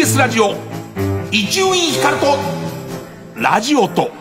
TBS ラジオ伊集院光とラジオと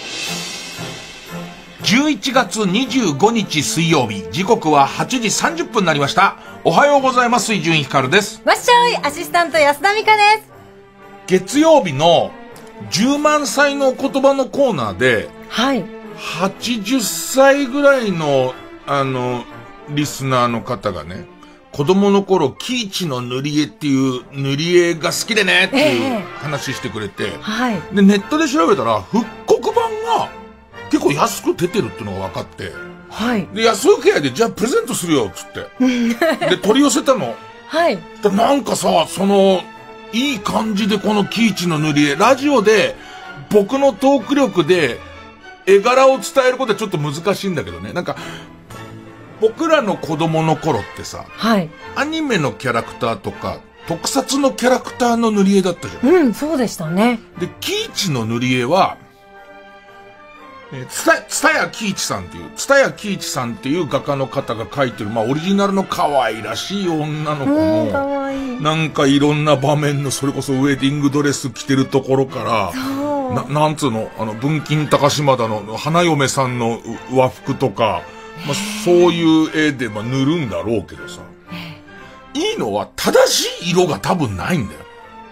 11月25日水曜日、時刻は8時30分になりました。おはようございます。伊集院光です。 わっしょい、アシスタント安田美香です。 月曜日の10万歳の言葉のコーナーで、 はい、 80歳ぐらいのリスナーの方がね、子供の頃喜一の塗り絵っていう塗り絵が好きでねっていう話してくれて、 はい、 でネットで調べたら復刻版が結構安く出てるっていうのが分かって、 はい、 で安請け合いでじゃあプレゼントするよっつってで取り寄せたの。 はい。 なんかさ、いい感じでこの喜一の塗り絵、ラジオで僕のトーク力で絵柄を伝えることはちょっと難しいんだけどね。なんか僕らの子供の頃ってさ、 はい、 アニメのキャラクターとか特撮のキャラクターの塗り絵だったじゃん。 うん、そうでしたね。 で、喜一の塗り絵はつたや喜一さんっていう画家の方が描いてる、まあオリジナルの可愛らしい女の子の、 可愛い。 なんかいろんな場面の、それこそウェディングドレス着てるところから、なんつうの、文金高島田の花嫁さんの和服とか、まあそういう絵でまあ塗るんだろうけどさ、いいのは正しい色が多分ないんだよ。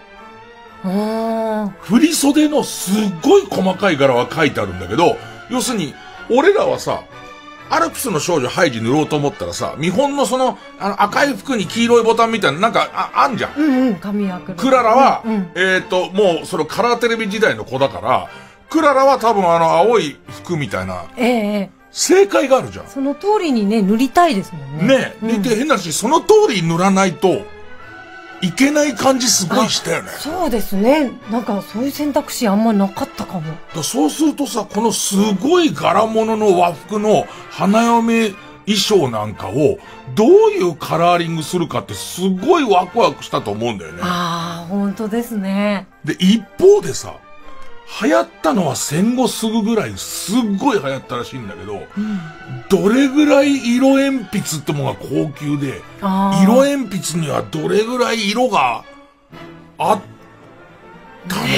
振り袖のすっごい細かい柄は書いてあるんだけど、要するに俺らはさ、アルプスの少女ハイジ塗ろうと思ったらさ、見本の赤い服に黄色いボタンみたいななんかあんじゃん。 うんうん、髪役。 クララは、もうそのカラーテレビ時代の子だから、クララは多分青い服みたいな、正解があるじゃん。 その通りにね、塗りたいですもんね。 ね、で、変なし、その通りに塗らないといけない感じすごいしたよね。 そうですね。なんかそういう選択肢あんまなかったかも。 そうするとさ、このすごい柄物の和服の花嫁衣装なんかをどういうカラーリングするかってすごいワクワクしたと思うんだよね。 ああ、本当ですね。 で、一方でさ、流行ったのは戦後すぐぐらいすっごい流行ったらしいんだけど、どれぐらい色鉛筆ってものが高級で、色鉛筆にはどれぐらい色があったのか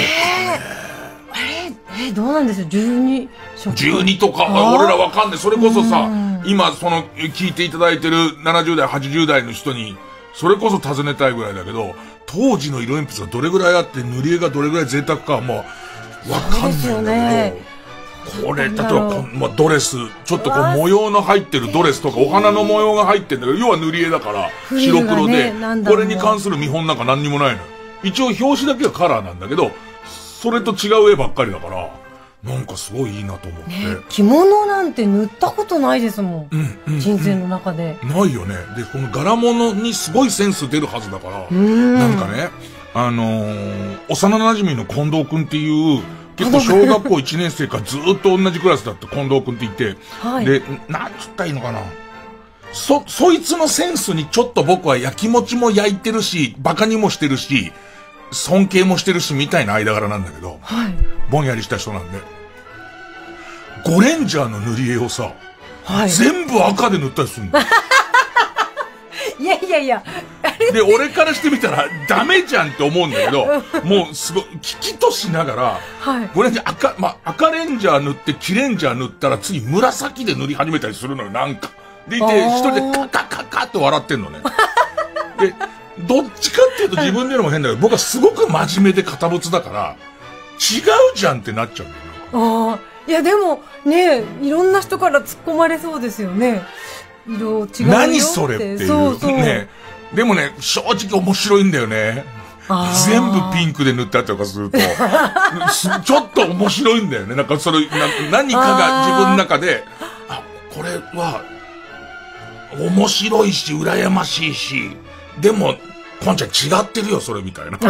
ね。どうなんですよ、12色。 12とか、俺らわかんない。それこそさ、今聞いていただいてる70代、80代の人に、それこそ尋ねたいぐらいだけど、当時の色鉛筆がどれぐらいあって、塗り絵がどれぐらい贅沢かはもう、わかんないんだけど、これ、例えば、ドレス、ちょっとこう模様の入ってるドレスとか、お花の模様が入ってるんだけど、要は塗り絵だから、白黒で、これに関する見本なんか何にもないの。一応表紙だけはカラーなんだけど、それと違う絵ばっかりだから、なんかすごいいいなと思って。 着物なんて塗ったことないですもん。人生の中で。 ないよね。で、この柄物にすごいセンス出るはずだから、なんかね、幼馴染の近藤くんっていう、結構小学校1年生からずっと同じクラスだった近藤くんっていて、で、なんつったらいいのかな。そいつのセンスにちょっと僕は焼きもちも焼いてるし、バカにもしてるし、尊敬もしてるし、みたいな間柄なんだけど、ぼんやりした人なんで。ゴレンジャーの塗り絵をさ、全部赤で塗ったりするの。 いや。 で、俺からしてみたらダメじゃんって思うんだけど、もうすごい、危機としながら、ゴレンジャー赤レンジャー塗って黄レンジャー塗ったら次紫で塗り始めたりするのよ、なんか。でいて、一人でカカって笑ってんのね。で、どっちかっていうと自分で言うのも変だけど、僕はすごく真面目で堅物だから、違うじゃんってなっちゃうんだよ。 いやでも、ね、いろんな人から突っ込まれそうですよね。色違うよって。 何それっていう。そうね。でもね、正直面白いんだよね。全部ピンクで塗ったりとかすると、ちょっと面白いんだよね。なんか何かが自分の中で、これは、面白いし、羨ましいし、でも、こんちゃん違ってるよ、それみたいな。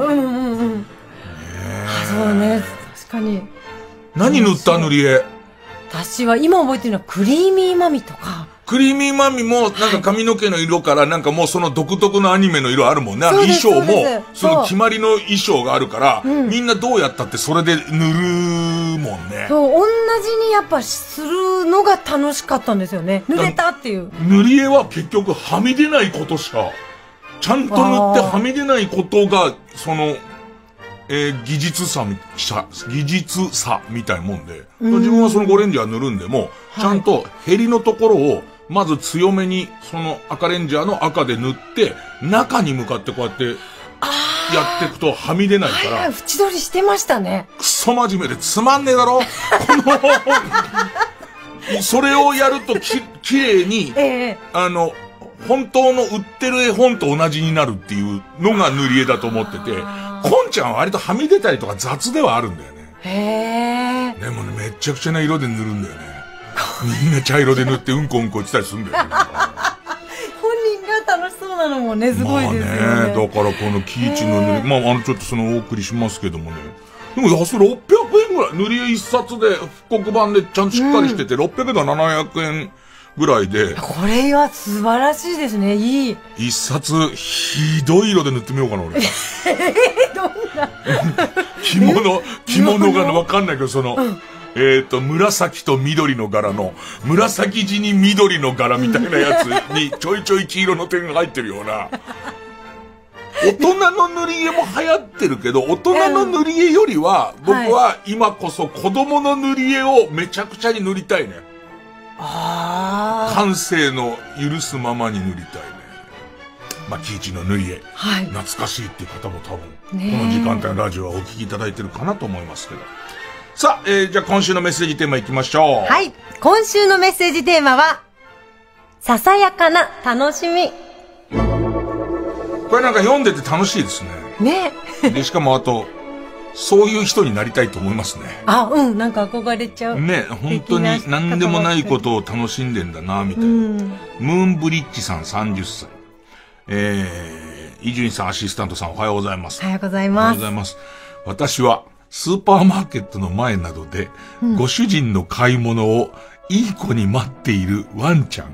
そうね、確かに。 何塗った塗り絵？ 私は今覚えてるのはクリーミーマミとか。 クリーミーマミも、なんか髪の毛の色から、なんかもうその独特のアニメの色あるもんね。衣装も、その決まりの衣装があるから、みんなどうやったってそれで塗るもんね。 そう、同じにやっぱするのが楽しかったんですよね。塗れたっていう。 塗り絵は結局はみ出ないことしかちゃんと塗ってはみ出ないことが、技術差みたいなもんで、自分はそのゴレンジャー塗るんでも、ちゃんとヘリのところを、まず強めに、その赤レンジャーの赤で塗って、中に向かってこうやって、やっていくとはみ出ないから。 縁取りしてましたね。 クソ真面目でつまんねえだろそれをやると綺麗に、本当の売ってる絵本と同じになるっていうのが塗り絵だと思ってて、コンちゃんは割とはみ出たりとか雑ではあるんだよね。でもね、めちゃくちゃな色で塗るんだよね。みんな茶色で塗ってうんこうんこ言ってたりするんだよね。本人が楽しそうなのもね、すごいですよね。 まあね、だからこのキイチの塗り、ちょっとお送りしますけどもね。でも安い600円ぐらい。塗り絵一冊で、復刻版でちゃんとしっかりしてて、600円か700円ぐらいで。 これは素晴らしいですね、いい。 一冊、ひどい色で塗ってみようかな、俺。 どんな着物がわかんないけど、紫と緑の柄の、紫地に緑の柄みたいなやつに、ちょいちょい黄色の点が入ってるような。大人の塗り絵も流行ってるけど、大人の塗り絵よりは、僕は今こそ子供の塗り絵をめちゃくちゃに塗りたいね。感性の許すままに塗りたいね。キイチの塗り絵。懐かしいっていう方も多分、この時間帯のラジオはお聞きいただいてるかなと思いますけど。さあ、じゃあ今週のメッセージテーマいきましょう。 はい。今週のメッセージテーマは、ささやかな楽しみ。 これなんか読んでて楽しいですね。 ね。 で、しかもあと、そういう人になりたいと思いますね。 なんか憧れちゃう。 ね、本当に何でもないことを楽しんでんだな、みたいな。ムーンブリッジさん30歳。伊集院さんアシスタントさんおはようございます。 おはようございます。 おはようございます。私は、スーパーマーケットの前などで、ご主人の買い物をいい子に待っているワンちゃん。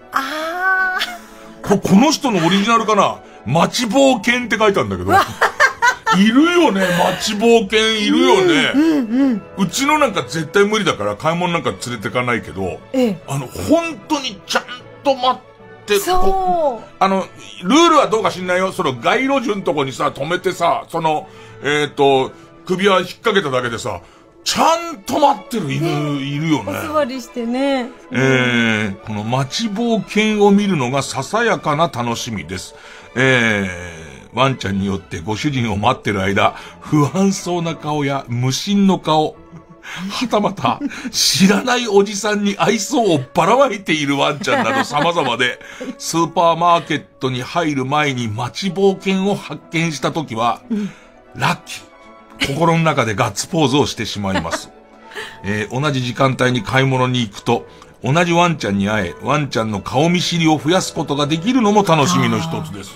この人のオリジナルかな？待ちぼうけんって書いてあるんだけど。いるよね、待ちぼうけんいるよね。うちのなんか絶対無理だから買い物なんか連れてかないけど、本当にちゃんと待って、ルールはどうか知んないよ。街路樹のとこにさ、止めてさ、首輪引っ掛けただけでさ、ちゃんと待ってる犬いるよね。 お座りしてね。 この待ちぼうけんを見るのがささやかな楽しみです。ワンちゃんによってご主人を待ってる間、不安そうな顔や無心の顔、はたまた知らないおじさんに愛想をばらまいているワンちゃんなど様々で、スーパーマーケットに入る前に待ちぼうけんを発見したときは、ラッキー。心の中でガッツポーズをしてしまいます。同じ時間帯に買い物に行くと、同じワンちゃんに会え、ワンちゃんの顔見知りを増やすことができるのも楽しみの一つです。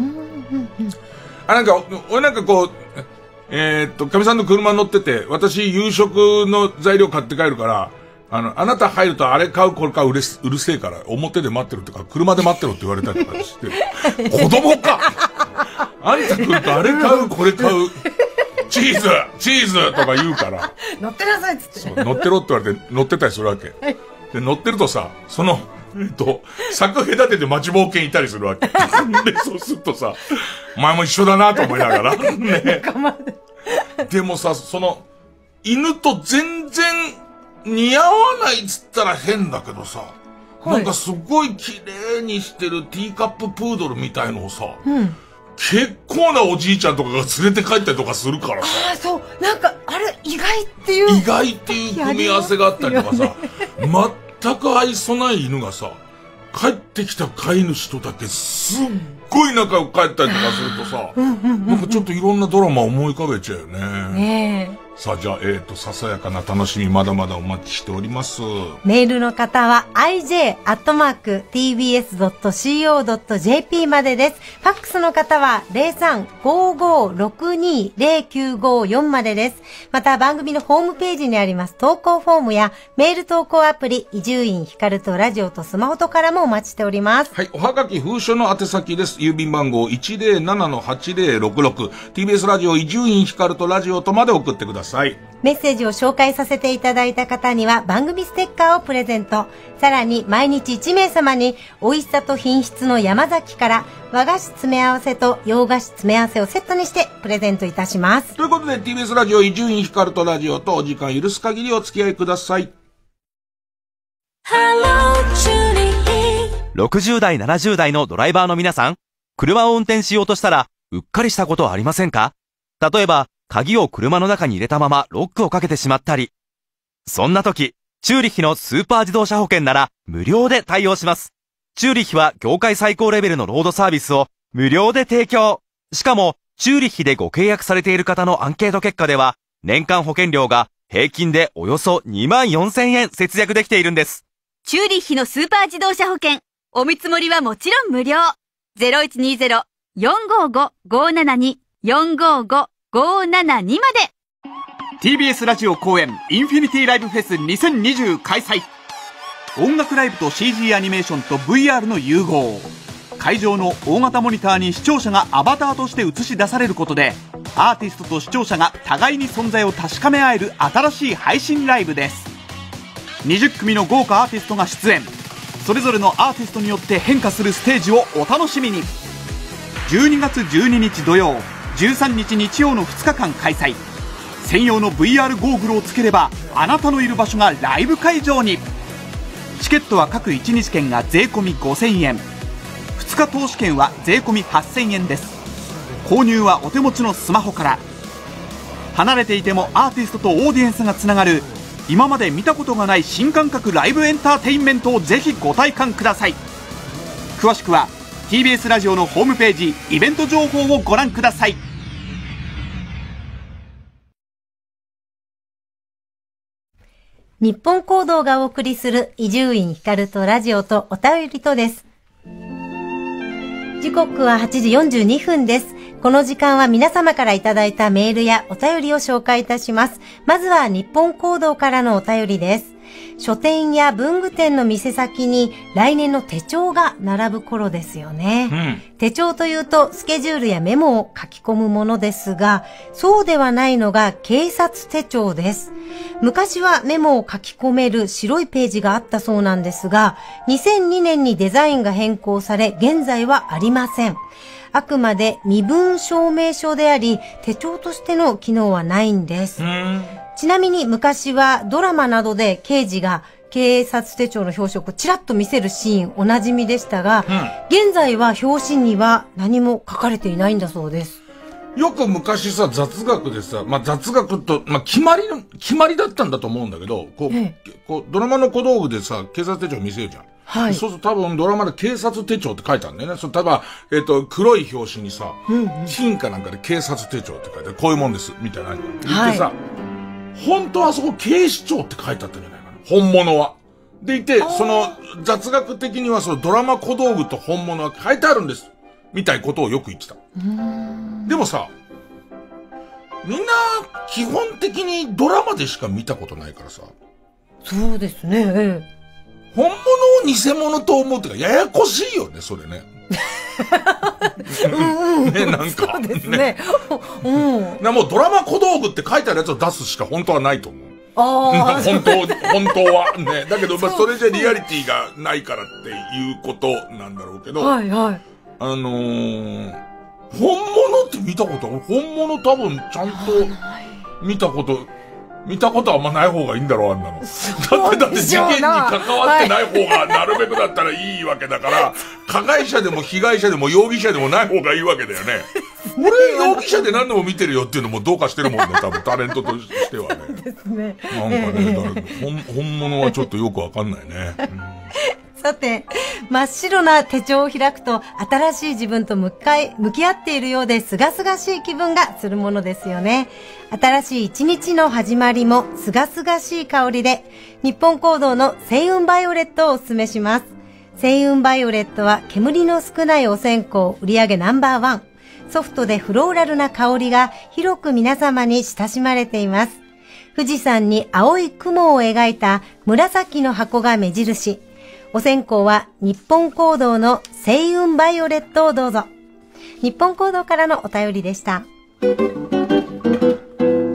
俺なんかかみさんの車に乗ってて、私夕食の材料買って帰るから、あなた入るとあれ買うこれ買ううるせえから、表で待ってるとか、車で待ってろって言われたりとかして、子供かあんた来るとあれ買うこれ買う。チーズとか言うから。 乗ってなさいっつって。 乗ってろって言われて乗ってたりするわけ。で、乗ってるとさ、柵隔てて待ちぼうけんいたりするわけ。で、そうするとさ、お前も一緒だなと思いながら。ね。でもさ、犬と全然似合わないっつったら変だけどさ、なんかすごい綺麗にしてるティーカッププードルみたいのをさ、結構なおじいちゃんとかが連れて帰ったりとかするからさ。 そう。なんか、意外っていう組み合わせがあったりとかさ、全く愛想ない犬がさ、帰ってきた飼い主とだけすっごい仲良く帰ったりとかするとさ、なんかちょっといろんなドラマ思い浮かべちゃうよね。さあ、じゃあ、ささやかな楽しみまだまだお待ちしております。 メールの方は ij@tbs.co.jp までです。ファックスの方は 03-5562-0954 までです。また番組のホームページにあります投稿フォームやメール投稿アプリ、伊集院光とラジオとスマホとからもお待ちしております。 はい、おはがき封書の宛先です。郵便番号 107-8066 TBS ラジオ伊集院光とラジオとまで送ってください。 さい。 メッセージを紹介させていただいた方には番組ステッカーをプレゼント。さらに毎日1名様に美味しさと品質の山崎から和菓子詰め合わせと洋菓子詰め合わせをセットにしてプレゼントいたします。 ということで TBS ラジオ伊集院光とラジオとお時間許す限りお付き合いください。 60代、70代のドライバーの皆さん、車を運転しようとしたら、うっかりしたことありませんか？例えば、鍵を車の中に入れたままロックをかけてしまったり。そんな時、チューリッヒのスーパー自動車保険なら無料で対応します。チューリッヒは業界最高レベルのロードサービスを無料で提供。しかも、チューリッヒでご契約されている方のアンケート結果では、年間保険料が平均でおよそ24,000円節約できているんです。 チューリッヒのスーパー自動車保険。お見積もりはもちろん無料。0120-455-572 455-572まで。 TBS ラジオ公演インフィニティライブフェス2020開催。音楽ライブと CG アニメーションと VR の融合。会場の大型モニターに視聴者がアバターとして映し出されることで、アーティストと視聴者が互いに存在を確かめ合える新しい配信ライブです。20組の豪華アーティストが出演。それぞれのアーティストによって変化するステージをお楽しみに。12月12日土曜、13日日曜の2日間開催。専用の VR ゴーグルをつければ、あなたのいる場所がライブ会場に。チケットは各1日券が税込み5000円、2日投資券は税込み8000円です。購入はお手持ちのスマホから。離れていてもアーティストとオーディエンスがつながる、今まで見たことがない新感覚ライブエンターテインメントをぜひご体感ください。詳しくは TBS ラジオのホームページイベント情報をご覧ください。 日本行動がお送りする伊集院光とラジオとお便りとです。時刻は8時42分です。この時間は皆様からいただいたメールやお便りを紹介いたします。まずは日本行動からのお便りです。書店や文具店の店先に来年の手帳が並ぶ頃ですよね。手帳というとスケジュールやメモを書き込むものですが、そうではないのが警察手帳です。昔はメモを書き込める白いページがあったそうなんですが、2002年にデザインが変更され、現在はありません。あくまで身分証明書であり、手帳としての機能はないんです。ちなみに昔はドラマなどで刑事が警察手帳の表紙をちらっと見せるシーンおなじみでしたが、現在は表紙には何も書かれていないんだそうです。 よく昔さ、雑学でさ、雑学と、決まりだったんだと思うんだけど、こうドラマの小道具でさ、警察手帳見せるじゃん。はい。そうすると多分ドラマで警察手帳って書いてあるんだよね。例えば、黒い表紙にさ、金かなんかで警察手帳って書いてある。こういうもんです。みたいなの言ってさ、本当はそこ警視庁って書いてあったんじゃないかな。本物は。でいて、その雑学的にはそのドラマ小道具と本物は書いてあるんです。みたいなことをよく言ってた。でもさ、みんな基本的にドラマでしか見たことないからさ。 そうですね。 本物を偽物と思うってか、ややこしいよね、それね。ね、なんか。 そうですね。 もうドラマ小道具って書いてあるやつを出すしか本当はないと思う。 本当はね。だけど、それじゃリアリティがないからっていうことなんだろうけど。 はいはい。 本物って見たこと本物多分ちゃんと見たことあんまない方がいいんだろう、あんなの。だって事件に関わってない方がなるべくだったらいいわけだから、加害者でも被害者でも容疑者でもない方がいいわけだよね。俺容疑者で何でも見てるよっていうのもどうかしてるもんね、多分タレントとしてはね。 ですね。 なんかね、本物はちょっとよくわかんないね。 さて、真っ白な手帳を開くと新しい自分と向き合っているようで清々しい気分がするものですよね。新しい一日の始まりも清々しい香りで、日本香堂の星雲バイオレットをお勧めします。星雲バイオレットは煙の少ないお線香売上ナンバー1。ソフトでフローラルな香りが広く皆様に親しまれています。富士山に青い雲を描いた紫の箱が目印。お線香は日本香堂の星雲バイオレットをどうぞ。日本香堂からのお便りでした。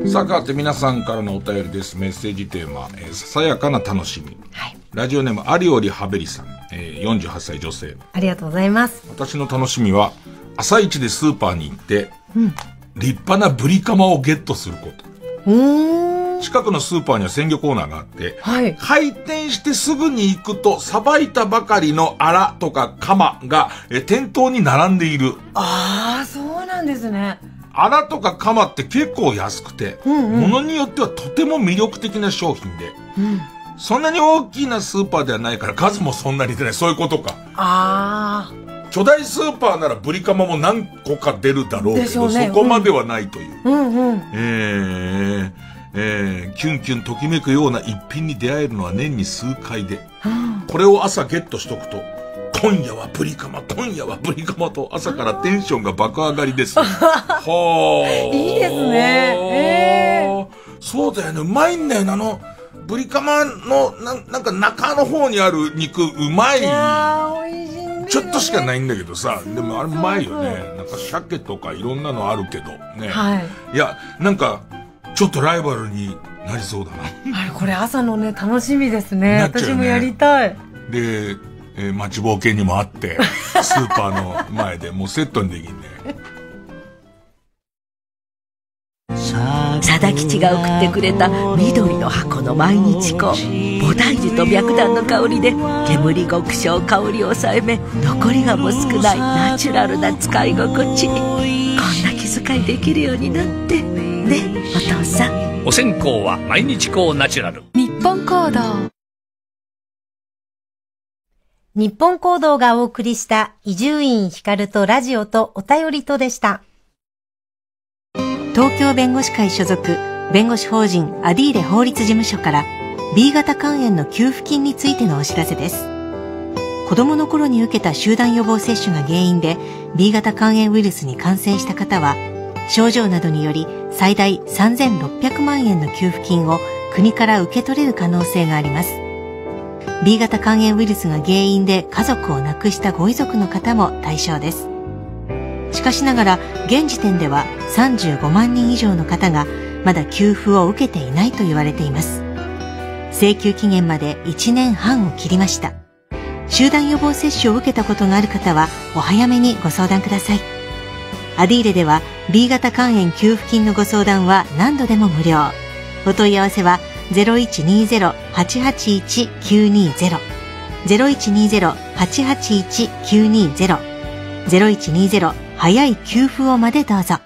さあ変わって皆さんからのお便りです。メッセージテーマ、ささやかな楽しみ。はい。ラジオネームアリオリハベリさん、48歳女性。 ありがとうございます。 私の楽しみは、朝一でスーパーに行って、立派なブリカマをゲットすること。近くのスーパーには鮮魚コーナーがあって、はい、開店してすぐに行くと、さばいたばかりのアラとかカマが、店頭に並んでいる。 ああ、そうなんですね。 アラとかカマって結構安くて、ものによってはとても魅力的な商品で、そんなに大きなスーパーではないから数もそんなに出ない。そういうことか。 ああ。 巨大スーパーならブリカマも何個か出るだろうけど、そこまではないという。キュンキュンときめくような一品に出会えるのは年に数回で、これを朝ゲットしとくと、今夜はブリカマ、今夜はブリカマと朝からテンションが爆上がりです。はあ。いいですね。 そうだよね。うまいんだよな。ブリカマの、なんか中の方にある肉、うまい。 いやー、美味しいんだよね。 ちょっとしかないんだけどさ、でもあれうまいよね。なんか鮭とかいろんなのあるけど、ね。はい。いや、なんか、ちょっとライバルになりそうだな。 あれ、これ朝のね、楽しみですね。私もやりたい。 で、待ちぼうけにもあって、スーパーの前でもうセットにできんね。 佐田吉が送ってくれた緑の箱の毎日香、菩提樹と白檀の香りで煙極小香りを抑えめ、残りがも少ないナチュラルな使い心地。こんな気遣いできるようになってね、お父さん。 お線香は毎日香ナチュラル。 日本香堂。 日本香堂がお送りした伊集院光とラジオとお便りとでした。東京弁護士会所属弁護士法人アディーレ法律事務所から B 型肝炎の給付金についてのお知らせです。子供の頃に受けた集団予防接種が原因で B 型肝炎ウイルスに感染した方は、症状などにより最大3600万円の給付金を国から受け取れる可能性があります。B 型肝炎ウイルスが原因で家族を亡くしたご遺族の方も対象です。しかしながら現時点では35万人以上の方がまだ給付を受けていないと言われています。請求期限まで1年半を切りました。集団予防接種を受けたことがある方はお早めにご相談ください。アディーレでは B 型肝炎給付金のご相談は何度でも無料。お問い合わせは 0120-881-920 0120-881-920 0120早い給付をまでどうぞ。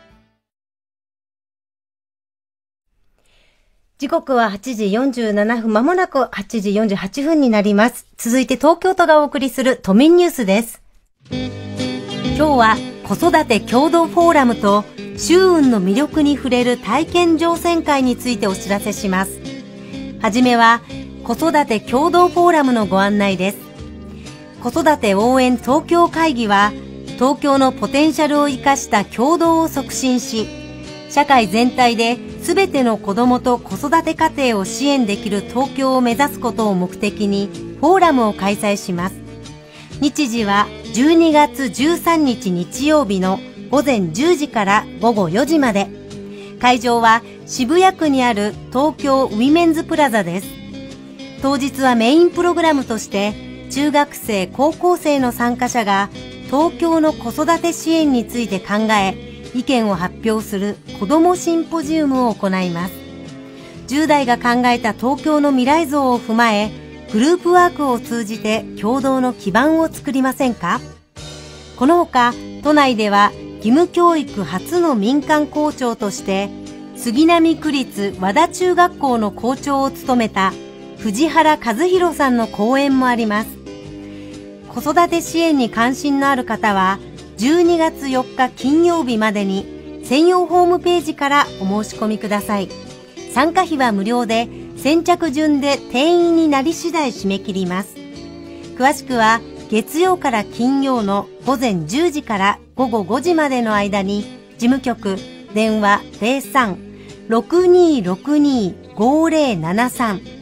時刻は8時47分、まもなく8時48分になります。続いて東京都がお送りする都民ニュースです。今日は子育て共同フォーラムと秋雲の魅力に触れる体験乗船会についてお知らせします。はじめは子育て共同フォーラムのご案内です。子育て応援東京会議は東京のポテンシャルを生かした共同を促進し、社会全体で全ての子どもと子育て家庭を支援できる東京を目指すことを目的にフォーラムを開催します。日時は12月13日日曜日の午前10時から午後4時まで。会場は渋谷区にある東京ウィメンズプラザです。当日はメインプログラムとして中学生高校生の参加者が東京の子育て支援について考え、意見を発表する子どもシンポジウムを行います。10代が考えた東京の未来像を踏まえ、グループワークを通じて共同の基盤を作りませんか？このほか、都内では義務教育初の民間校長として、杉並区立和田中学校の校長を務めた藤原和弘さんの講演もあります。子育て支援に関心のある方は、12月4日金曜日までに専用ホームページからお申し込みください。参加費は無料で、先着順で定員になり次第締め切ります。詳しくは月曜から金曜の午前10時から午後5時までの間に、事務局電話 03-6262-5073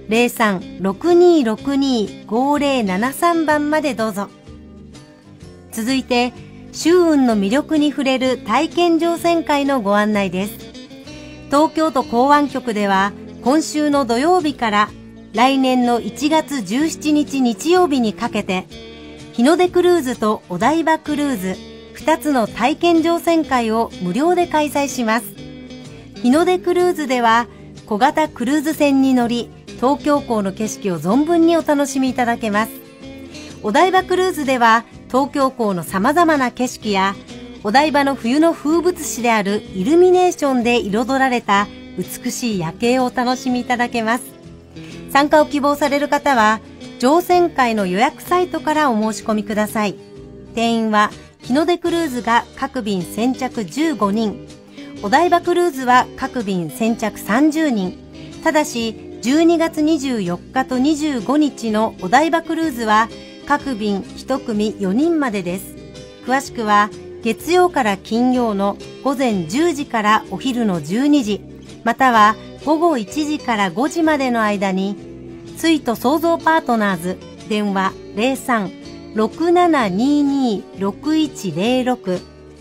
03-6262-5073 番までどうぞ。続いて、秋雲の魅力に触れる体験乗船会のご案内です。 東京都港湾局では今週の土曜日から来年の1月17日日曜日にかけて日の出クルーズとお台場クルーズ2つの体験乗船会を無料で開催します。日の出クルーズでは小型クルーズ船に乗り東京港の景色を存分にお楽しみいただけます。お台場クルーズでは東京港の様々な景色やお台場の冬の風物詩であるイルミネーションで彩られた美しい夜景をお楽しみいただけます。参加を希望される方は乗船会の予約サイトからお申し込みください。定員は日の出クルーズが各便先着15人、お台場クルーズは各便先着30人。ただし12月24日と25日のお台場クルーズは各便1組4人までです。詳しくは月曜から金曜の午前10時からお昼の12時、または午後1時から5時までの間に、スイート創造パートナーズ、電話 03-6722-6106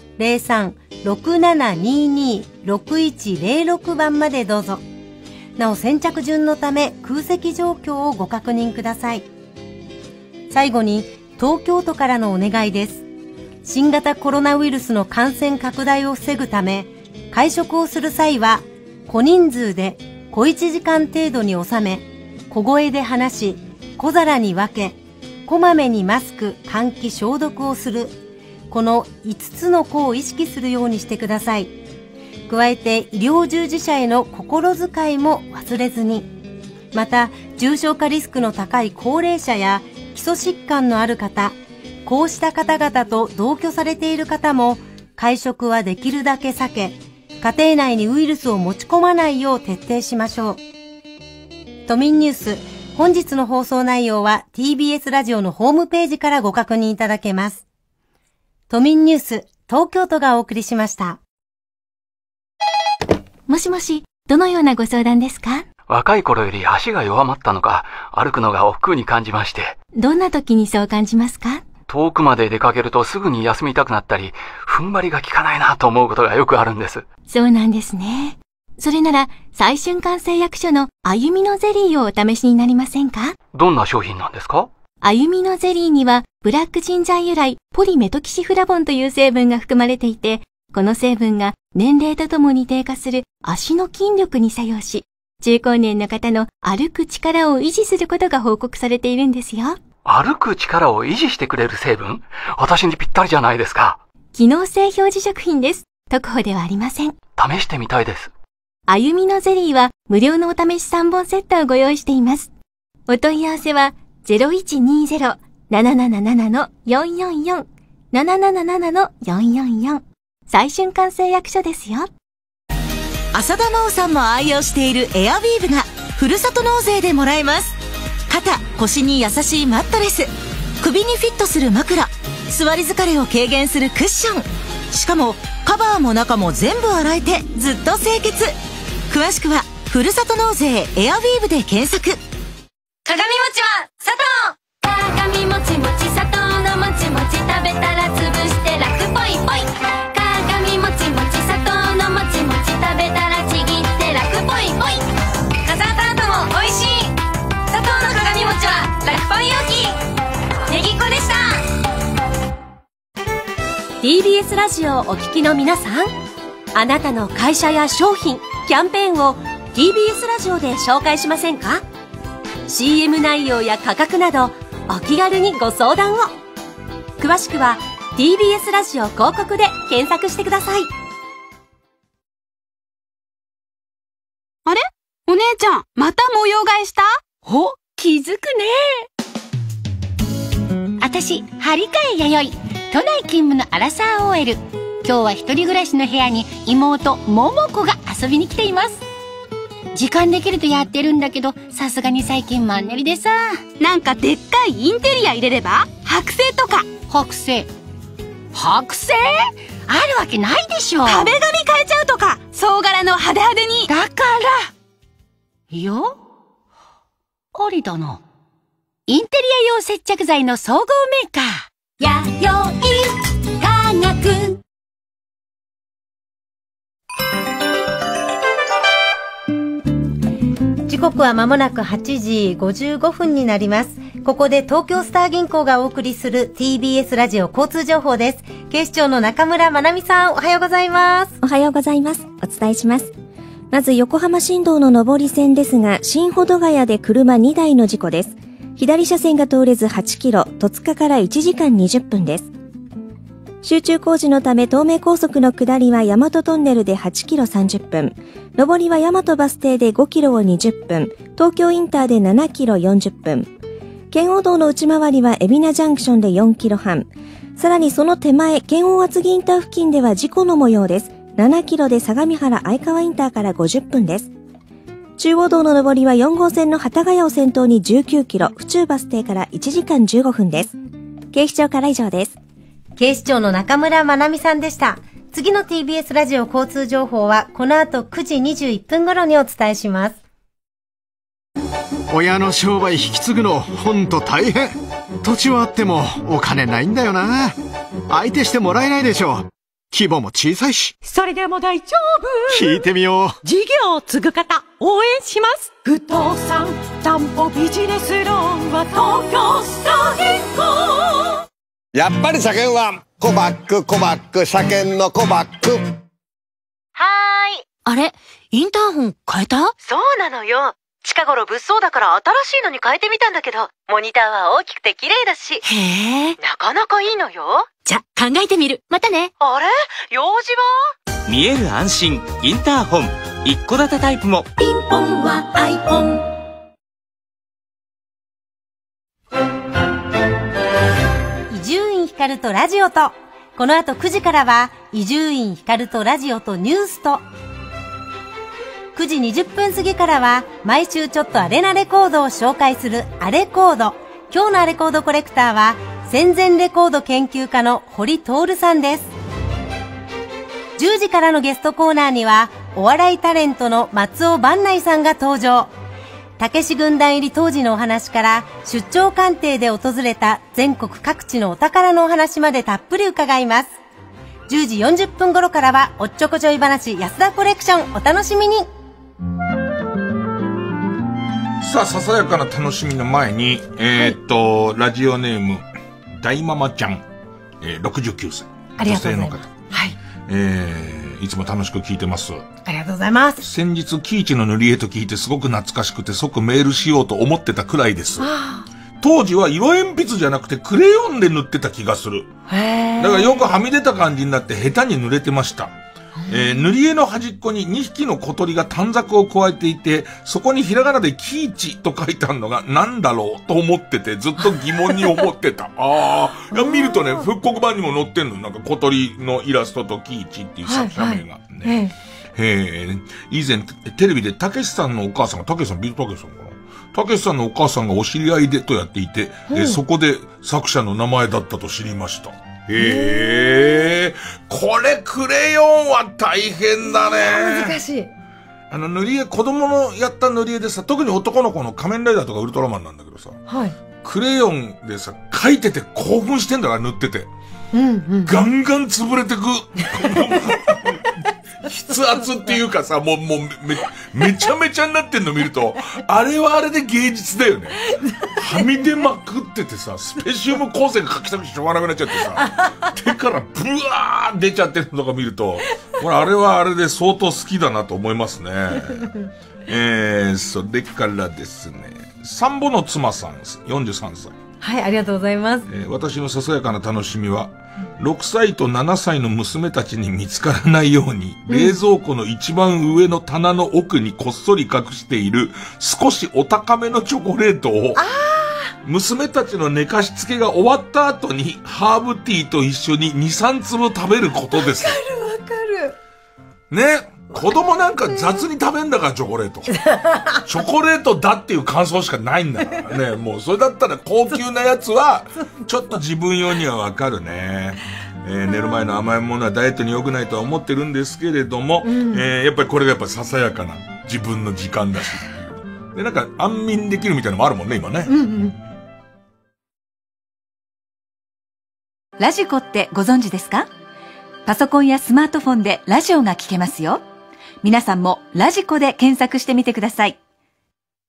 03-6722-6106 番までどうぞ。なお先着順のため空席状況をご確認ください。最後に東京都からのお願いです。新型コロナウイルスの感染拡大を防ぐため、会食をする際は小人数で小1時間程度に収め、小声で話し、小皿に分け、こまめにマスク、換気、消毒をする。この5つの項を意識するようにしてください。加えて医療従事者への心遣いも忘れずに。また、重症化リスクの高い高齢者や基礎疾患のある方、こうした方々と同居されている方も、会食はできるだけ避け、家庭内にウイルスを持ち込まないよう徹底しましょう。都民ニュース、本日の放送内容は TBS ラジオのホームページからご確認いただけます。都民ニュース、東京都がお送りしました。 もしもし、どのようなご相談ですか？ 若い頃より足が弱まったのか、歩くのが億劫に感じまして。 どんな時にそう感じますか？ 遠くまで出かけるとすぐに休みたくなったり、踏ん張りが効かないなと思うことがよくあるんです。 そうなんですね。それなら、再春館製薬所の歩みのゼリーをお試しになりませんか？ どんな商品なんですか？ 歩みのゼリーには、ブラックジンジャー由来ポリメトキシフラボンという成分が含まれていて、この成分が年齢とともに低下する足の筋力に作用し、中高年の方の歩く力を維持することが報告されているんですよ。 歩く力を維持してくれる成分？私にぴったりじゃないですか。 機能性表示食品です。特保ではありません。 試してみたいです。 歩みのゼリーは無料のお試し3本セットをご用意しています。お問い合わせは 0120-777-444 777-444 再春館製薬所ですよ。 浅田真央さんも愛用しているエアウィーヴがふるさと納税でもらえます。肩、腰に優しいマットレス、首にフィットする枕、座り疲れを軽減するクッション、しかもカバーも中も全部洗えてずっと清潔。詳しくはふるさと納税エアウィーヴで検索。 鏡餅は砂糖。鏡餅もち砂糖のもちもち、食べたら潰して楽ぽいぽい。鏡餅もち砂糖のもちもち、食べたらちぎって楽ぽいぽい。カサータートも美味しい。砂糖の鏡餅は楽ぽい容器。ネギっ子でした。 TBS ラジオをお聞きの皆さん、あなたの会社や商品、キャンペーンを TBS ラジオで紹介しませんか？ CM 内容や価格などお気軽にご相談を。詳しくは TBS ラジオ広告で検索してください。 あれ？お姉ちゃん、また模様替えした？ お、気づくね。 あたし、張り替え弥生。都内勤務のアラサー OL。今日は一人暮らしの部屋に妹、桃子が遊びに来ています。時間できるとやってるんだけど、さすがに最近マンネリでさ。 なんかでっかいインテリア入れれば？剥製とか。 剥製あるわけないでしょ。 壁紙変えちゃうとか、総柄の派手派手に。 だからいや、ありだな。インテリア用接着剤の総合メーカー、 弥生化学。 刻は間もなく8時55分になります。ここで東京スター銀行がお送りする TBS ラジオ交通情報です。警視庁の中村まなみさん、おはようございます。 おはようございます。お伝えします。まず横浜新道の上り線ですが、新保土ヶ谷で車2台の事故です。左車線が通れず8キロ、戸塚から1時間20分です。集中工事のため東名高速の下りは大和トンネルで8キロ30分、上りは大和バス停で5キロを20分、東京インターで7キロ40分、圏央道の内回りは海老名ジャンクションで4キロ半、さらにその手前、圏央厚木インター付近では事故の模様です。7キロで相模原愛川インターから50分です。中央道の上りは4号線の幡ヶ谷を先頭に19キロ、府中バス停から1時間15分です。警視庁から以上です。 警視庁の中村まなみさんでした。次の TBS ラジオ交通情報はこの後9時21分頃にお伝えします。 親の商売引き継ぐのほんと大変。土地はあってもお金ないんだよな。相手してもらえないでしょ。規模も小さいし。 それでも大丈夫。 聞いてみよう。 事業を継ぐ方応援します。不動産担保ビジネスローンは東京スター銀行。 やっぱり車検はコバック車検のコバック。はーい。 あれ、インターホン変えた？ そうなのよ。近頃物騒だから新しいのに変えてみたんだけど、モニターは大きくて綺麗だし。 へえ。 なかなかいいのよ。 じゃ、考えてみる。またね。 あれ？用事は？ 見える安心インターホン。一戸建てタイプも。 ピンポンは iPhone。 伊集院光とラジオと、この後9時からは伊集院光とラジオとニュースと、9時20分過ぎからは毎週ちょっとアレなレコードを紹介するアレコード。今日のアレコードコレクターは戦前レコード研究家の堀徹さんです。10時からのゲストコーナーにはお笑いタレントの松尾伴内さんが登場。たけし軍団入り当時のお話から出張鑑定で訪れた全国各地のお宝のお話までたっぷり伺います。10時40分頃からはおっちょこちょい話安田コレクション、お楽しみに。 さあ、ささやかな楽しみの前に、ラジオネーム大ママちゃん、69歳、 ありがとうございます。 女性の方、はい、いつも楽しく聞いてます。 ありがとうございます。 先日キイチの塗り絵と聞いてすごく懐かしくて即メールしようと思ってたくらいです。当時は色鉛筆じゃなくてクレヨンで塗ってた気がする。だからよくはみ出た感じになって下手に塗れてました。塗り絵の端っこに2匹の小鳥が短冊を加えていて、そこにひらがなでキイチと書いてあるのが何だろうと思ってて、ずっと疑問に思ってた。いや見るとね、復刻版にも載ってんの。なんか小鳥のイラストとキイチっていう作者名がね。以前テレビでたけしさんのお母さんが、たけしさん、ビートたけしさんかな、たけしさんのお母さんがお知り合いでとやっていて、そこで作者の名前だったと知りました。これクレヨンは大変だね。 難しい。 塗り絵、子供のやった塗り絵でさ、特に男の子の仮面ライダーとかウルトラマンなんだけどさ、はい、クレヨンでさ、描いてて興奮してんだから、塗ってて。ガンガン潰れてく。筆圧っていうかさ、もうめちゃめちゃになってんの見ると、あれはあれで芸術だよね。はみ出まくっててさ、スペシウム光線が書きたくてしょうがなくなっちゃってさ、手からブワー出ちゃってるのとか見ると、これあれはあれで相当好きだなと思いますね。それからですね、三母の妻さんです。43歳。 はい、ありがとうございます。 私のささやかな楽しみは、6歳と7歳の娘たちに見つからないように、冷蔵庫の一番上の棚の奥にこっそり隠している少しお高めのチョコレートを、娘たちの寝かしつけが終わった後にハーブティーと一緒に2、3粒食べることです。 わかる。 ね。子供なんか雑に食べんだから、チョコレート。チョコレートだっていう感想しかないんだからね。もうそれだったら高級なやつは、ちょっと自分用にはわかるね。寝る前の甘いものはダイエットに良くないとは思ってるんですけれども、やっぱりこれがやっぱささやかな自分の時間だし。で、なんか安眠できるみたいなのもあるもんね、今ね。 ラジコってご存知ですか？パソコンやスマートフォンでラジオが聞けますよ。皆さんもラジコで検索してみてください。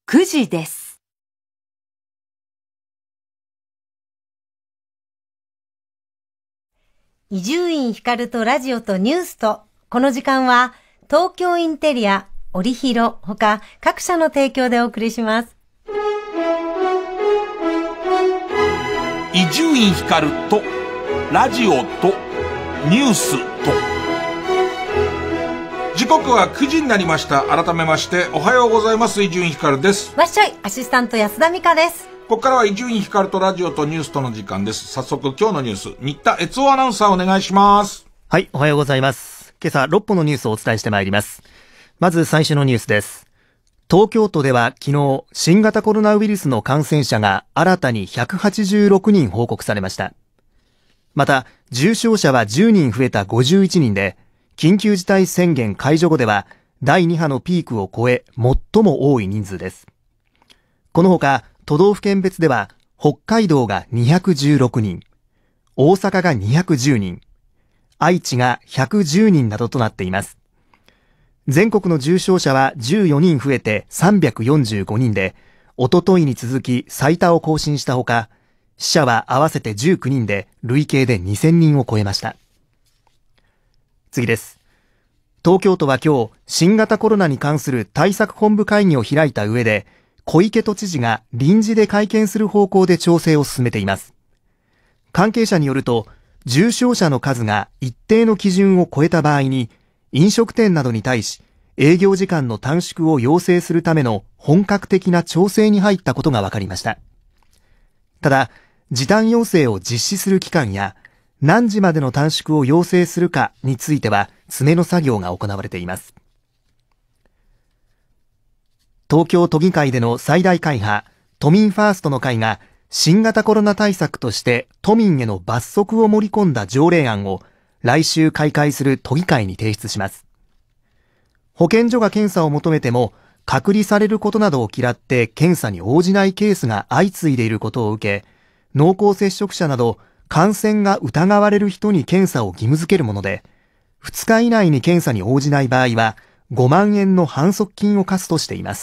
9時です。 伊集院光とラジオとニュースと、この時間は東京インテリア、オリヒロほか各社の提供でお送りします。 伊集院光とラジオとニュースと。時刻は9時になりました。改めましておはようございます。伊集院光です。 わっしょい、アシスタント安田美香です。 ここからは伊集院光とラジオとニュースとの時間です。早速今日のニュース、新田悦夫アナウンサーお願いします。 はい、おはようございます。今朝6本のニュースをお伝えしてまいります。まず最初のニュースです。東京都では昨日、新型コロナウイルスの感染者が新たに186人報告されました。また、重症者は10人増えた51人で、緊急事態宣言解除後では、第2波のピークを超え、最も多い人数です。このほか、都道府県別では、北海道が216人、大阪が210人、愛知が110人などとなっています。全国の重症者は14人増えて345人で、おとといに続き最多を更新したほか、死者は合わせて19人で累計で2000人を超えました。次です。東京都は今日、新型コロナに関する対策本部会議を開いた上で、小池都知事が臨時で会見する方向で調整を進めています。関係者によると、重症者の数が一定の基準を超えた場合に、飲食店などに対し、営業時間の短縮を要請するための本格的な調整に入ったことが分かりました。ただ、時短要請を実施する期間や、何時までの短縮を要請するかについては、詰めの作業が行われています。東京都議会での最大会派、都民ファーストの会が、新型コロナ対策として都民への罰則を盛り込んだ条例案を、来週開会する都議会に提出します。保健所が検査を求めても、隔離されることなどを嫌って検査に応じないケースが相次いでいることを受け、濃厚接触者など感染が疑われる人に検査を義務付けるもので、2日以内に検査に応じない場合は、5万円の反則金を課すとしています。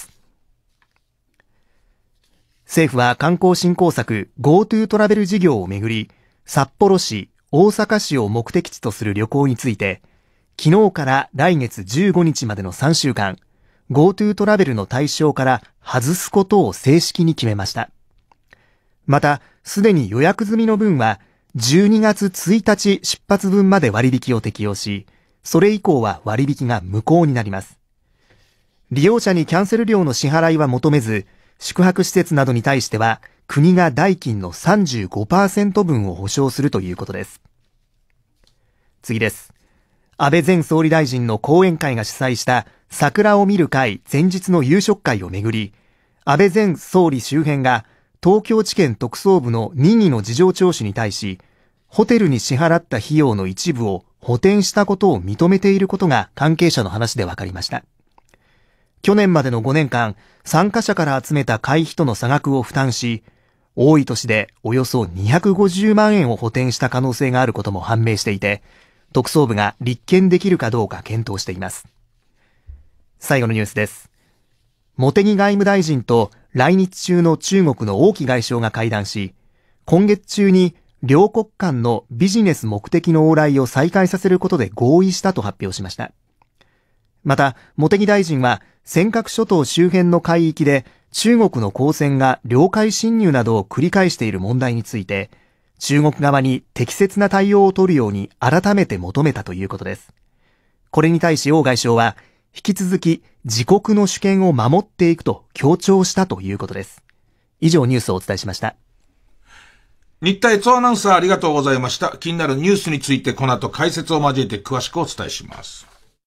政府は観光振興策 GoTo トラベル事業をめぐり、札幌市、大阪市を目的地とする旅行について、昨日から来月15日までの3週間、GoTo トラベルの対象から外すことを正式に決めました。また、すでに予約済みの分は、12月1日出発分まで割引を適用し、それ以降は割引が無効になります。利用者にキャンセル料の支払いは求めず、宿泊施設などに対しては、国が代金の 35% 分を保証するということです。次です。安倍前総理大臣の後援会が主催した桜を見る会前日の夕食会をめぐり、安倍前総理周辺が東京地検特捜部の任意の事情聴取に対し、ホテルに支払った費用の一部を補填したことを認めていることが関係者の話で分かりました。去年までの5年間、参加者から集めた会費との差額を負担し、多い年でおよそ250万円を補填した可能性があることも判明していて、特捜部が立件できるかどうか検討しています。最後のニュースです。茂木外務大臣と来日中の中国の王毅外相が会談し、今月中に両国間のビジネス目的の往来を再開させることで合意したと発表しました。また、茂木大臣は尖閣諸島周辺の海域で中国の公船が領海侵入などを繰り返している問題について、中国側に適切な対応を取るように改めて求めたということです。これに対し王外相は、引き続き自国の主権を守っていくと強調したということです。以上ニュースをお伝えしました。 新田悦夫アナウンサーありがとうございました。気になるニュースについてこの後解説を交えて詳しくお伝えします。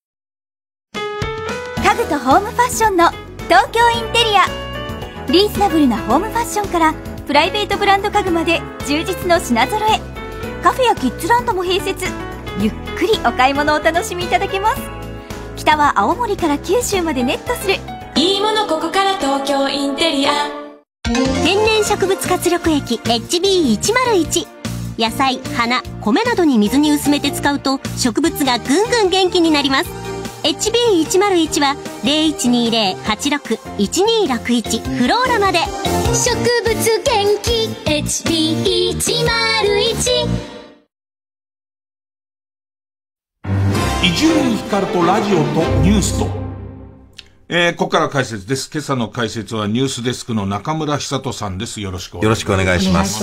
家具とホームファッションの東京インテリア。リーズナブルなホームファッションからプライベートブランド家具まで充実の品揃え。カフェやキッズランドも併設。ゆっくりお買い物をお楽しみいただけます。北は青森から九州までネットするいいものここから東京インテリア。 天然植物活力液 HB101。 野菜、花、米などに水に薄めて使うと植物がぐんぐん元気になります。 HB101 は0120-86-1261フローラまで。 植物元気 HB101。 伊集院光とラジオとニュースと。ここから解説です。今朝の解説はニュースデスクの中村久人さんです。よろしくお願いします。 よろしくお願いします。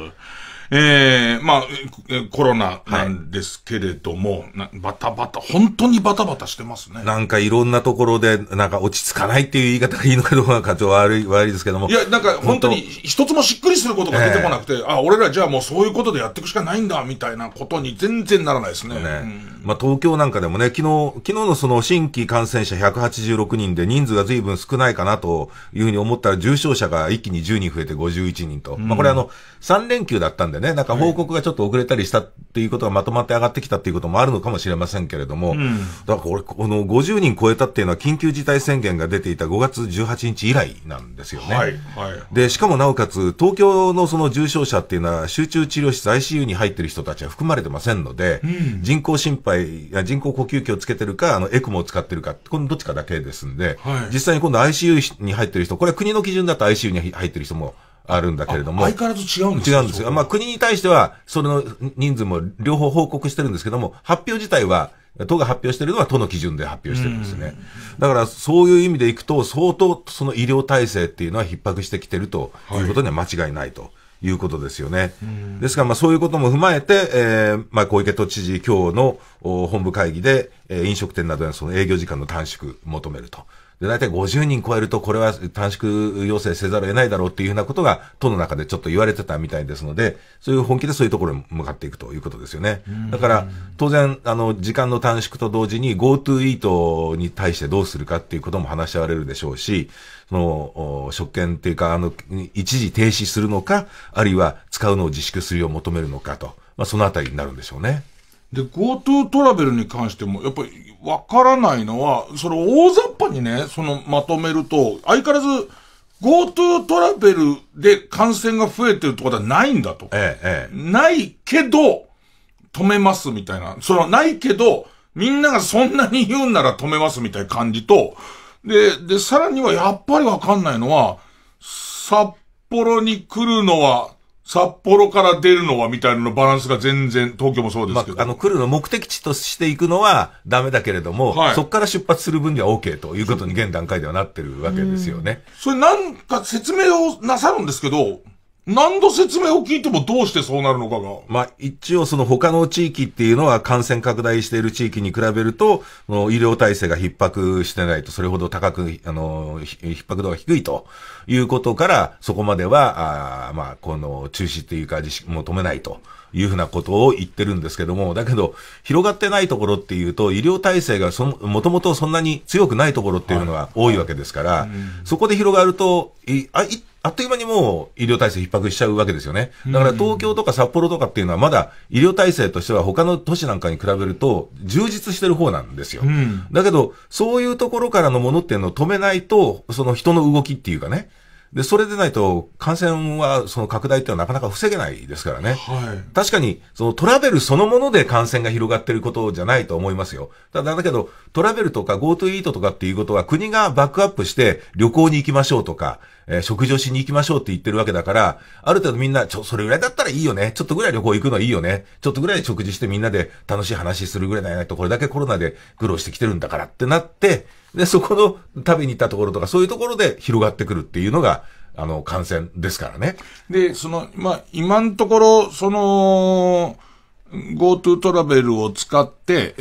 まあ、コロナなんですけれども、バタバタ、本当にバタバタしてますね。 なんかいろんなところで、なんか落ち着かないっていう言い方がいいのかどうかちょっと悪いですけども。 いや、なんか本当に一つもしっくりすることが出てこなくて、俺らじゃあもうそういうことでやっていくしかないんだ、みたいなことに全然ならないですね。 まあ東京なんかでもね、昨日のその新規感染者186人で人数が随分少ないかなというふうに思ったら重症者が一気に10人増えて51人と。まあこれ3連休だったんでね、なんか報告がちょっと遅れたりしたっていうことがまとまって上がってきたっていうこともあるのかもしれませんけれども、だからこの50人超えたっていうのは緊急事態宣言が出ていた5月18日以来なんですよね。で、しかもなおかつ東京のその重症者っていうのは集中治療室 ICU に入ってる人たちは含まれてませんので、人工呼吸器をつけてるか、エクモを使ってるか、このどっちかだけですんで、実際に今度 ICU に入ってる人、これは国の基準だと ICU に入ってる人もあるんだけれども。 相変わらず違うんですか？ 違うんですよ。まあ国に対しては、それの人数も両方報告してるんですけども、発表自体は、都が発表してるのは都の基準で発表してるんですね。だからそういう意味でいくと、相当その医療体制っていうのは逼迫してきてるということには間違いないということですよね。ですからまあそういうことも踏まえて、まあ小池都知事今日の本部会議で、飲食店などへのその営業時間の短縮求めると。で、大体50人超えると、これは短縮要請せざるを得ないだろうっていうふうなことが、都の中でちょっと言われてたみたいですので、そういう本気でそういうところに向かっていくということですよね。だから、当然、時間の短縮と同時に GoTo イートに対してどうするかっていうことも話し合われるでしょうし、食券っていうか、一時停止するのか、あるいは使うのを自粛するよう求めるのかと、まあ、そのあたりになるんでしょうね。 で、GoTo トラベルに関しても、やっぱり、わからないのは、それ大雑把にね、まとめると、相変わらず、GoTo トラベルで感染が増えてるってことはないんだと。ないけど、止めますみたいな。ないけど、みんながそんなに言うんなら止めますみたいな感じと、で、さらにはやっぱりわかんないのは、札幌に来るのは、札幌から出るのはみたいなのバランスが全然、東京もそうですけど。 来るの目的地として行くのはダメだけれども、そこから出発する分には OK ということに現段階ではなってるわけですよね。 それなんか説明をなさるんですけど、何度説明を聞いてもどうしてそうなるのかが。 まあ、一応その他の地域っていうのは感染拡大している地域に比べると、医療体制が逼迫してないと、それほど高く、逼迫度が低いということから、そこまでは、まあ、中止っていうか、自粛も止めないというふうなことを言ってるんですけども、だけど、広がってないところっていうと、医療体制がもともとそんなに強くないところっていうのが多いわけですから、そこで広がると、あっという間にもう医療体制逼迫しちゃうわけですよね。だから東京とか札幌とかっていうのはまだ医療体制としては他の都市なんかに比べると充実してる方なんですよ。だけど、そういうところからのものっていうのを止めないと、その人の動きっていうかね。で、それでないと感染はその拡大っていうのはなかなか防げないですからね。確かに、そのトラベルそのもので感染が広がってることじゃないと思いますよ。だけど、トラベルとか GoTo イートとかっていうことは国がバックアップして旅行に行きましょうとか、食事をしに行きましょうって言ってるわけだから、ある程度みんな、それぐらいだったらいいよね。ちょっとぐらい旅行行くのいいよね。ちょっとぐらい食事してみんなで楽しい話するぐらいじゃないと、これだけコロナで苦労してきてるんだからってなって、で、そこの食べに行ったところとか、そういうところで広がってくるっていうのが、感染ですからね。 で、今のところ、GoTo トラベルを使って、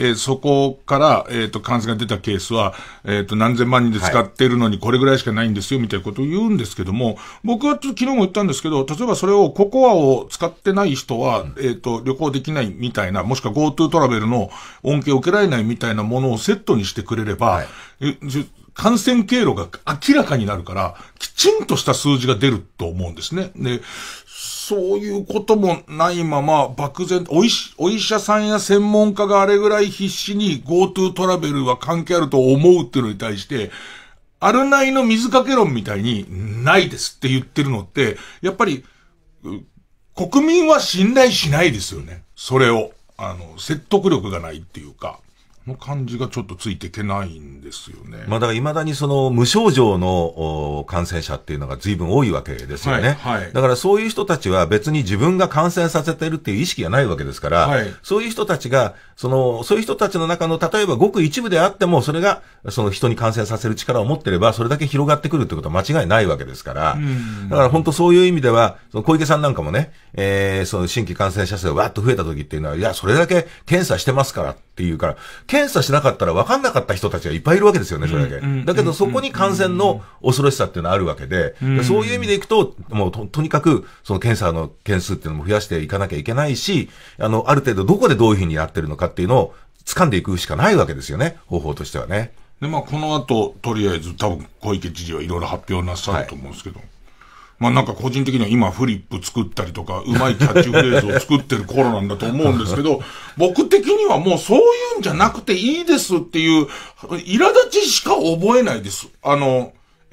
そこから、感染が出たケースは、何千万人で使ってるのにこれぐらいしかないんですよ、みたいなことを言うんですけども、僕は昨日も言ったんですけど、例えばそれをココアを使ってない人は、旅行できないみたいな、もしくは GoTo トラベルの恩恵を受けられないみたいなものをセットにしてくれれば、感染経路が明らかになるから、きちんとした数字が出ると思うんですね。で、そういうこともないまま、漠然、お医者さんや専門家があれぐらい必死に GoTo トラベルは関係あると思うっていうのに対して、あるなりの水かけ論みたいに、ないですって言ってるのって、やっぱり、国民は信頼しないですよね。それを。説得力がないっていうか。 の感じがちょっとついていけないんですよね。 まあだから未だにその無症状の感染者っていうのが随分多いわけですよね。はいはい、だからそういう人たちは別に自分が感染させてるっていう意識がないわけですから、はい、そういう人たちが、そういう人たちの中の例えばごく一部であっても、それがその人に感染させる力を持ってれば、それだけ広がってくるってことは間違いないわけですから、だから本当そういう意味では、その小池さんなんかもね、その新規感染者数がわーっと増えた時っていうのは、いや、それだけ検査してますからっていうから、検査しなかったら分かんなかった人たちがいっぱいいるわけですよね、それだけ。だけどそこに感染の恐ろしさっていうのはあるわけで、そういう意味でいくと、もうとにかくその検査の件数っていうのも増やしていかなきゃいけないし、ある程度どこでどういうふうにやってるのかっていうのを掴んでいくしかないわけですよね、方法としてはね。 で、まあこの後、とりあえず多分小池知事はいろいろ発表なさると思うんですけど、はい、まあなんか個人的には今フリップ作ったりとか、うまいキャッチフレーズを作ってる頃なんだと思うんですけど、僕的にはもうそういうんじゃなくていいですっていう、苛立ちしか覚えないです。この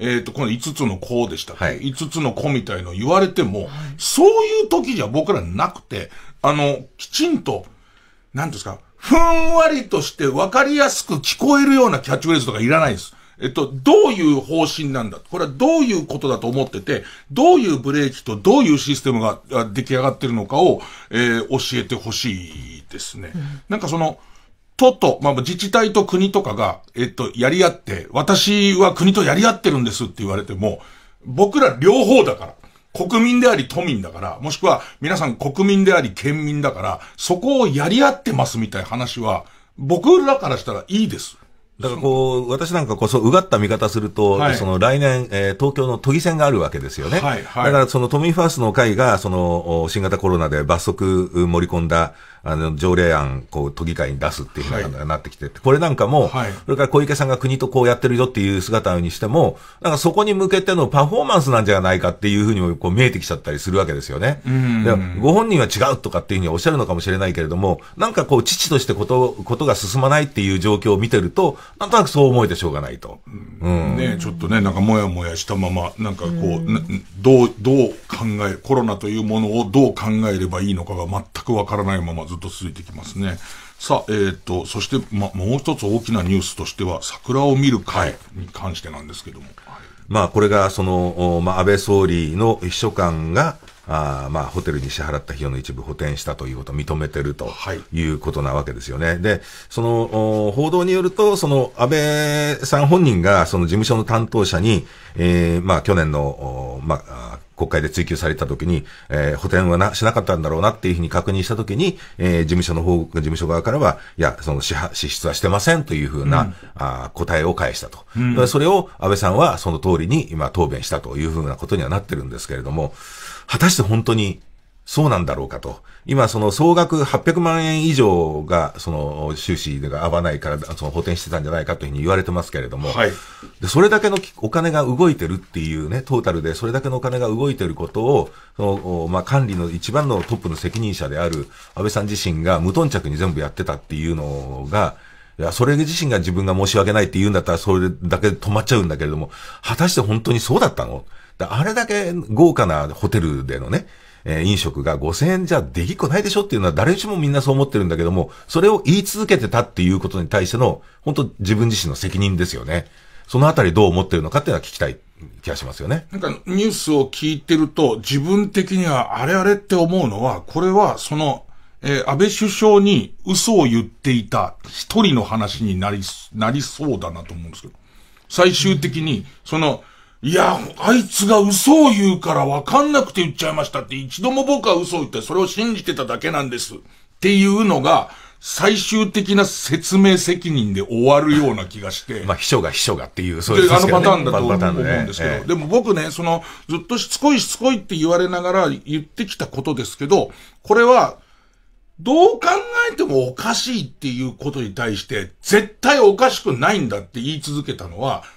5つの項でしたっけ、はい、5つの項みたいの言われても、はい、そういう時じゃ僕らなくて、きちんと、なんですか、ふんわりとして分かりやすく聞こえるようなキャッチフレーズとかいらないです。どういう方針なんだ。これはどういうことだと思ってて、どういうブレーキとどういうシステムが出来上がってるのかを、教えてほしいですね。なんかまあ、自治体と国とかが、やり合って、私は国とやり合ってるんですって言われても、僕ら両方だから。国民であり都民だから、もしくは皆さん国民であり県民だから、そこをやり合ってますみたいな話は、僕らからしたらいいです。 だから私なんかこそうがった見方すると、はい、来年、東京の都議選があるわけですよね。はいはい、だから都民ファーストの会が、新型コロナで罰則盛り込んだ、条例案、都議会に出すっていうふうになってきて、これなんかも、はい、それから小池さんが国とこうやってるよっていう姿にしても、なんかそこに向けてのパフォーマンスなんじゃないかっていうふうにも見えてきちゃったりするわけですよね。でご本人は違うとかっていうふうにおっしゃるのかもしれないけれども、なんか父としてことが進まないっていう状況を見てると、なんとなくそう思えてしょうがないと。 ね、ちょっとね、なんかもやもやしたまま、なんかどう考コロナというものをどう考えればいいのかが全くわからないままずっと続いてきますね。さあ、そして、もう一つ大きなニュースとしては、桜を見る会に関してなんですけども。はい、 まあ、これが、安倍総理の秘書官が、ホテルに支払った費用の一部補填したということを認めてるということなわけですよね。で、報道によると、安倍さん本人が、事務所の担当者に、去年の、国会で追及されたときに、補填はしなかったんだろうなっていうふうに確認したときに、事務所側からは、いや、支出はしてませんというふうな、答えを返したと。それを安倍さんはその通りに今答弁したというふうなことにはなってるんですけれども、果たして本当にそうなんだろうかと。今、総額800万円以上が、収支が合わないから、補填してたんじゃないかというふうに言われてますけれども、はい、でそれだけのお金が動いてるっていうね、トータルでそれだけのお金が動いてることを、管理の一番のトップの責任者である安倍さん自身が無頓着に全部やってたっていうのが、いや、それ自身が自分が申し訳ないって言うんだったら、それだけで止まっちゃうんだけれども、果たして本当にそうだったの？あれだけ豪華なホテルでのね、飲食が5000円じゃできっこないでしょっていうのは誰しもみんなそう思ってるんだけども、それを言い続けてたっていうことに対しての、本当自分自身の責任ですよね。そのあたりどう思ってるのかっていうのは聞きたい気がしますよね。 なんかニュースを聞いてると、自分的にはあれあれって思うのは、これは安倍首相に嘘を言っていた一人の話になりそうだなと思うんですけど、最終的に、いや、あいつが嘘を言うから分かんなくて言っちゃいましたって、一度も僕は嘘を言ってそれを信じてただけなんですっていうのが、最終的な説明責任で終わるような気がして。 秘書がっていう、 そういう、パターンだと思うんですけど、でも僕ね、ずっとしつこいって言われながら言ってきたことですけど、これは、どう考えてもおかしいっていうことに対して、絶対おかしくないんだって言い続けたのは、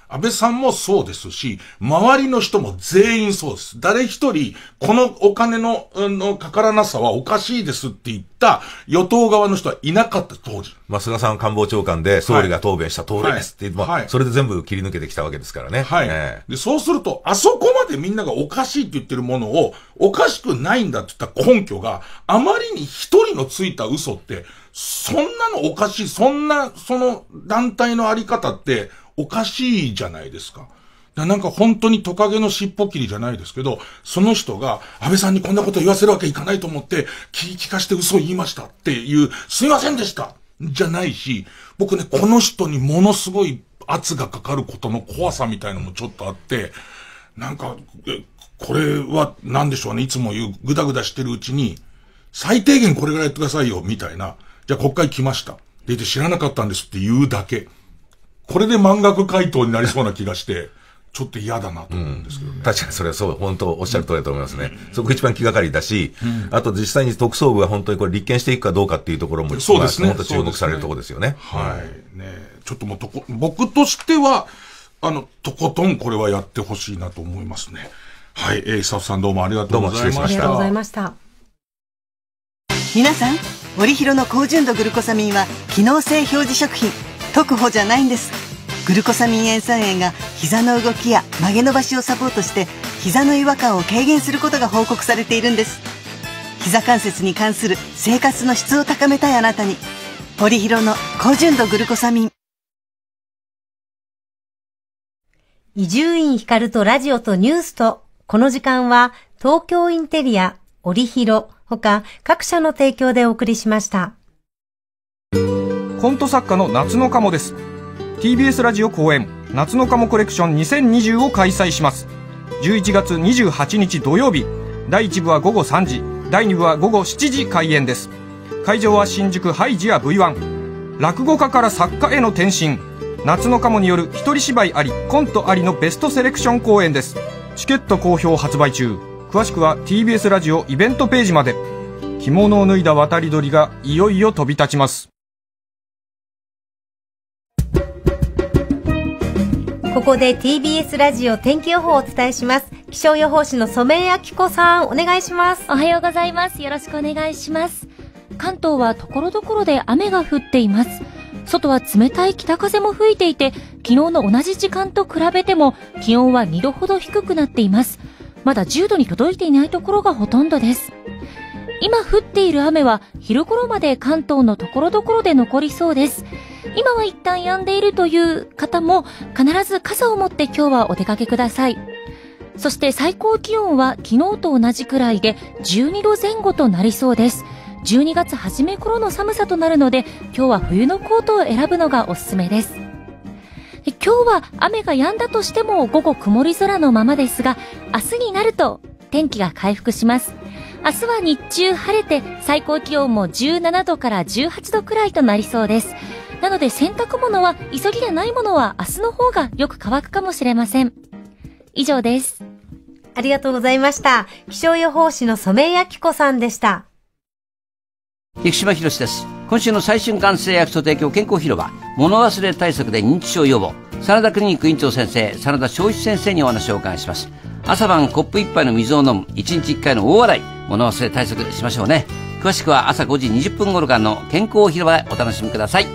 安倍さんもそうですし、周りの人も全員そうです。誰一人、このお金の、かからなさはおかしいですって言った与党側の人はいなかった、当時。 菅さん官房長官で総理が答弁した通りですって言って、はい、それで全部切り抜けてきたわけですからね。 はい。で、そうすると、あそこまでみんながおかしいって言ってるものを、おかしくないんだって言った根拠が、あまりに一人のついた嘘って、そんなのおかしい、その団体のあり方って、おかしいじゃないですか。なんか本当にトカゲの尻尾切りじゃないですけど、その人が安倍さんにこんなこと言わせるわけいかないと思って聞かして嘘を言いましたっていう、すいませんでしたじゃないし、僕ね、この人にものすごい圧がかかることの怖さみたいなのもちょっとあって、なんか、これは何でしょうね、いつも言うぐだぐだしてるうちに、最低限これぐらいやってくださいよ、みたいな。じゃあ国会来ました。で、知らなかったんですって言うだけ。これで満額回答になりそうな気がして、ちょっと嫌だなと思うんですけどね。 確かにそれはそう、本当おっしゃる通りだと思いますね。そこ一番気がかりだし、あと実際に特捜部が本当にこれ立件していくかどうかっていうところも、 そうですね。 本当注目されるところですよね。 はい。ね、ちょっともう僕としては、とことんこれはやってほしいなと思いますね。はい。スタッフさんどうもありがとうございました。 ありがとうございました。 皆さん、オリヒロの高純度グルコサミンは機能性表示食品。特保じゃないんです。グルコサミン塩酸塩が膝の動きや曲げ伸ばしをサポートして膝の違和感を軽減することが報告されているんです。膝関節に関する生活の質を高めたいあなたに、オリヒロの高純度グルコサミン。 伊集院光とラジオとニュースと、この時間は東京インテリア、オリヒロ他各社の提供でお送りしました。 コント作家の夏の鴨です。 TBS ラジオ公演夏の鴨コレクション2020を開催します。11月28日土曜日、第1部は午後3時、第2部は午後7時開演です。会場は新宿ハイジア V1。 落語家から作家への転身、夏の鴨による一人芝居ありコントありのベストセレクション公演です。チケット好評発売中。詳しくは TBS ラジオイベントページまで。着物を脱いだ渡り鳥がいよいよ飛び立ちます。 ここで TBS ラジオ天気予報をお伝えします。気象予報士の染井明子さん、お願いします。 おはようございます。よろしくお願いします。関東は所々で雨が降っています。外は冷たい北風も吹いていて、昨日の同じ時間と比べても気温は2度ほど低くなっています。まだ10度に届いていないところがほとんどです。今降っている雨は昼頃まで関東の所々で残りそうです。今は一旦止んでいるという方も必ず傘を持って今日はお出かけください。そして最高気温は昨日と同じくらいで12度前後となりそうです。12月初め頃の寒さとなるので、今日は冬のコートを選ぶのがおすすめです。今日は雨が止んだとしても午後曇り空のままですが、明日になると天気が回復します。明日は日中晴れて最高気温も17度から18度くらいとなりそうです。なので洗濯物は急ぎでないものは明日の方がよく乾くかもしれません。以上です。 ありがとうございました。気象予報士の染井明子さんでした。 生島博史です。今週の最春館製薬と提供健康広場、物忘れ対策で認知症予防、真田クリニック院長先生、真田昭一先生にお話をお伺いします。朝晩コップ一杯の水を飲む、1日1回の大洗い、物忘れ対策しましょうね。詳しくは朝5時20分頃からの健康広場でお楽しみください。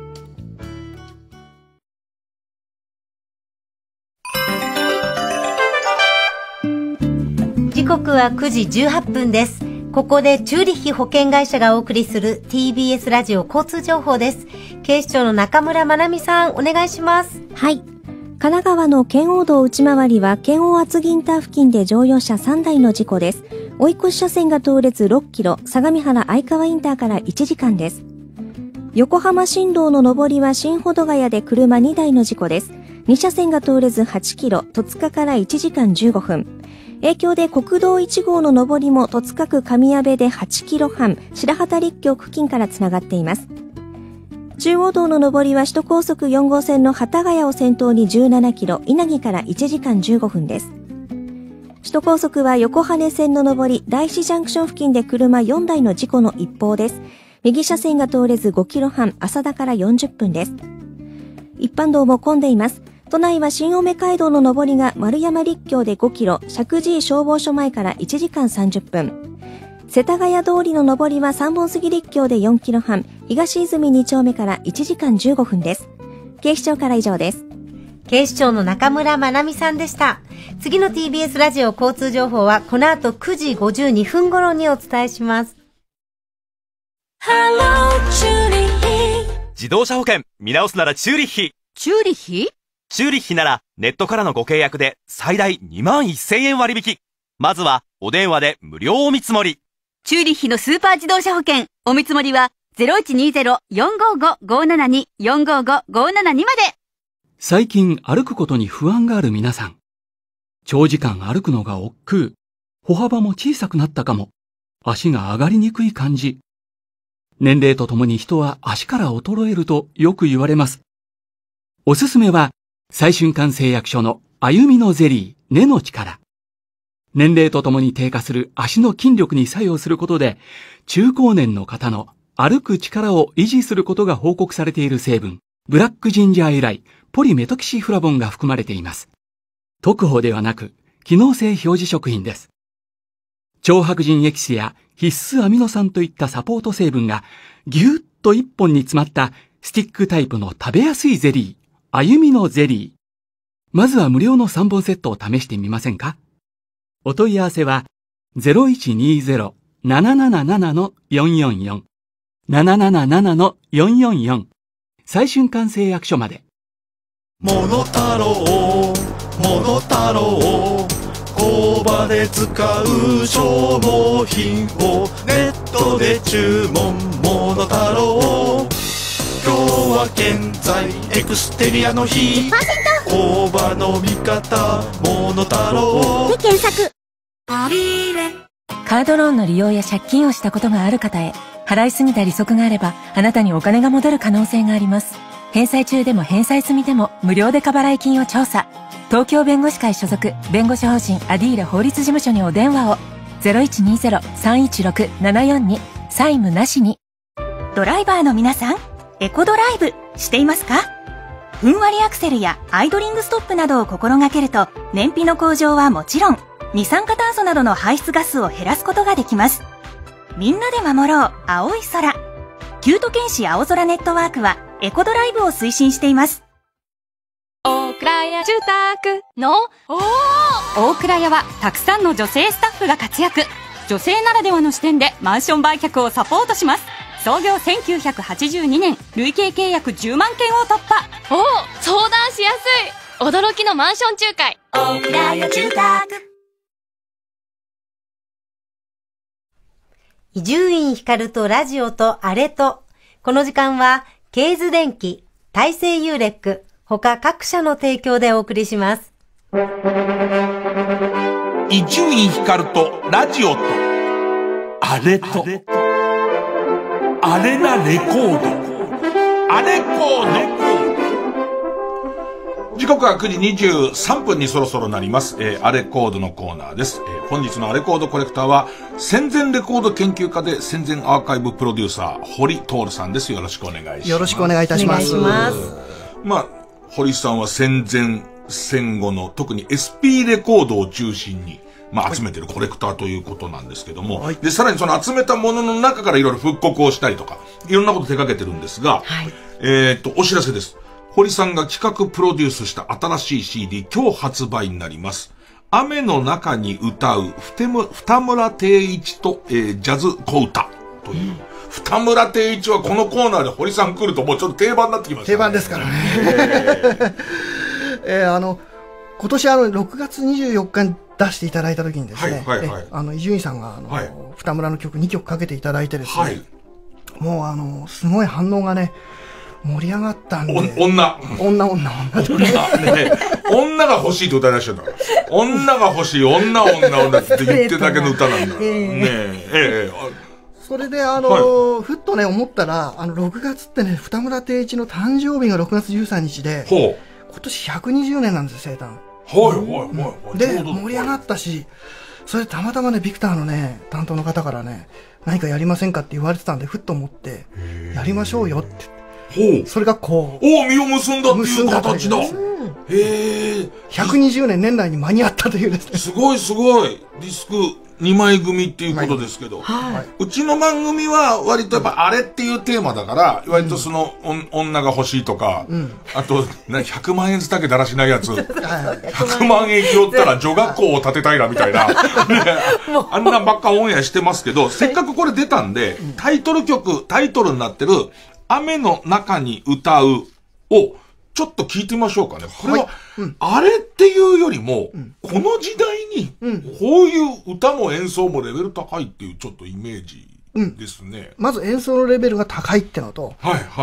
時刻は9時18分です。ここでチューリッヒ保険会社がお送りする TBS ラジオ交通情報です。警視庁の中村まなみさん、お願いします。 はい。神奈川の圏央道内回りは圏央厚木インター付近で乗用車3台の事故です。追い越し車線が通れず6キロ、相模原相川インターから1時間です。横浜新道の上りは新保土ヶ谷で車2台の事故です。2車線が通れず8キロ、戸塚から1時間15分。影響で国道1号の上りも戸塚区上矢部で8キロ半、白畑陸橋付近からつながっています。中央道の上りは首都高速4号線の幡ヶ谷を先頭に17キロ、稲城から1時間15分です。首都高速は横羽線の上り、大師ジャンクション付近で車4台の事故の一方です。右車線が通れず5キロ半、浅田から40分です。一般道も混んでいます。 都内は新青梅街道の上りが丸山立教で5キロ、石神井消防署前から1時間30分。世田谷通りの上りは三本杉立教で4キロ半、東泉2丁目から1時間15分です。警視庁から以上です。 警視庁の中村まなみさんでした。次の TBS ラジオ交通情報はこの後9時52分頃にお伝えします。 自動車保険見直すならチューリッヒ。 チューリッヒ？ チューリッヒならネットからのご契約で最大21,000円割引。まずはお電話で無料お見積もり。 チューリッヒのスーパー自動車保険お見積もりは 0120-455-572 455-572まで。 最近歩くことに不安がある皆さん。長時間歩くのが億劫。歩幅も小さくなったかも。足が上がりにくい感じ。年齢とともに人は足から衰えるとよく言われます。おすすめは、再春館製薬所の歩みのゼリー、根の力。年齢とともに低下する足の筋力に作用することで、中高年の方の歩く力を維持することが報告されている成分、ブラックジンジャー由来、ポリメトキシフラボンが含まれています。特保ではなく、機能性表示食品です。腸白腎エキスや必須アミノ酸といったサポート成分がぎゅっと一本に詰まったスティックタイプの食べやすいゼリー、歩みのゼリー。まずは無料の3本セットを試してみませんか？お問い合わせは 0120-777-444 777-444 再春館製薬所まで。 モノタロウモノタロウ工場で使う消耗品をネットで注文モノタロウ今日は現在エクステリアの日工場の味方モノタロウで検索。 カードローンの利用や借金をしたことがある方へ、払いすぎた利息があればあなたにお金が戻る可能性があります。返済中でも返済済みでも無料で過払い金を調査。東京弁護士会所属弁護士法人アディーラ法律事務所にお電話を。 0120-316-742 債務なしに。 ドライバーの皆さん、エコドライブしていますか？ふんわりアクセルやアイドリングストップなどを心がけると燃費の向上はもちろん二酸化炭素などの排出ガスを減らすことができます。みんなで守ろう青い空。キュート県市青空ネットワークはエコドライブを推進しています。 大倉屋住宅の大倉屋はたくさんの女性スタッフが活躍。女性ならではの視点でマンション売却をサポートします。創業1982年、累計契約10万件を突破。 相談しやすい。驚きのマンション仲介。大倉屋住宅。 伊集院光とラジオとあれと。この時間は、ケーズ電機、大西ユーレック、他各社の提供でお送りします。 伊集院光とラジオとあれとあれなレコードあれコード。時刻は9時23分にそろそろなります。あれコードのコーナーです。本日のあれコードコレクターは戦前レコード研究家で戦前アーカイブプロデューサー堀徹さんです。よろしくお願いします。 よろしくお願いいたします。 まあ堀さんは戦前戦後の特に SP レコードを中心に集めてるコレクターということなんですけども、はい、でさらにその集めたものの中からいろいろ復刻をしたりとかいろんなこと手掛けてるんですが、はい、お知らせです。堀さんが企画プロデュースした新しい CD 今日発売になります。雨の中に歌う二村定一と、ジャズ小歌という、二村定一はこのコーナーで堀さん来るともうちょっと定番になってきましたね。 定番ですからね。今年6月24日に出していただいた時にですね、伊集院さんが二村の曲2曲かけていただいてですね、はい、もうすごい反応がね盛り上がったんで。 女が欲しいって歌い出しちゃった。女が欲しい、女って言ってだけの歌なんだ。 それでふっとね思ったら、6月ってね、二村定一の誕生日が6月13日で、今年120年なんですよ、生誕。で、盛り上がったし、それでたまたまね、ビクターのね、担当の方からね、何かやりませんかって言われてたんで、ふっと思って、やりましょうよって。それがこう。 実を結んだっていう形だ。 へえ。 120年年内に間に合ったというですね。 すごいすごい。ディスク2枚組っていうことですけど。 はい。 うちの番組は割とやっぱあれっていうテーマだから、割とその、女が欲しいとか、あと、100万円ずつだけだらしないやつ。100万円拾ったら女学校を建てたいなみたいな。あんなばっかオンエアしてますけど、せっかくこれ出たんで、タイトルになってる、雨の中に歌うを、ちょっと聞いてみましょうかね。これは、あれっていうよりも、この時代に、こういう歌も演奏もレベル高いっていうちょっとイメージですね。 まず演奏のレベルが高いってのと、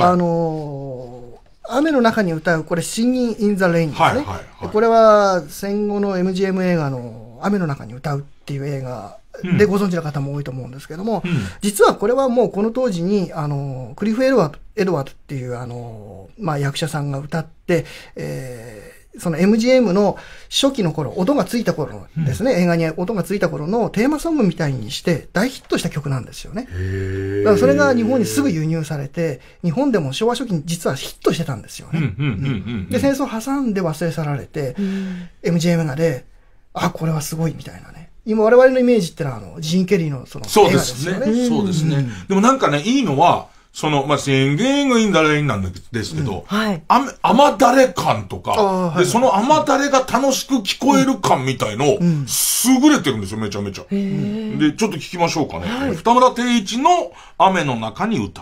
雨の中に歌う、これ、Singing in the Rain ですね。これは戦後の MGM 映画の雨の中に歌うっていう映画でご存知の方も多いと思うんですけども、実はこれはもうこの当時に、クリフ・エドワードっていう役者さんが歌って、その MGM の初期の頃、音がついた頃ですね、映画に音がついた頃のテーマソングみたいにして大ヒットした曲なんですよね。だからそれが日本にすぐ輸入されて、日本でも昭和初期に実はヒットしてたんですよね。で、戦争挟んで忘れ去られて、MGM がで、これはすごいみたいなね。今我々のイメージってのはジーン・ケリーのその映画ですよね。 そうですね。でもなんかね、いいのは、宣言がいいんだれなんですけど、雨だれ感とか、で、その雨だれが楽しく聞こえる感みたいの、優れてるんですよ、めちゃめちゃ。で、ちょっと聞きましょうかね。二村定一の雨の中に歌う。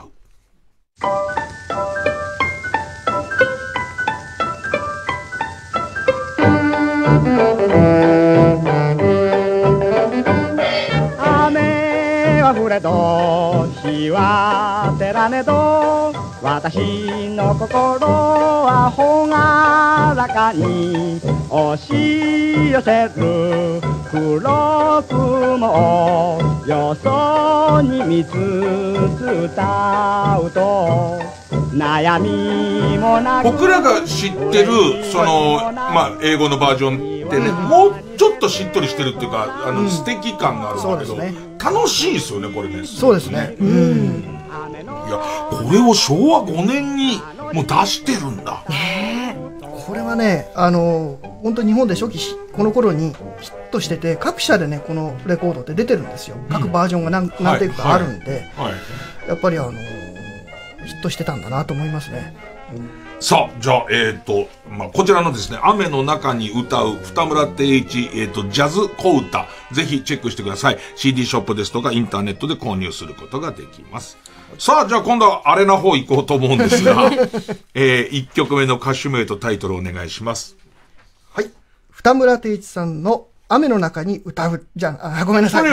降れど日は照らねど私の心はほがらかに押し寄せる黒雲をよそに見つつ歌うと悩みもなく僕らが知ってる英語のバージョンってね、もうちょっとしっとりしてるっていうか素敵感があるんだけど、楽しいですよねこれね。 そうですね。 いや、これを昭和5年にもう出してるんだ。 これはね、本当に日本で初期この頃にヒットしてて、各社でねこのレコードって出てるんですよ。各バージョンが何テイクかあるんで、やっぱりヒットしてたんだなと思いますね。 さあ、じゃあ、こちらのですね、雨の中に歌う二村定一、ジャズ小歌、ぜひチェックしてください。CD ショップですとかインターネットで購入することができます。さあ、じゃあ今度はあれな方行こうと思うんですが、1曲目の歌手名とタイトルをお願いします。 はい。二村定一さんの雨の中に歌う、ごめんなさい。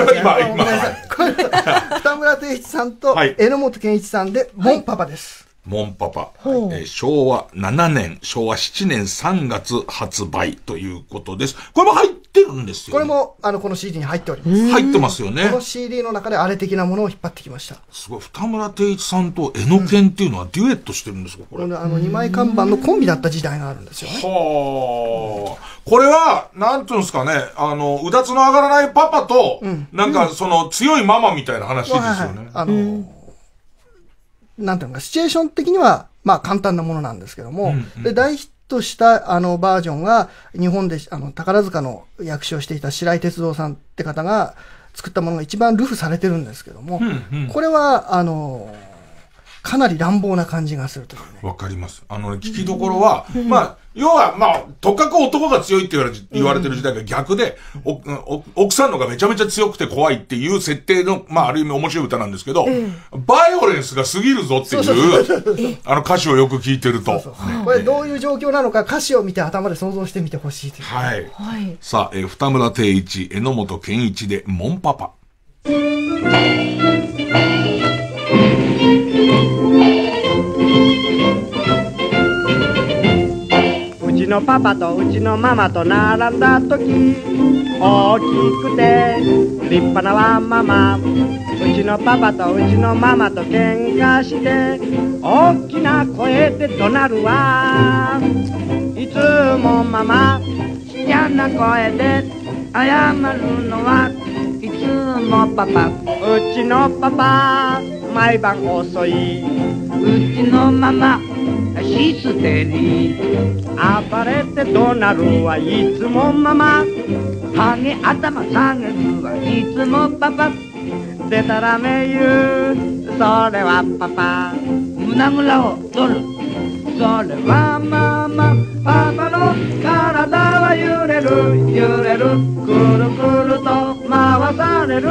二村定一さんと榎本健一さんで、モンパパです。 モンパパ、昭和7年、昭和7年3月発売ということです。これも入ってるんですよ、ね。 これも、この CD に入っております。 入ってますよね。 この CD の中であれ的なものを引っ張ってきました。 すごい。二村定一さんと榎野健っていうのはデュエットしてるんですか、これ。 二枚看板のコンビだった時代があるんですよね。 はあ。これは、なんていうんですかね、うだつの上がらないパパと、なんか、強いママみたいな話ですよね。 なんていうのか、シチュエーション的には、簡単なものなんですけども、で、大ヒットした、バージョンが、日本で、宝塚の役所をしていた白井哲三さんって方が作ったものが一番ルフされてるんですけども、これは、かなり乱暴な感じがするというね。 わかります。聞きどころは、要は、とかく男が強いって言われてる時代が逆で、奥さんのがめちゃめちゃ強くて怖いっていう設定の、ある意味面白い歌なんですけど、バイオレンスが過ぎるぞっていう、歌詞をよく聞いてると。 これどういう状況なのか歌詞を見て頭で想像してみてほしいという。 はい。さあ、二村定一、榎本健一で、モンパパ。 うちのパパとうちのママと並んだ時大きくて立派なワンママ、うちのパパとうちのママと喧嘩して大きな声で怒鳴るわ。いつもママ嫌な声で謝るのはいつもパパ、うちのパパ毎晩遅いちのママヒステリー暴れて怒鳴るはいつもママハゲ頭下げるはいつもパパでたらめ言うそれはパパ胸ぐらを取るそれはママパパの体は揺れる揺れるくるくると回される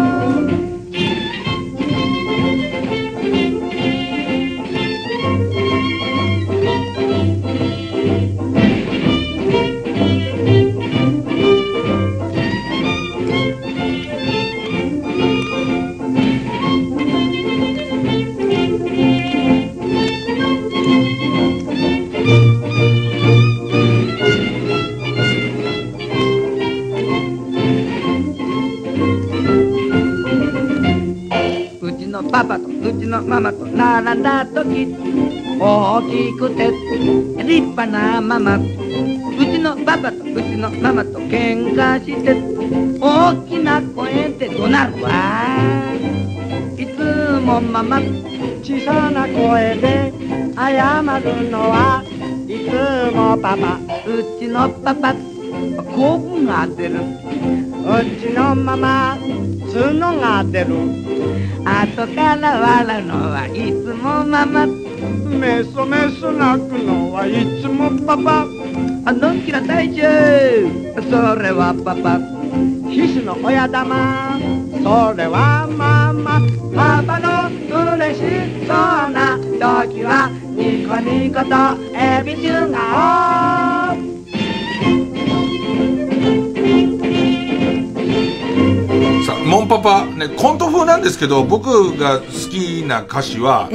パパとうちのママと並んだ時大きくて立派なママうちのパパとうちのママと喧嘩して大きな声で怒鳴るわいつもママ小さな声で謝るのはいつもパパうちのパパコブが出るうちのママ角が出る後から笑うのはいつもママメソメソ泣くのはいつもパパドンキラ大丈夫それはパパ必死の親玉それはママパパの嬉しそうな時はニコニコとエビ中顔さあ、モンパパ、ね、コント風なんですけど、僕が好きな歌詞は、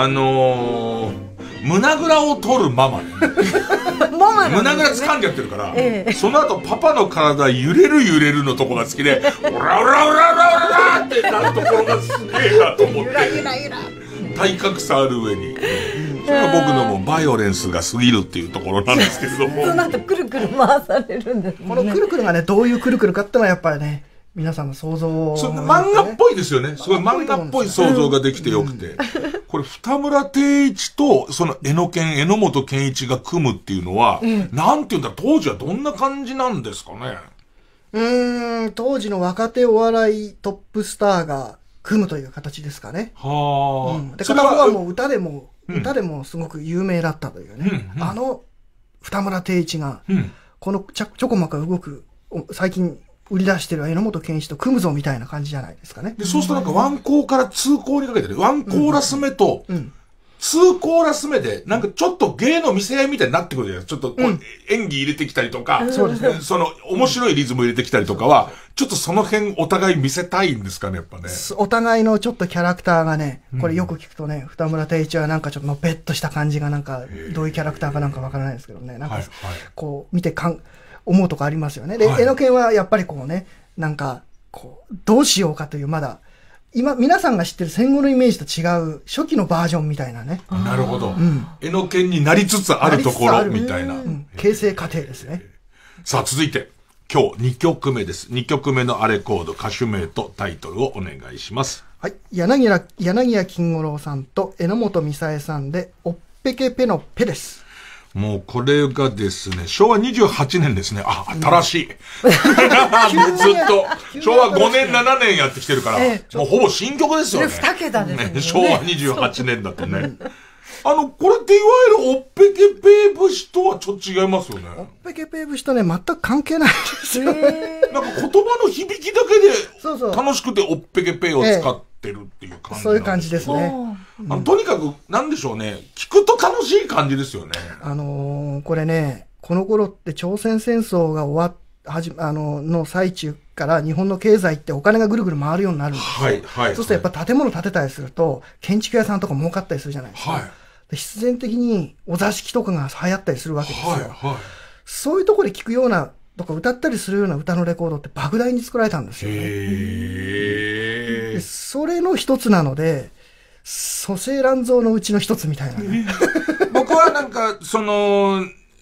胸ぐらを取るママね。胸ぐら掴んでやってるから、その後パパの体揺れる揺れるのとこが好きで、オラオラオラオラオラってなるところがすげえなと思って。体格差ある上に。それが僕のもうバイオレンスが過ぎるっていうところなんですけれども。 その後くるくる回されるんですね。 このくるくるがね、どういうくるくるかってのはやっぱりね、皆さんの想像、ね、 漫画っぽいですよね。すごい漫画っぽい想像ができてよくて。これ、二村定一と、その榎本健一が組むっていうのは、なんていうんだ、当時はどんな感じなんですかね。 当時の若手お笑いトップスターが組むという形ですかね。 はあ。で、片方はもう歌でもすごく有名だったというね。二村定一が、このちょこまか動く、最近、売り出してる榎本健一と組むぞみたいな感じじゃないですかね。 で、そうするとなんかワンコーからツーコーにかけてね、ワンコーラス目と、ツーコーラス目で、なんかちょっと芸の見せ合いみたいになってくるじゃないですか。ちょっと演技入れてきたりとか、 そうですね。 その面白いリズム入れてきたりとかは、ちょっとその辺お互い見せたいんですかね、やっぱね。 お互いのちょっとキャラクターがね、これよく聞くとね、二村定一はなんかちょっとのぺっとした感じがなんか、どういうキャラクターかなんかわからないですけどね、なんか、こう見て思うとこありますよね。で、榎健はやっぱりこうね、なんか、こう、どうしようかという、まだ、今、皆さんが知ってる戦後のイメージと違う、初期のバージョンみたいなね。 なるほど。榎健になりつつあるところ、みたいな。 形成過程ですね。 さあ、続いて、今日2曲目です。2曲目のあれコード、歌手名とタイトルをお願いします。 はい。柳家金五郎さんと榎本美沙恵さんで、おっぺけぺのぺです。 もうこれがですね、昭和28年ですね。あ、新しい。ずっと、昭和5年、7年やってきてるから、もうほぼ新曲ですよね。 2桁ですね。 昭和28年だとね。これっていわゆるおっぺけぺ節とはちょっと違いますよね。 おっぺけぺ節とね、全く関係ないですよね。 なんか言葉の響きだけで、楽しくておっぺけぺを使ってるっていう感じ。 そういう感じですね。 とにかく、なんでしょうね。聞くと楽しい感じですよね。 これね、この頃って朝鮮戦争が終わの最中から日本の経済ってお金がぐるぐる回るようになるんですよ。そうするとやっぱ建物建てたりすると、建築屋さんとか儲かったりするじゃないですか。必然的にお座敷とかが流行ったりするわけですよ。そういうところで聞くような、とか歌ったりするような歌のレコードって莫大に作られたんですよね。それの一つなので、蘇生乱造のうちの一つみたいなね。 僕はなんか、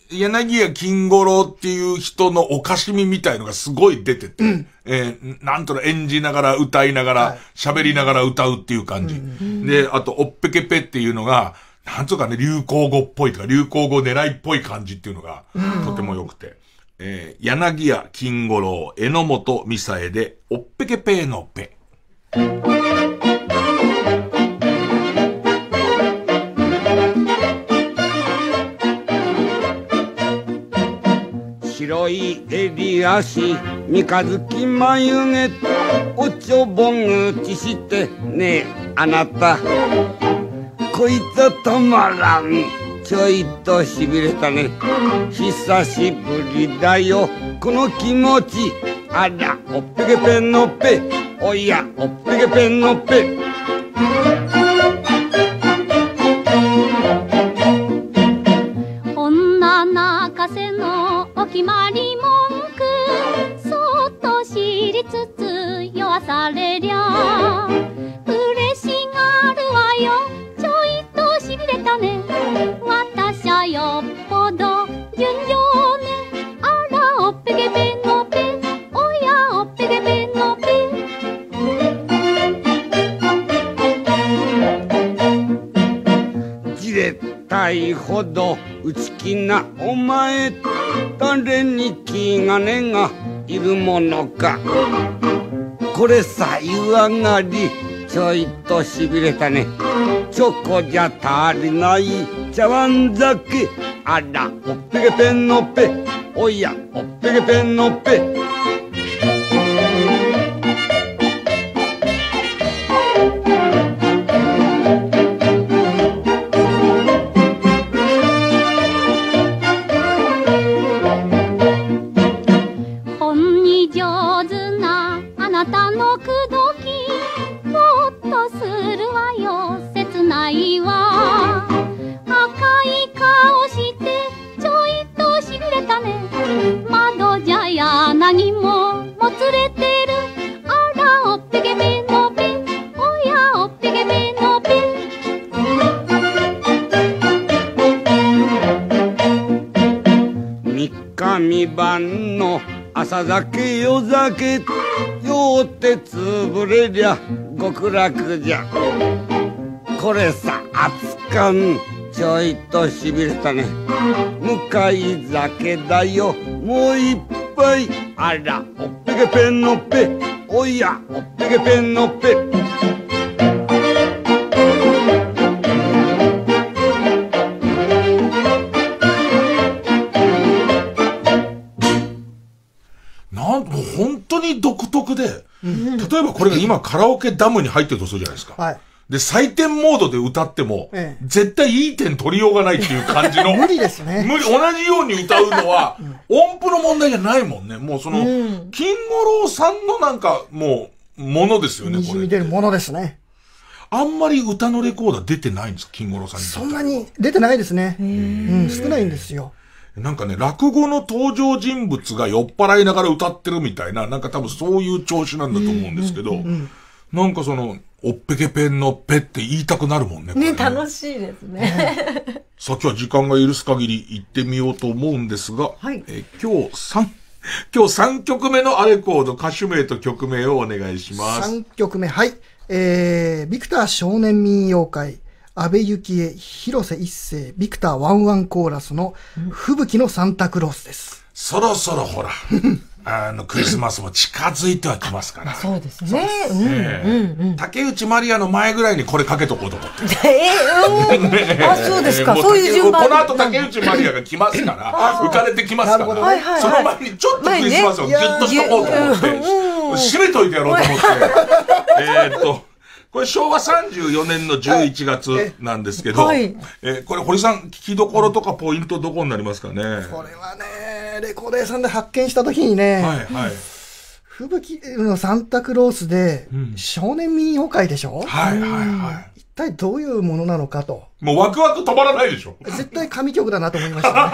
柳家金五郎っていう人のおかしみみたいのがすごい出てて、なんとな演じながら歌いながら喋りながら歌うっていう感じ。で、あと、おっぺけぺっていうのが、なんとかね、流行語っぽいとか、流行語狙いっぽい感じっていうのが、とても良くて。柳家金五郎、榎本美沙恵で、おっぺけぺのぺ。 白い襟足、三日月眉毛、おちょぼ口してねえ、あなた。こいつはたまらん。ちょいとしびれたね。久しぶりだよ、この気持ち。あら、おっぺけぺのぺ。おや、おっぺけぺのぺ。 女泣かせのお決まり文句、そっと知りつつ酔わされりゃ嬉しがるわよ。ちょいとしびれたね。私はよっぽど純情ね。あら、おっぺけぺのぺ。おや、おっぺけぺのぺ。 じれったいほど内気なお前、誰に気兼ねがいるものか。これさ湯上がり、ちょいとしびれたね。チョコじゃ足りない茶碗酒。あら、おっぺけぺのぺ。おや、おっぺけぺのぺ。 本に上手なあなたの口説き、もっとするわよ、切ないわ。赤い顔してちょいとしびれたね。窓じゃ柳ももつれてる。あら、おっぺけぺのぺ。おや、おっぺけぺのぺ。 三日三晩の朝酒夜酒、酔って潰れりゃ極楽じゃ。これさ熱燗、ちょいとしびれたね。向かい酒だよ、もう一杯。あら、おっぺけぺのぺ。おや、おっぺけぺのぺ。 なんもう本当に独特で、例えばこれが今カラオケダムに入ってるとするじゃないですか。 はい。 で、採点モードで歌っても、絶対いい点取りようがないっていう感じの。 無理ですね。 同じように歌うのは、音符の問題じゃないもんね。もうその、金五郎さんのなんか、もう、ものですよね、これ。 滲み出るものですね。 あんまり歌のレコーダー出てないんですか、金五郎さんに。 そんなに出てないですね。少ないんですよ。 なんかね、落語の登場人物が酔っ払いながら歌ってるみたいな、なんか多分そういう調子なんだと思うんですけど、なんかその、おっぺけぺんのぺって言いたくなるもんね。 ね、楽しいですね。 さあ今日は時間が許す限り行ってみようと思うんですが、今日3曲目のアレコード、歌手名と曲名をお願いします。 3曲目、はい。ビクター少年民謡会、安倍幸恵、広瀬一生、ビクターワンワンコーラスの吹雪のサンタクロースです。 そろそろほら、クリスマスも近づいてはきますから。 そうですね。 竹内まりやの前ぐらいにこれかけとこうと思って。 あ、そうですか。そういう順番。 この後竹内まりやが来ますから、浮かれてきますから、その前にちょっとクリスマスをギュッとしとこうと思って、締めといてやろうと思って。これ昭和34年の11月なんですけど、これ堀さん聞きどころとかポイントどこになりますかね。 これはね、レコード屋さんで発見した時にね、吹雪のサンタクロースで、少年民謡会でしょ？一体どういうものなのかと。 もうワクワク止まらないでしょ？ 絶対神曲だなと思いましたね。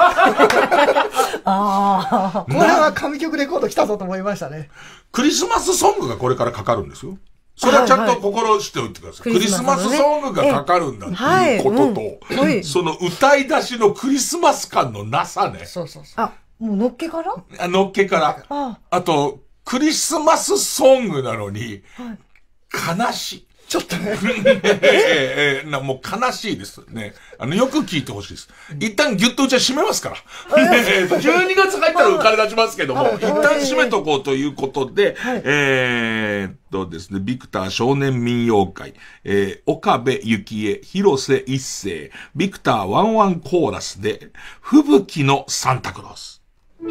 これは神曲レコード来たぞと思いましたね。 クリスマスソングがこれからかかるんですよ。 それはちゃんと心しておいてください。クリスマスソングがかかるんだっていうことと、その歌い出しのクリスマス感のなさね。 そうそうそう。もうのっけから？ のっけから。あと、クリスマスソングなのに、悲しい。 ちょっとね。 もう悲しいですね。よく聞いてほしいです。一旦ギュッとうちは締めますから。12月入ったら浮かれ出しますけども、一旦締めとこうということで、ですね、ビクター少年民謡会、岡部幸恵、広瀬一世、ビクターワンワンコーラスで、吹雪のサンタクロース。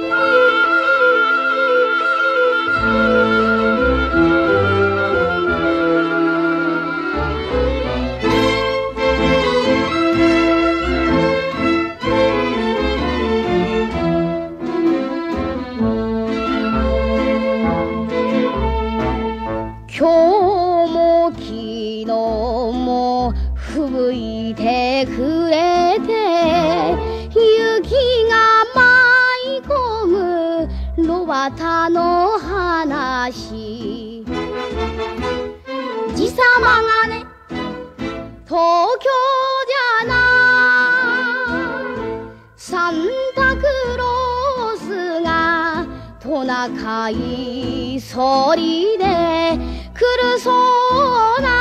今日も昨日も吹いてくれて雪が舞い込む炉端の話じさまがね東京じゃなサンタクロースがトナカイそりで来るそうな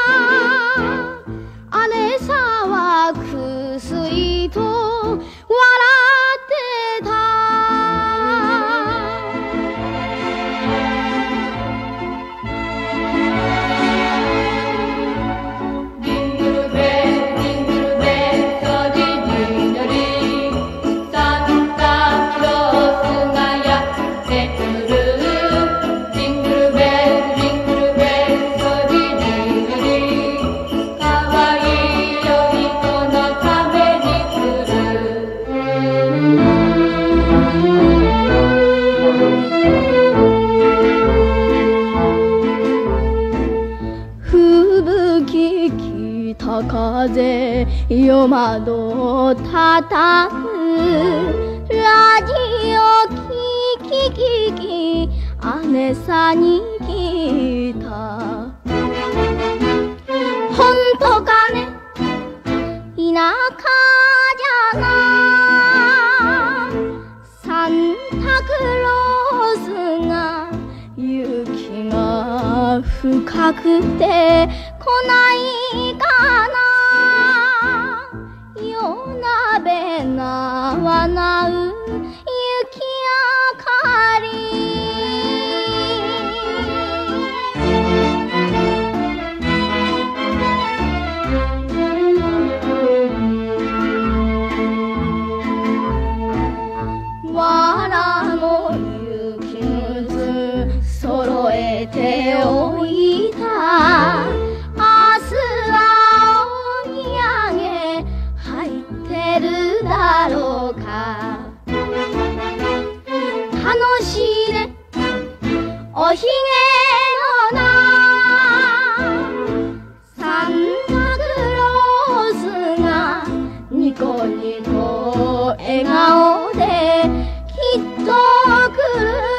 姉さはくすいと笑ってたジングルベルジングルベルソジジドリサンタクロースがやってくる風夜窓叩くラジオ聞き姉さんに聞いた本当かね田舎じゃなサンタクロースが雪が深くて来ないかな夜鍋縄なう雪明かり藁の雪靴揃えておいただろうか楽しいねおひげのなサンタクロースがニコニコ笑顔できっと来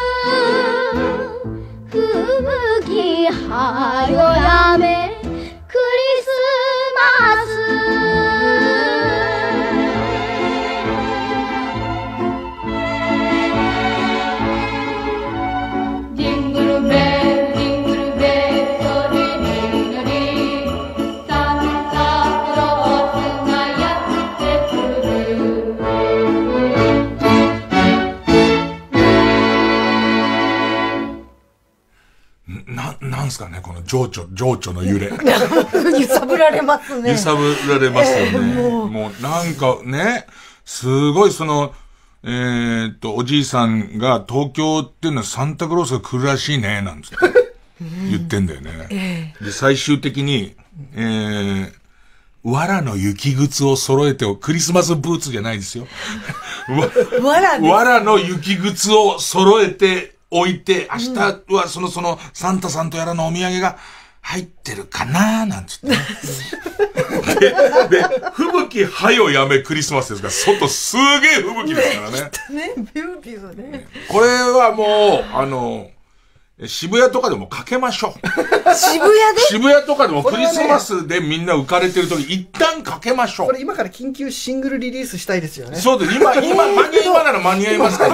る吹雪はよやめクリスマスなんすかね、この情緒の揺れ。 揺さぶられますね。 揺さぶられますよね。もうなんかね、すごいおじいさんが東京っていうのはサンタクロースが来るらしいね、なんつって言ってんだよね。で、最終的に、藁の雪靴を揃えてクリスマスブーツじゃないですよ。藁の雪靴を揃えて置いて、明日はそのサンタさんとやらのお土産が入ってるかなーなんつって。で、吹雪はよやめクリスマスですから、外すげえ吹雪ですからね。 ビュービューね。 これはもう、 渋谷とかでもかけましょう。 渋谷で渋谷とかでもクリスマスでみんな浮かれてる時、一旦かけましょう。 これ今から緊急シングルリリースしたいですよね。 そうです。今なら間に合いますから。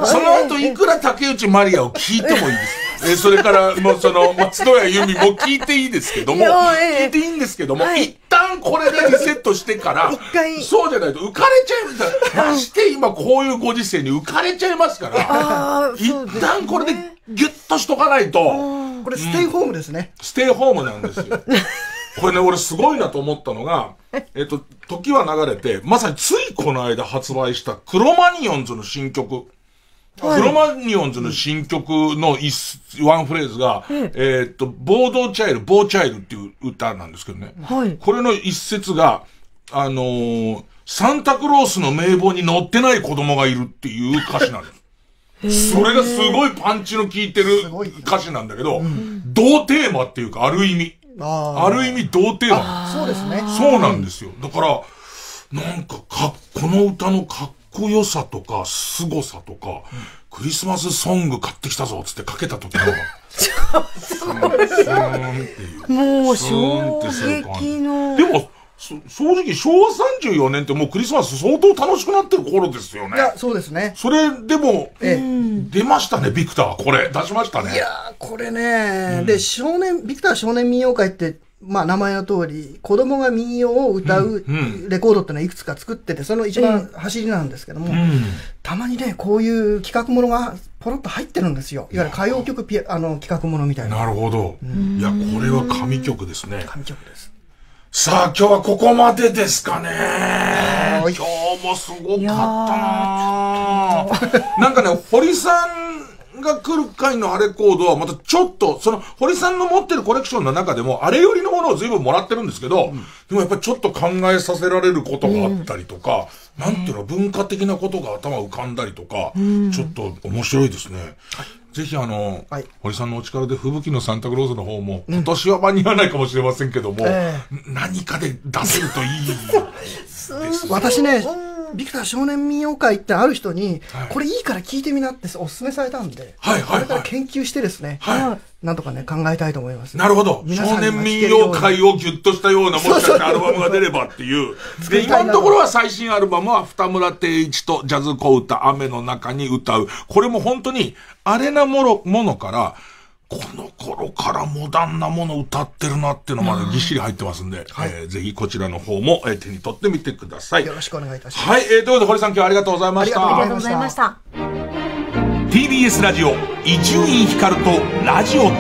その後いくら竹内まりやを聞いてもいいです。それからもう松任谷由実も聞いていいですけども、聞いていいんですけども、一旦これでリセットしてから、そうじゃないと浮かれちゃいますから。まして今こういうご時世に浮かれちゃいますから、一旦これでギュッとしとかないと。 これステイホームですね。 ステイホームなんですよ。これね、俺すごいなと思ったのが、時は流れて、まさについこの間発売したクロマニヨンズの新曲。クロマニヨンズの新曲のワンフレーズが、ボーチャイルっていう歌なんですけどね。これの一節が、サンタクロースの名簿に載ってない子供がいるっていう歌詞なんです。それがすごいパンチの効いてる歌詞なんだけど、同テーマっていうか、ある意味同テーマ。 そうですね。 そうなんですよ。だから、なんかこの歌のかっこよさとか、凄さとか、クリスマスソング買ってきたぞつってかけた時の、 もう衝撃の。 でも、正直昭和34年ってもうクリスマス相当楽しくなってる頃ですよね。 いや、そうですね。 それでも、出ましたね、ビクター。これ、出しましたね。 いやー、これね、で、ビクター少年民謡会って、まあ名前の通り、子供が民謡を歌うレコードってのはいくつか作ってて、その一番走りなんですけども、たまにね、こういう企画ものがポロッと入ってるんですよ。いわゆる歌謡曲企画ものみたいな。 なるほど。いや、これは神曲ですね。 神曲です。 さあ、今日はここまでですかね。今日もすごかったななんかね、堀さんが来る回のアレコードはまたちょっと、堀さんの持ってるコレクションの中でも、あれよりのものを随分もらってるんですけど、でもやっぱりちょっと考えさせられることがあったりとか、なんていうの、文化的なことが頭浮かんだりとか、ちょっと面白いですね。ぜひ堀さんのお力で吹雪のサンタクロースの方も、今年は間に合わないかもしれませんけども、何かで出せるといいです。 私ね、ビクター少年民謡会ってある人に、これいいから聞いてみなってお勧めされたんで、これから研究してですね、なんとかね、考えたいと思います。 なるほど。少年民謡会をギュッとしたような、もしかしてアルバムが出ればっていう。で、今のところは最新アルバムは、二村定一とジャズ小歌、雨の中に歌う。これも本当に、あれなものから、この頃からモダンなもの歌ってるなっていうのまでぎっしり入ってますんで、ぜひこちらの方も手に取ってみてください。 よろしくお願いいたします。 はい、ということで堀さん今日はありがとうございました。 ありがとうございました。 TBS ラジオ伊集院光とラジオと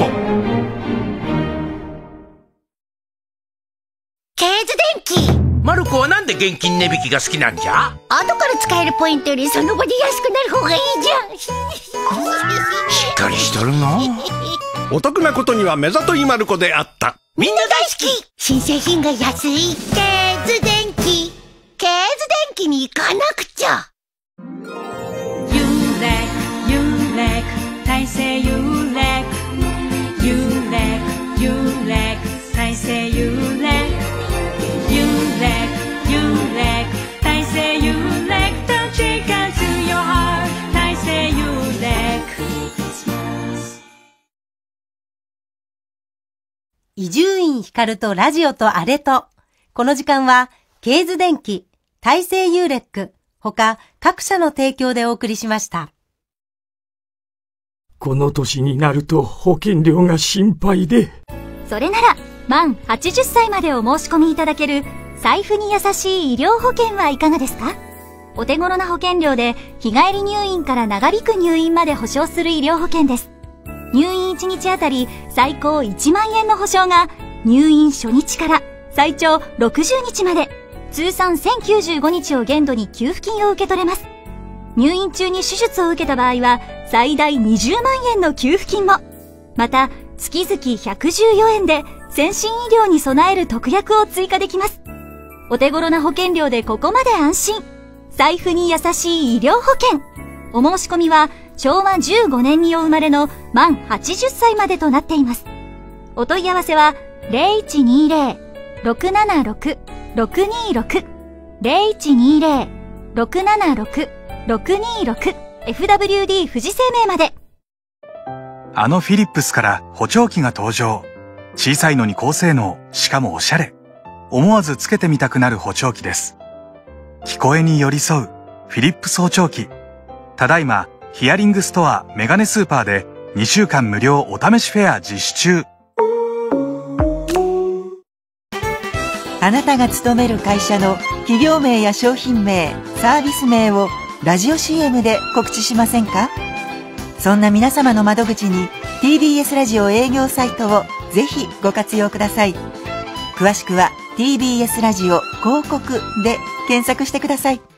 ケーズ電気。 マルコはなんで現金値引きが好きなんじゃ？ 後から使えるポイントよりその場で安くなる方がいいじゃん。 しっかりしとるの。 お得なことには目ざといマルコであった。 みんな大好き。新製品が安いケーズ電気。ケーズ電気に行かなくちゃ。 ユレク大西ユレクユレク大西ユレク大西ユレク Don't take us to your heart 大西ユレク伊集院光とラジオとあれと。この時間はケーズ電機、大西ユーレック他各社の提供でお送りしました。 この年になると保険料が心配で。 それなら満80歳までお申し込みいただける財布に優しい医療保険はいかがですか？お手頃な保険料で日帰り入院から長引く入院まで保証する医療保険です。入院1日あたり最高1万円の保証が入院初日から最長60日まで通算1095日を限度に給付金を受け取れます。入院中に手術を受けた場合は最大20万円の給付金も。また月々114円で先進医療に備える特約を追加できます。お手頃な保険料でここまで安心。財布に優しい医療保険。お申し込みは昭和15年にお生まれの満80歳までとなっています。お問い合わせは 0120-676-626 0120-676-626 FWD 富士生命まで。 あのフィリップスから補聴器が登場。小さいのに高性能、しかもおしゃれ。思わずつけてみたくなる補聴器です。聞こえに寄り添うフィリップス補聴器。ただいまヒアリングストアメガネスーパーで2週間無料お試しフェア実施中。 あなたが勤める会社の企業名や商品名、サービス名をラジオ CM で告知しませんか？そんな皆様の窓口に TBS ラジオ営業サイトをぜひご活用ください。詳しくは TBS ラジオ広告で検索してください。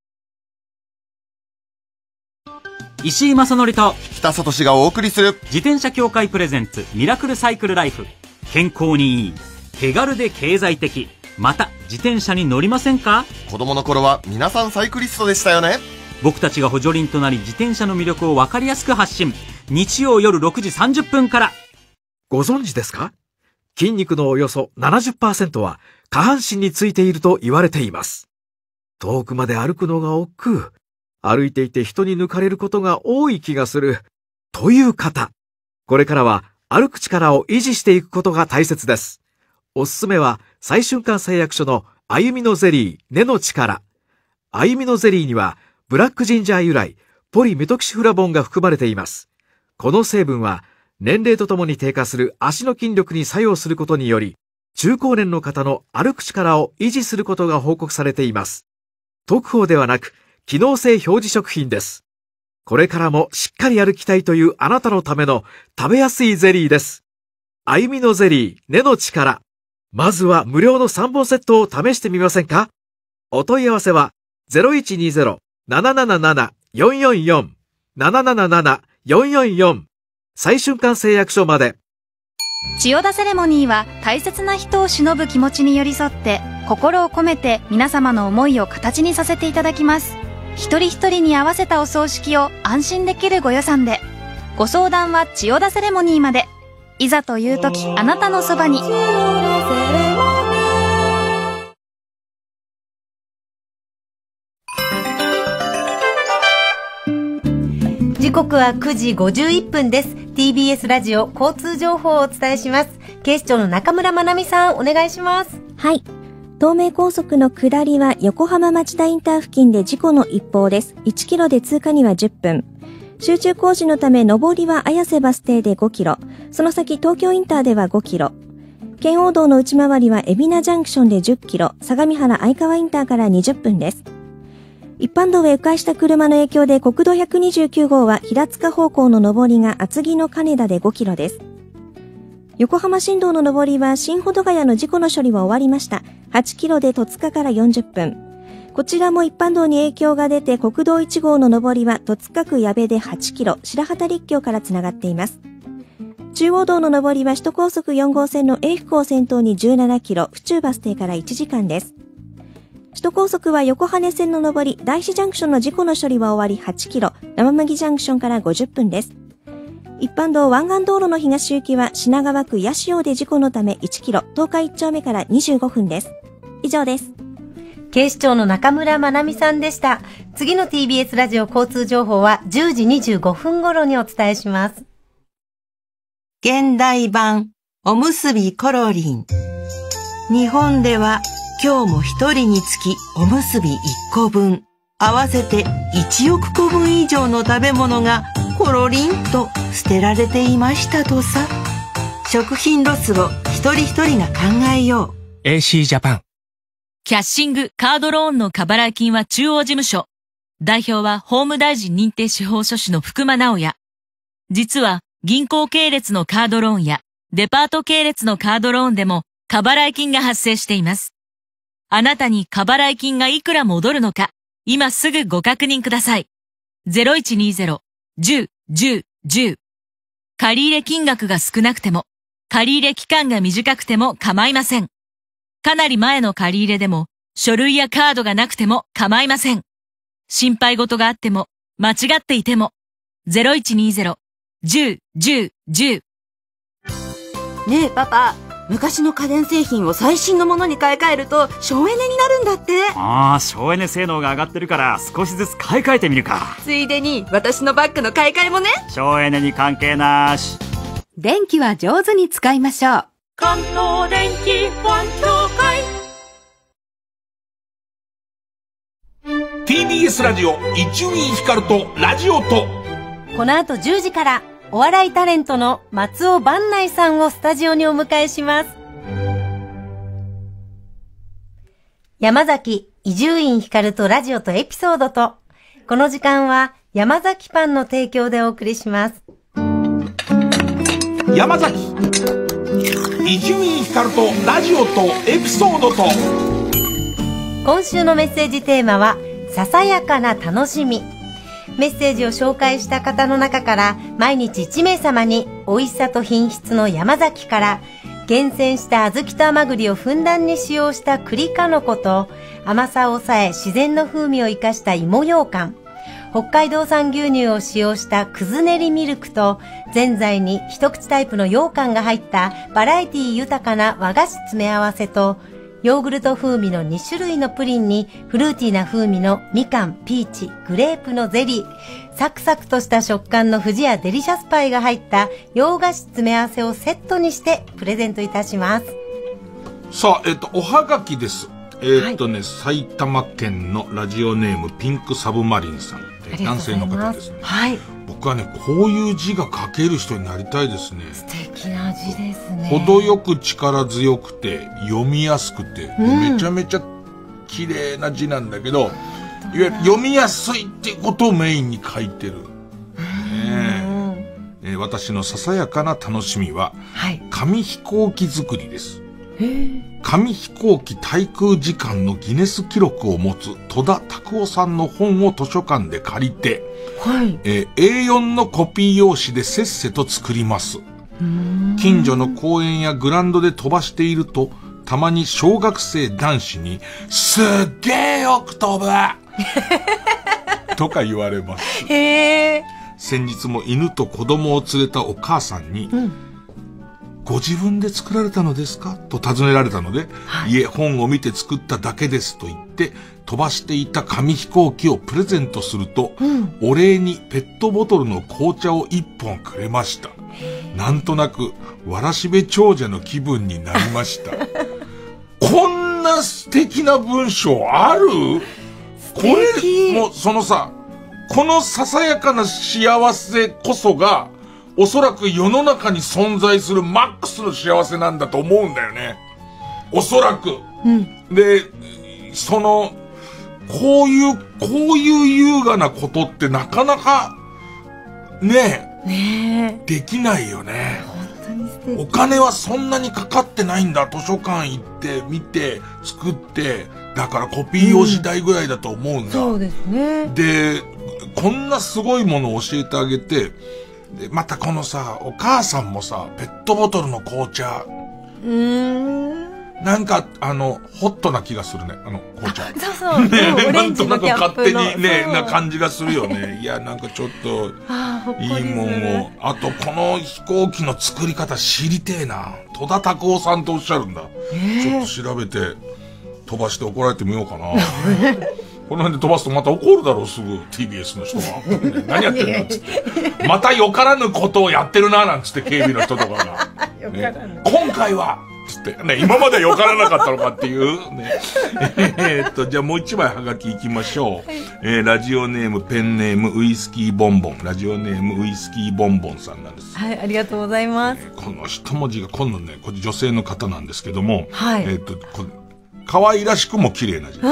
石井正則と北里氏がお送りする自転車協会プレゼンツミラクルサイクルライフ。健康にいい、手軽で経済的、また自転車に乗りませんか？ 子供の頃は皆さんサイクリストでしたよね。 僕たちが補助輪となり自転車の魅力を分かりやすく発信。日曜夜6時30分から。 ご存知ですか？筋肉のおよそ 70% は下半身についていると言われています。遠くまで歩くのが億劫。歩いていて人に抜かれることが多い気がする。という方。これからは歩く力を維持していくことが大切です。おすすめは最瞬間製薬所の歩みのゼリー根の力。歩みのゼリーにはブラックジンジャー由来ポリメトキシフラボンが含まれています。この成分は年齢とともに低下する足の筋力に作用することにより、中高年の方の歩く力を維持することが報告されています。特報ではなく機能性表示食品です。これからもしっかり歩きたいというあなたのための食べやすいゼリーです。歩みのゼリー根の力。まずは無料の3本セットを試してみませんか？お問い合わせは 0120-777-444 777-444 最瞬間製薬所まで。 千代田セレモニーは大切な人を偲ぶ気持ちに寄り添って心を込めて皆様の思いを形にさせていただきます。一人一人に合わせたお葬式を安心できるご予算で。ご相談は千代田セレモニーまで。いざという時あなたのそばに。 時刻は9時51分です。 TBS ラジオ交通情報をお伝えします。警視庁の中村まなみさん、お願いします。 はい、東名高速の下りは横浜町田インター付近で事故の一報です。1キロで通過には10分。集中工事のため上りは綾瀬バス停で5キロ、その先東京インターでは5キロ。圏央道の内回りは海老名ジャンクションで10キロ、相模原相川インターから20分です。一般道へ迂回した車の影響で国道129号は平塚方向の上りが厚木の金田で5キロです。横浜新道の上りは新保土ヶ谷の事故の処理は終わりました。8キロで戸塚から40分。こちらも一般道に影響が出て国道1号の上りは戸塚区矢部で8キロ、白旗立教からつながっています。中央道の上りは首都高速4号線の永福を先頭に17キロ、府中バス停から1時間です。首都高速は横羽線の上り、大師ジャンクションの事故の処理は終わり8キロ、生麦ジャンクションから50分です。一般道湾岸道路の東行きは品川区八潮で事故のため1キロ、東海1丁目から25分です。以上です。 警視庁の中村まなみさんでした。次の TBS ラジオ交通情報は10時25分頃にお伝えします。 現代版おむすびコロリン。日本では今日も一人につきおむすび1個分、合わせて1億個分以上の食べ物がコロリンと捨てられていましたとさ。食品ロスを一人一人が考えよう。 AC ジャパン。 キャッシング・カードローンの過払い金は中央事務所。代表は法務大臣認定司法書士の福間直也。実は銀行系列のカードローンやデパート系列のカードローンでも過払い金が発生しています。あなたに過払い金がいくら戻るのか、今すぐご確認ください。0120-10-10-10。借入金額が少なくても、借入期間が短くても構いません。かなり前の借入でも、書類やカードがなくても構いません。心配事があっても、間違っていても、0120-10-10-10。 ねえパパ、 昔の家電製品を最新のものに買い替えると省エネになるんだって。 ああ、省エネ性能が上がってるから少しずつ買い替えてみるか。 ついでに私のバッグの買い替えもね。 省エネに関係なし。 電気は上手に使いましょう。 関東電気保安協会。 TBS ラジオ伊集院光とラジオと、 この後10時からお笑いタレントの松尾伴内さんをスタジオにお迎えします。山崎伊集院光とラジオとエピソードと、この時間は山崎パンの提供でお送りします。 山崎伊集院光とラジオとエピソードと。 今週のメッセージテーマはささやかな楽しみ。メッセージを紹介した方の中から毎日1名様に美味しさと品質の山崎から厳選した小豆と甘栗をふんだんに使用した栗かのこと、甘さを抑え自然の風味を生かした芋羊羹、北海道産牛乳を使用したくず練りミルクと、ぜんざいに一口タイプの羊羹が入ったバラエティ豊かな和菓子詰め合わせと、ヨーグルト風味の2種類のプリンにフルーティーな風味のみかん、ピーチ、グレープのゼリー、サクサクとした食感の富士屋デリシャスパイが入った洋菓子詰め合わせをセットにしてプレゼントいたします。 さあ、おはがきです。埼玉県のラジオネームピンクサブマリンさん、男性の方ですね。 はい。 僕はね、こういう字が書ける人になりたいですね。 素敵な字ですね。 程よく力強くて読みやすくて、めちゃめちゃ綺麗な字なんだけど、いわゆる読みやすいってことをメインに書いてる。私のささやかな楽しみは、紙飛行機作りです。紙飛行機滞空時間のギネス記録を持つ戸田拓夫さんの本を図書館で借りて、A4 のコピー用紙でせっせと作ります。近所の公園やグラウンドで飛ばしていると、たまに小学生男子にすっげーよく飛ぶとか言われます。先日も犬と子供を連れたお母さんに、ご自分で作られたのですかと尋ねられたので、いえ、本を見て作っただけですと言って、飛ばしていた紙飛行機をプレゼントすると、お礼にペットボトルの紅茶を1本くれました。なんとなく、わらしべ長者の気分になりました。こんな素敵な文章ある？これ、もうそのさ、このささやかな幸せこそが、おそらく世の中に存在するマックスの幸せなんだと思うんだよね。おそらく。で、こういう優雅なことってなかなか、できないよね。 本当に素敵。 お金はそんなにかかってないんだ。図書館行って、見て、作って、だからコピー用紙代ぐらいだと思うんだ。 そうですね。 で、こんなすごいものを教えてあげて、で、またこのさ、お母さんもさ、ペットボトルの紅茶。なんか、ホットな気がするね、紅茶。 そうそう。 なんとなく勝手にね、な感じがするよね。いや、なんかちょっと、いいもんを。あと、この飛行機の作り方知りてえな。戸田拓夫さんとおっしゃるんだ。ちょっと調べて、飛ばして怒られてみようかな。この辺で飛ばすとまた怒るだろう、すぐ TBS の人が。何やってんだっつって。またよからぬことをやってるな、なんつって警備の人とかが。今回はつってね、今まではよからなかったのかっていうね。じゃあもう一枚はがき行きましょう。ラジオネーム、ペンネーム、ウイスキーボンボン。ラジオネーム、ウイスキーボンボンさんなんです。 はい、ありがとうございます。 この一文字が今度ね、これ女性の方なんですけども、 はい。 可愛らしくも綺麗な字です。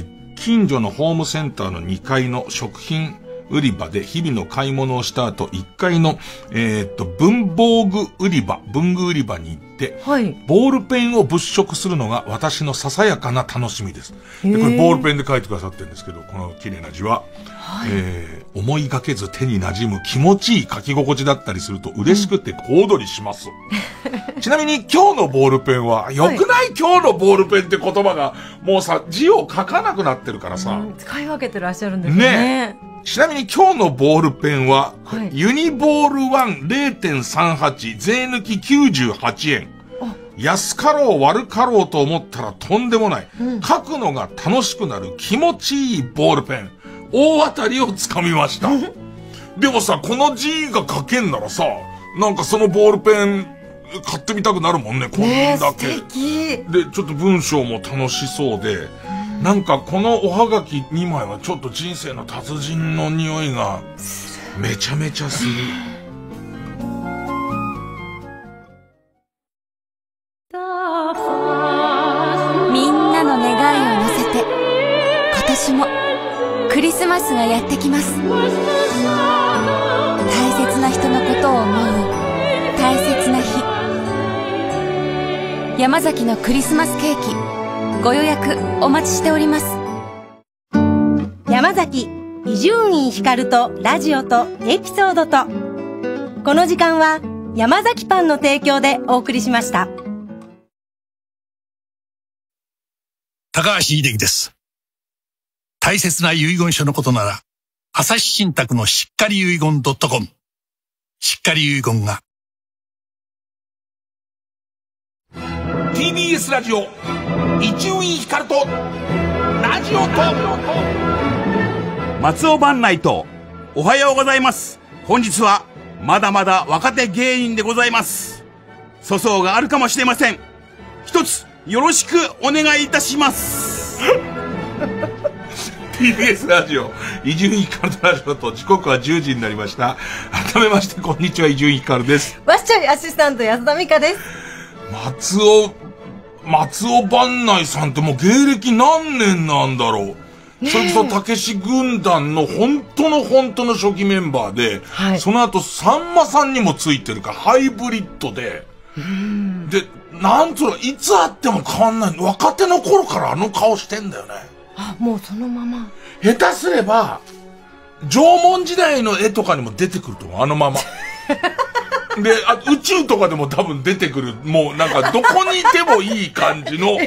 近所のホームセンターの2階の食品売り場で日々の買い物をした後、1階の、文具売り場に行って、ボールペンを物色するのが私のささやかな楽しみです。で、これボールペンで書いてくださってるんですけど、この綺麗な字は、思いがけず手に馴染む気持ちいい書き心地だったりすると嬉しくて小躍りします。ちなみに今日のボールペンは、よくない？今日のボールペンって言葉が、もうさ、字を書かなくなってるからさ。 使い分けてらっしゃるんですね。 ちなみに今日のボールペンは、ユニボール 1 0.38 税抜き98円。安かろう悪かろうと思ったらとんでもない。書くのが楽しくなる気持ちいいボールペン。大当たりをつかみました。でもさ、この字が書けんならさ、なんかそのボールペン買ってみたくなるもんね、こんだけ。素敵。で、ちょっと文章も楽しそうで、なんかこのおはがき2枚はちょっと人生の達人の匂いがめちゃめちゃする。 みんなの願いを乗せて今年もクリスマスがやってきます。大切な人のことを思う大切な日。山崎のクリスマスケーキご予約お待ちしております。 山崎伊集院光とラジオとエピソードと、この時間は山崎パンの提供でお送りしました。 高橋秀樹です。大切な遺言書のことなら朝日信託のしっかり遺言.com、 しっかり遺言が TBS ラジオ伊集院光とラジオと松尾伴内とおはようございます。本日はまだまだ若手芸人でございます。粗相があるかもしれません。一つよろしくお願いいたします。 TBS ラジオ伊集院光とラジオと、時刻は10時になりました。改めましてこんにちは、伊集院光です。 わっしょいアシスタント安田美香です。 松尾伴内さんってもう芸歴何年なんだろう。それこそたけし軍団の本当の初期メンバーで、はい、その後さんまさんにもついてるかハイブリッドで、で、なんつうの、いつ会っても変わんない。若手の頃からあの顔してんだよね。 あ、もうそのまま。 下手すれば、縄文時代の絵とかにも出てくると思う、あのまま。で、宇宙とかでも多分出てくる、もうなんかどこにいてもいい感じの、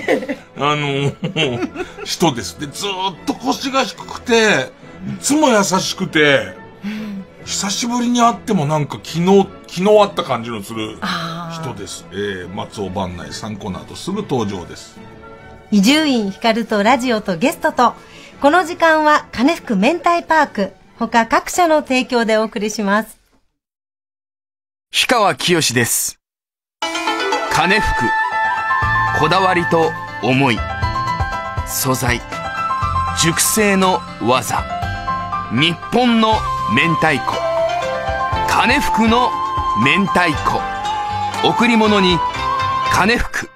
人です。で、ずーっと腰が低くて、いつも優しくて、久しぶりに会ってもなんか昨日会った感じのする人です。松尾伴内さん、この後すぐ登場です。 伊集院光とラジオとゲストと、この時間は金福明太パーク、他各社の提供でお送りします。 氷川きよしです。金福、こだわりと思い、素材、熟成の技、日本の明太子、金福の明太子、贈り物に金福。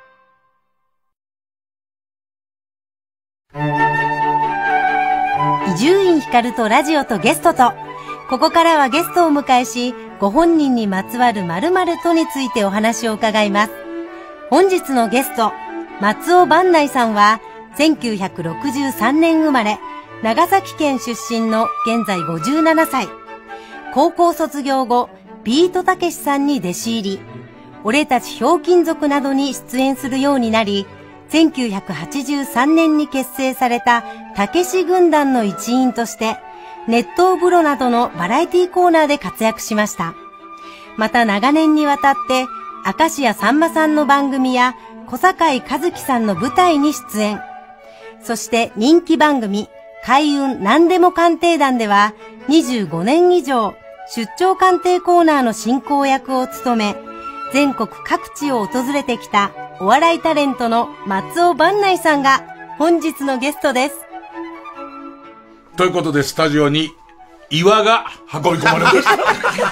伊集院光とラジオとゲストと、ここからはゲストをお迎えし、ご本人にまつわる〇〇とについてお話を伺います。本日のゲスト、松尾伴内さんは、1963年生まれ、長崎県出身の現在57歳。高校卒業後、ビートたけしさんに弟子入り、俺たちひょうきん族などに出演するようになり、1983年に結成されたたけし軍団の一員として、熱湯風呂などのバラエティコーナーで活躍しました。また長年にわたって、明石家さんまさんの番組や小堺一樹さんの舞台に出演。そして人気番組、開運何でも鑑定団では、25年以上、出張鑑定コーナーの進行役を務め、全国各地を訪れてきたお笑いタレントの松尾伴内さんが本日のゲストです。 ということで、スタジオに岩が運び込まれました。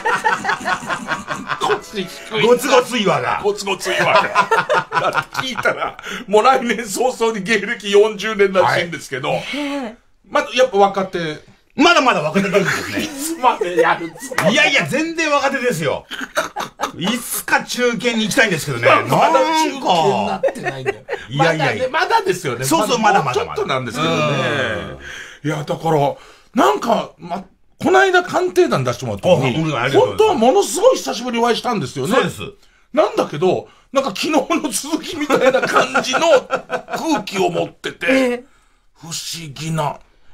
ゴツゴツ岩が。 ゴツゴツ岩が。だって聞いたら、もう来年早々に芸歴40年らしいんですけど、やっぱ若手。 まだまだ若手なんですね。 いつまでやるつもり？ いやいや、全然若手ですよ。いつか中堅に行きたいんですけどね。 まだ中堅になってないんだよ。いやいやいや。まだですよね。 そうそう、まだまだ。 ちょっとなんですけどね。いや、だから、なんか、この間鑑定団出してもらったのに、本当はものすごい久しぶりにお会いしたんですよね。 そうです。 なんだけど、なんか昨日の続きみたいな感じの空気を持ってて、不思議な。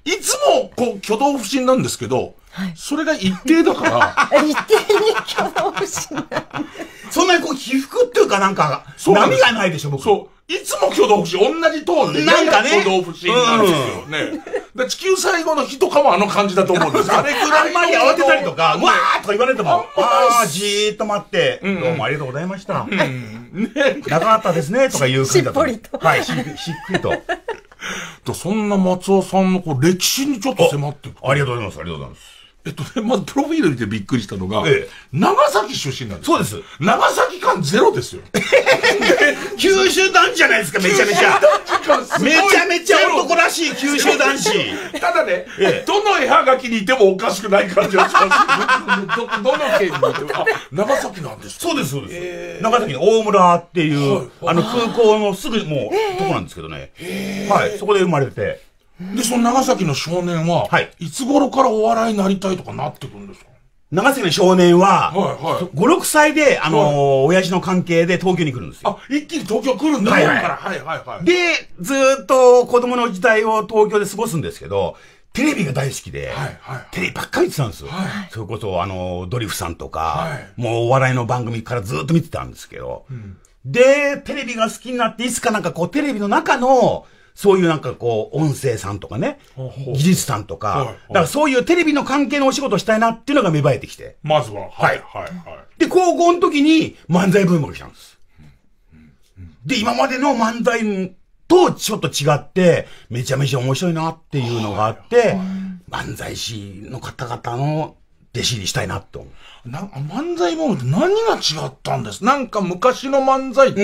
いつも、こう、挙動不審なんですけど、それが一定だから。 一定に挙動不審な。 そんなにこう、起伏っていうかなんか、波がないでしょ、僕。 そう。いつも挙動不審、同じトーンで、 なんかね。 挙動不審なんですよね。で地球最後の日とかもあの感じだと思うんですよ。あれぐらい。 あんまり慌てたりとか、わーとか言われても、じーっと待って、どうもありがとうございました。長かったですね、とかいう感じだと。しっぽりと。はい、しっくりと。 そんな松尾さんのこう歴史にちょっと迫っていく。 ありがとうございます、ありがとうございます。 まずプロフィール見てびっくりしたのが、長崎出身なんです。 そうです。 長崎感ゼロですよ。 九州男子じゃないですか、めちゃめちゃ。めちゃめちゃ男らしい九州男子。 ただね、どの絵はがきにいてもおかしくない感じがします。どの県にいても。長崎なんですか？ そうです、そうです。長崎の大村っていう、空港のすぐもう、とこなんですけどね。はい、そこで生まれて。 で、その長崎の少年は、いつ頃からお笑いになりたいとかなってくるんですか？ 長崎の少年は、5、6歳で、親父の関係で東京に来るんですよ。 一気に東京来るんだ、 はいはい。で、ずっと子供の時代を東京で過ごすんですけど、テレビが大好きで、テレビばっかり見てたんですよ。それこそ、ドリフさんとか、もうお笑いの番組からずっと見てたんですけど、で、テレビが好きになって、いつかなんかこう、テレビの中の、そういうなんかこう、音声さんとかね、技術さんとか、だからそういうテレビの関係のお仕事したいなっていうのが芽生えてきて。 まずは。はい。 で、高校の時に漫才ブームが来たんです。で、今までの漫才とちょっと違って、めちゃめちゃ面白いなっていうのがあって、漫才師の方々の弟子入りしたいなと思う。 漫才ブームって何が違ったんです？なんか昔の漫才って、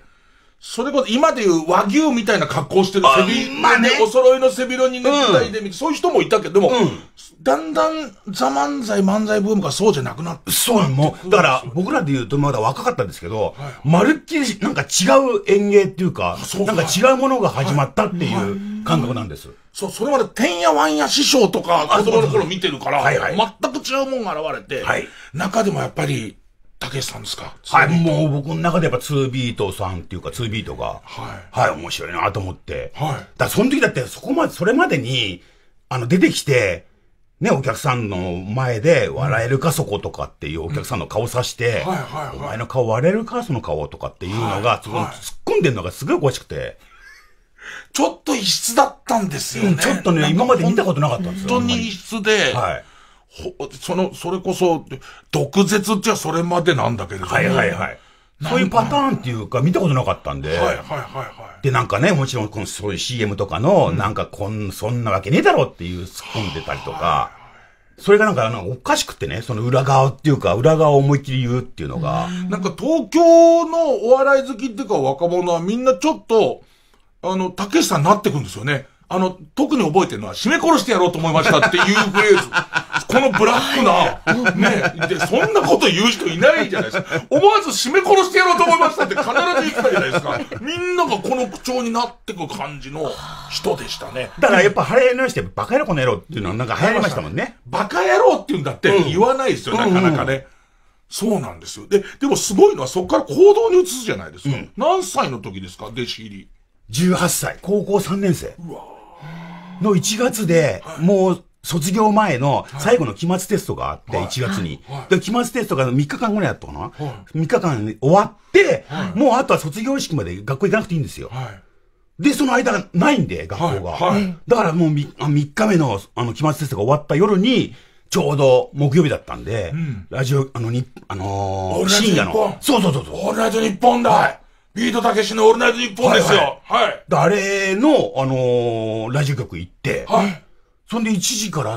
それこそ今でいう和牛みたいな格好してるお揃いの背広にネクタイで見て、そういう人もいたけども、だんだん漫才ブームがそうじゃなくなって。 そうもう、だから僕らで言うとまだ若かったんですけど、まるっきりなんか違う演芸っていうか、なんか違うものが始まったっていう感覚なんです。 そう、それまでてんやわんや師匠とか子供の頃見てるから、全く違うもんが現れて、中でもやっぱり、たけしさんですか？ はい、もう僕の中でやっぱ2ビートさんっていうか2ビートが、はい、面白いなと思って。だからその時だってそれまでに、出てきて、ね、お客さんの前で笑えるかそことかっていうお客さんの顔さして、お前の顔割れるかその顔とかっていうのが、突っ込んでるのがすごいおかしくて。 ちょっと異質だったんですよね。 ちょっとね、今まで見たことなかったんですよ。 本当に異質で、それこそ、毒舌ってそれまでなんだけれども。そういうパターンっていうか見たことなかったんで。で、なんかね、もちろんそういう CM とかの、なんかそんなわけねえだろっていう突っ込んでたりとか、それがなんかおかしくてね、その裏側っていうか、裏側を思いっきり言うっていうのが。 なんか東京のお笑い好きっていうか若者はみんなちょっと、たけしさんになってくんですよね。特に覚えてるのは、締め殺してやろうと思いましたっていうフレーズ。このブラックな、ね、で、そんなこと言う人いないじゃないですか。思わず締め殺してやろうと思いましたって必ず言ったじゃないですか。みんながこの口調になってく感じの人でしたね。 だからやっぱ流行りまして、バカ野郎この野郎っていうのはなんか流行りましたもんね。 バカ野郎って言うんだって言わないですよ、なかなかね。そうなんですよ。でもすごいのはそこから行動に移すじゃないですか。何歳の時ですか、弟子入り。 18歳、高校3年生。の1月で、もう卒業前の最後の期末テストがあって、1月に。で、期末テストが3日間ぐらいだったかな ?3 日間終わって、もうあとは卒業式まで学校行かなくていいんですよ。で、その間がないんで、学校が。だからもう3日目の期末テストが終わった夜に、ちょうど木曜日だったんで、ラジオ、深夜の。そう。 オールナイトニッポンだ。ビートたけしのオールナイトニッポンですよ。 あれの、ラジオ局行って、そんで1時から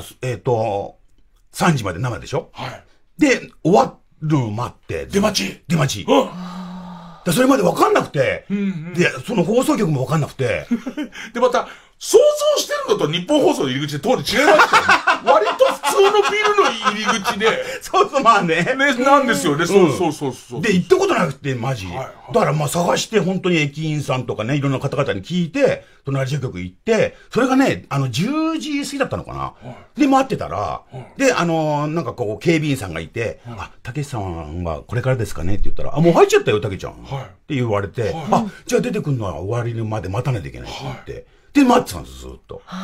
、3時まで生でしょで、終わるのを待って。 出待ち。 それまで分かんなくて、で、その放送局も分かんなくて。 で、また、想像してるのと日本放送の入り口で当時違いましたよね。割と普通のビルの入り口で。 まあね。 なんですよね。そう。 で、行ったことなくて、マジ。だからまあ探して、本当に駅員さんとかね、いろんな方々に聞いて、そのラジオ局行って、それがね、10時過ぎだったのかな。で、待ってたら、で、なんかこう、警備員さんがいて、たけしさんはこれからですかねって言ったら、もう入っちゃったよ、たけちゃん。って言われて、じゃあ出てくるのは終わりまで待たないといけないって言って。で、待ってたんです、ずっと。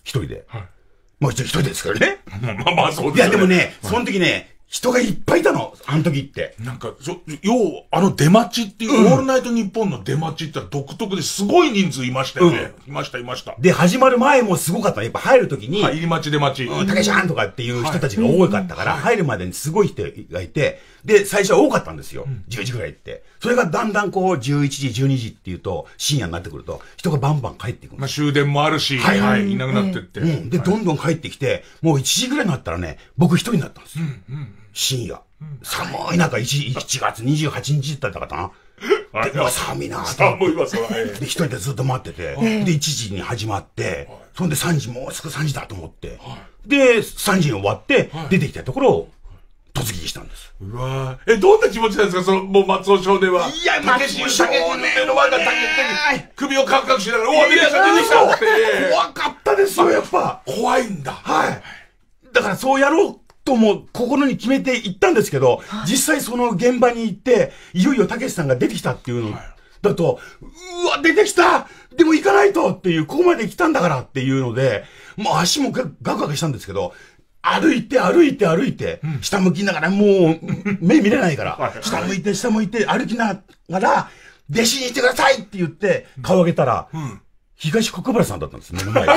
一人で。まあ一人ですからね。 まあそうですよね。 いやでもね、その時ね、人がいっぱいいたの、あの時って。 なんか、出待ちっていう、オールナイトニッポンの出待ちって独特ですごい人数いましたよね。いました。 で、始まる前もすごかった。やっぱ入る時に、 入り待ち出待ち。 たけしゃんとかっていう人たちが多かったから、入るまでにすごい人がいて、で、最初は多かったんですよ。10時ぐらいって。それがだんだんこう、11時、12時っていうと、深夜になってくると、人がバンバン帰っていく。 まあ終電もあるし、いなくなってって。 で、どんどん帰ってきて、もう1時ぐらいになったらね、僕一人になったんですよ。深夜。寒い中、1月28日だったかな。で、寒いなぁ。 寒いわ、それ。 で、一人でずっと待ってて、で、1時に始まって、そんで3時、もうすぐ3時だと思って、で、3時に終わって、出てきたところを、突撃したんです。 うわぁ。どんな気持ちなんですか、もう松尾少年は。 いや、松尾少年は、 首をカクカクしながら、出てきたって。 怖かったですよ、やっぱ。 怖いんだ。 はい。だからそうやろうとも心に決めて行ったんですけど、実際その現場に行って、いよいよたけしさんが出てきたっていうのだと、うわ、出てきたでも行かないとっていう、ここまで来たんだからっていうので、もう足もガクガクしたんですけど、歩いて、下向きながら、もう、目見れないから、下向いて、歩きながら、弟子にしてくださいって言って、顔上げたら、東国原さんだったんです、目の前で。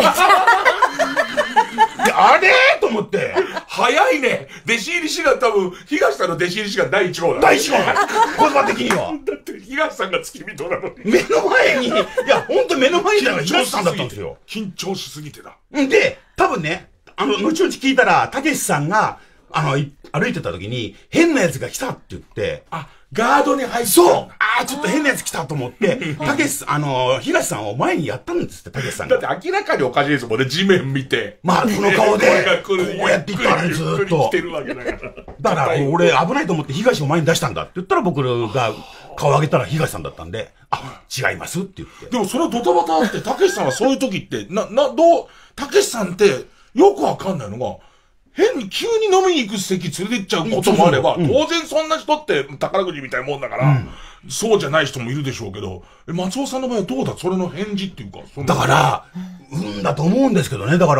で、あれと思って。 早いね。弟子入り志願多分、東さんの弟子入り志願第1号だ。 第1号言葉的には。 だって東さんが付き人なのに。 目の前に、いや、ほんと目の前にいたのが東さんだったんですよ。 緊張しすぎてだ。 で、多分ね、後々聞いたら、たけしさんが、歩いてた時に、変な奴が来たって言って、 ガードに入って。 そうちょっと変なやつ来たと思って、たけし、東さんを前にやったんですって、たけしさんが。 だって明らかにおかしいですもんね、地面見て。 まあ、この顔で、こうやって行ったらね、ずーっと。だから、俺危ないと思って東を前に出したんだって言ったら僕が顔上げたら東さんだったんで、違いますって言って。 でもそれはドタバタあって、たけしさんはそういう時って、たけしさんってよくわかんないのが、変に急に飲みに行く席連れて行っちゃうこともあれば、当然そんな人って宝くじみたいなもんだから、そうじゃない人もいるでしょうけど、松尾さんの場合はどうだそれの返事っていうか。 だから、だと思うんですけどね。だから、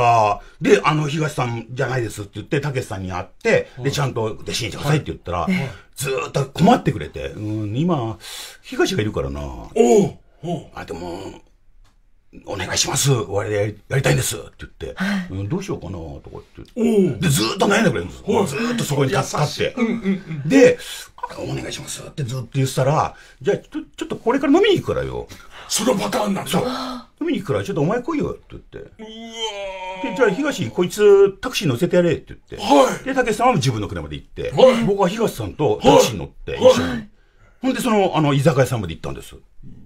で、東さんじゃないですって言って、たけしさんに会って、で、ちゃんと弟子にしてくださいって言ったら、ずーっと困ってくれて、今、東がいるからな。でも、お願いします。終わりでやりたいんですって言って、どうしようかなとかって言って。で、ずーっと悩んでくれるんですよ。ずーっとそこに立って。で、お願いしますってずっと言ってたら、じゃあちょっとこれから飲みに行くからよ。 そのパターンなんだ。 飲みに行くからちょっとお前来いよって言って。で、じゃあ東、こいつタクシー乗せてやれって言って。で、たけしさんは自分の車で行って、僕は東さんとタクシー乗って一緒に。ほんで、居酒屋さんまで行ったんです。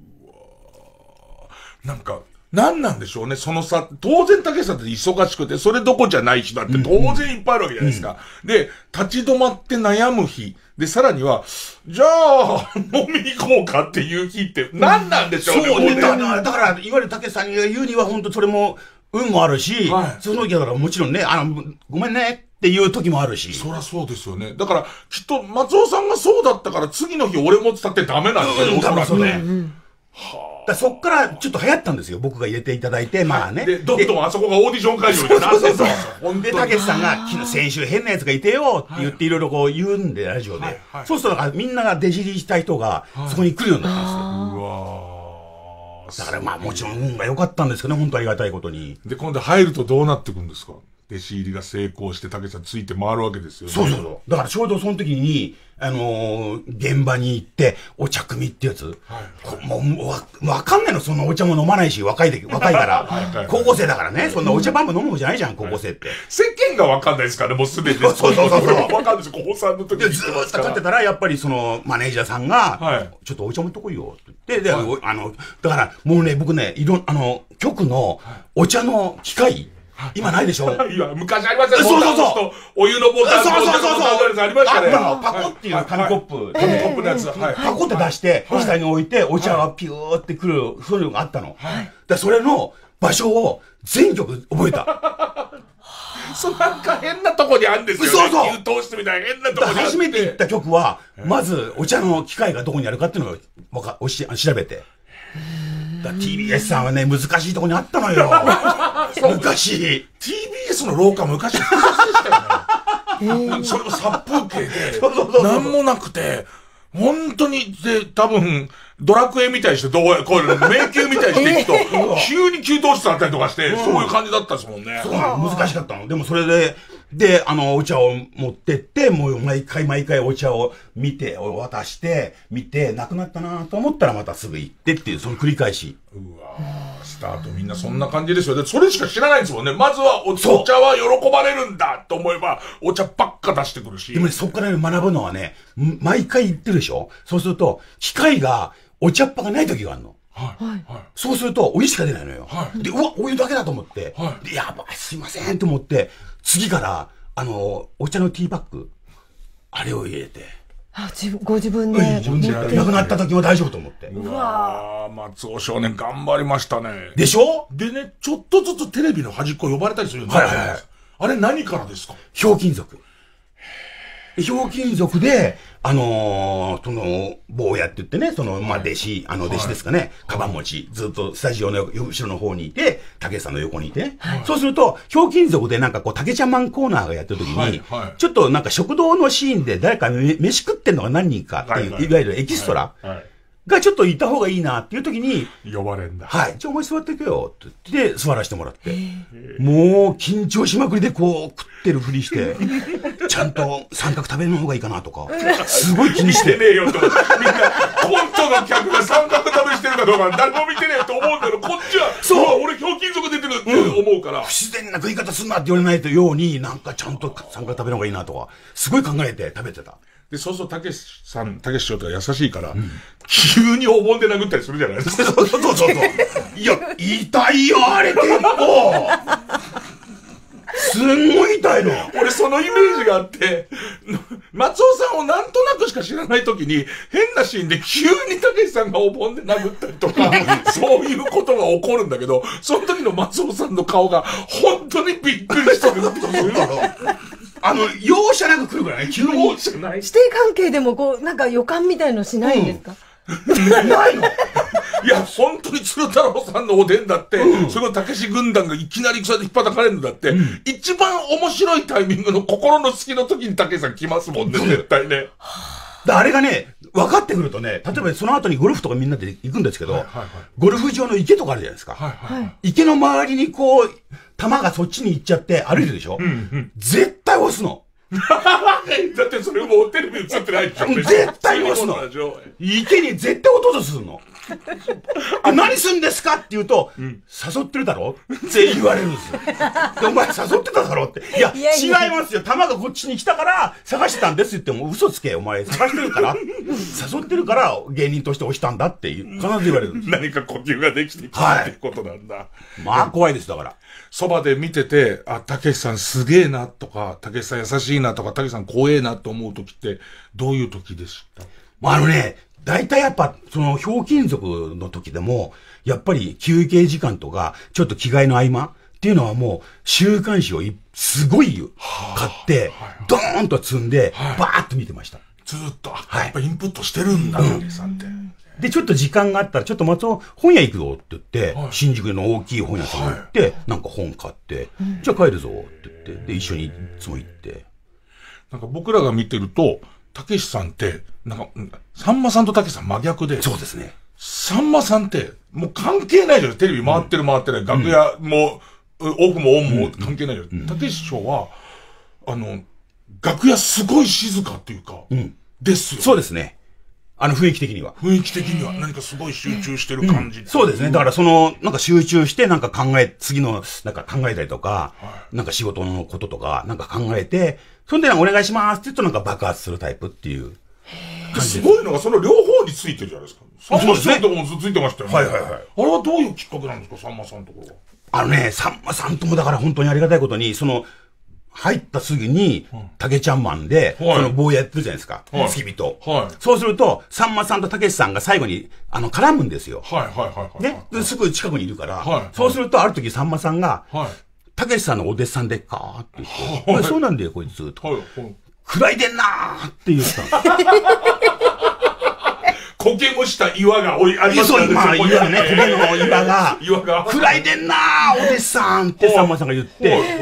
なんか、何なんでしょうね、そのさ、当然たけしさんって忙しくて、それどこじゃない日だって当然いっぱいあるわけじゃないですか。で、立ち止まって悩む日。で、さらには、じゃあ、飲みに行こうかっていう日って、何なんでしょうね、 そうね。だから、いわゆるたけしさんが言うには、本当それも、運もあるし、その時だからもちろんね、ごめんねっていう時もあるし。 そりゃそうですよね。だから、きっと松尾さんがそうだったから、次の日俺も伝ってダメなんですよね、おそらくね。 そっからちょっと流行ったんですよ。僕が入れていただいて、まあね。 で、どんどんあそこがオーディション会場になって。 そう。で、たけしさんが、先週変な奴がいてよって言っていろいろこう言うんで、ラジオで。そうするとみんなが弟子入りした人が、そこに来るようになったんですよ。だからまあもちろん運が良かったんですけどね、本当ありがたいことに。 で、今度入るとどうなってくんですか？弟子入りが成功してたけしさんついて回るわけですよね。 そう。だからちょうどその時に、現場に行って、お茶組ってやつ。もう、わかんないの、そんなお茶も飲まないし、若いから。高校生だからね、そんなお茶バンバン飲む方じゃないじゃん、高校生って。 世間がわかんないですからね、もうすでに。そう。わかんないです、高3の時に。 ずーっと立ってたら、やっぱりマネージャーさんが、ちょっとお茶持ってこいよ、って言って、で、だから、もうね、僕ね、局のお茶の機械、今ないでしょ？ 昔ありましたね。 そう。 お湯のボタン。 そう。 ありましたね。 パコっていう紙コップ。 紙コップのやつ。 パコって出して、下に置いて、お茶がピューってくる、そういうのがあったの。で、それの場所を全局覚えた。 なんか変なとこにあるんですよね。 そう。 給湯室みたいな変なとこにあって。 初めて行った局は、まず、お茶の機械がどこにあるかっていうのを調べて。 TBS さんはね、難しいとこにあったのよ。昔。 TBS の廊下昔複雑でしたよね。それも殺風景で、なんもなくて、本当に、で、多分、ドラクエみたいにして、こういうの、迷宮みたいにしていくと、急に給湯室あったりとかして、そういう感じだったですもんね。 そう、難しかったの。でもそれで、お茶を持ってって、もう毎回お茶を見て、渡して、見て、なくなったなと思ったらまたすぐ行ってっていう、その繰り返し。 うわぁ、スタートみんなそんな感じですよね。それしか知らないんですもんね。まずはお茶は喜ばれるんだと思えば、お茶ばっか出してくるし。 でもね、そこから学ぶのはね、毎回言ってるでしょ？そうすると、機械が、お茶っ葉がない時があるの。はい。そうすると、お湯しか出ないのよ。はい。で、うわ、お湯だけだと思って。はい。で、やばい、すいませんと思って、次から、お茶のティーバッグ、あれを入れて。 ご自分で。 自分で。なくなった時も大丈夫と思って。 うわぁ、松尾少年頑張りましたね。 でしょ？ でね、ちょっとずつテレビの端っこ呼ばれたりするんですよ。はい。あれ何からですか？ ひょうきん族。ひょうきん族で、その、坊やって言ってね、弟子ですかね、カバン持ち、ずっとスタジオの後ろの方にいて、竹さんの横にいて、そうすると、ひょうきん族でなんか竹ちゃんマンコーナーがやってる時に、ちょっとなんか食堂のシーンで誰か飯食ってんのが何人かっていう、いわゆるエキストラがちょっといた方がいいなっていう時に、 呼ばれんだ。 はい。じゃあお前座っていくよって言って座らせてもらって。もう緊張しまくりでこう食ってるふりして、ちゃんと三角食べる方がいいかなとか、すごい気にして。 見てねえよと。みんな、コントの客が三角食べしてるかどうか誰も見てねえと思うんだけど、こっちは、そう、俺ひょうきん族出てるって思うから。 不自然な食い方すんなって言われないように、なんかちゃんと三角食べる方がいいなとか、すごい考えて食べてた。 で、そうすると、たけし師匠とか優しいから、急にお盆で殴ったりするじゃないですか。 そう。いや、痛いよ、あれ結構。すんごい痛いの。 俺そのイメージがあって、松尾さんをなんとなくしか知らないときに、変なシーンで急にたけしさんがお盆で殴ったりとか、そういうことが起こるんだけど、その時の松尾さんの顔が、本当にびっくりしてるっていう。 容赦なく来るからね、急に。 指定関係でもなんか予感みたいのしないんですか？ ないの？ いや、本当に鶴太郎さんのおでんだって、そのたけし軍団がいきなりそうやって引っ叩かれるんだって、一番面白いタイミングの心の隙の時にたけしさん来ますもんね、絶対ね。 あれがね、分かってくるとね、例えばその後にゴルフとかみんなで行くんですけど、ゴルフ場の池とかあるじゃないですか。池の周りにこう、球がそっちに行っちゃって歩いてるでしょ？絶対押すの。 だってそれもうテレビ映ってないでしょ？ 絶対押すの。池に絶対落とすの。何すんですかって言うと、誘ってるだろって言われるんですよ。お前誘ってただろって。いや、違いますよ。球がこっちに来たから探してたんですって言っても嘘つけ。お前探してるから誘ってるから芸人として押したんだって必ず言われるんです。 何か呼吸ができてきたっていうことなんだ。 まあ怖いです、だから。 そばで見てて、たけしさんすげえなとか、たけしさん優しいなとか、たけしさん怖えなと思う時って、どういう時でした？ 大体やっぱ、その、ひょうきん族の時でも、やっぱり休憩時間とか、ちょっと着替えの合間っていうのはもう、週刊誌をすごい買って、ドーンと積んで、バーッと見てました。 ずっと、やっぱインプットしてるんだ、たけしさんって。 で、ちょっと時間があったら、ちょっと松尾、本屋行くぞって言って、新宿の大きい本屋さんに行って、なんか本買って、じゃあ帰るぞって言って、で、一緒にいつも行って。 なんか僕らが見てると、たけしさんって、なんか、さんまさんとたけしさん真逆で。 そうですね。 さんまさんって、もう関係ないじゃん。テレビ回ってる回ってない。楽屋も、オフもオンも関係ないじゃん。たけし師匠は、楽屋すごい静かっていうか、ですよ。 そうですね。雰囲気的には。 雰囲気的には何かすごい集中してる感じ。 そうですね。だからなんか集中して、なんか次の、なんか考えたりとか、なんか仕事のこととか、なんか考えて、そんでお願いしますって言うとなんか爆発するタイプっていう。 すごいのがその両方についてるじゃないですか。さんまさんとこもついてましたよね。 はい。あれはどういうきっかけなんですか、さんまさんのところは。さんまさんともだから本当にありがたいことに、入ったすぐに、たけちゃんマンで、その棒やってるじゃないですか。付き人。そうすると、さんまさんとたけしさんが最後に、絡むんですよ。ね。すぐ近くにいるから。そうすると、ある時さんまさんが、たけしさんのお弟子さんでっかって言って、そうなんだよ、こいつ。暗いでんなーって言ったの。 苔むした岩がありますよね。そう、岩ね、苔の岩が、 岩が。 暗いでんなー、お弟子さんってさんまさんが言って、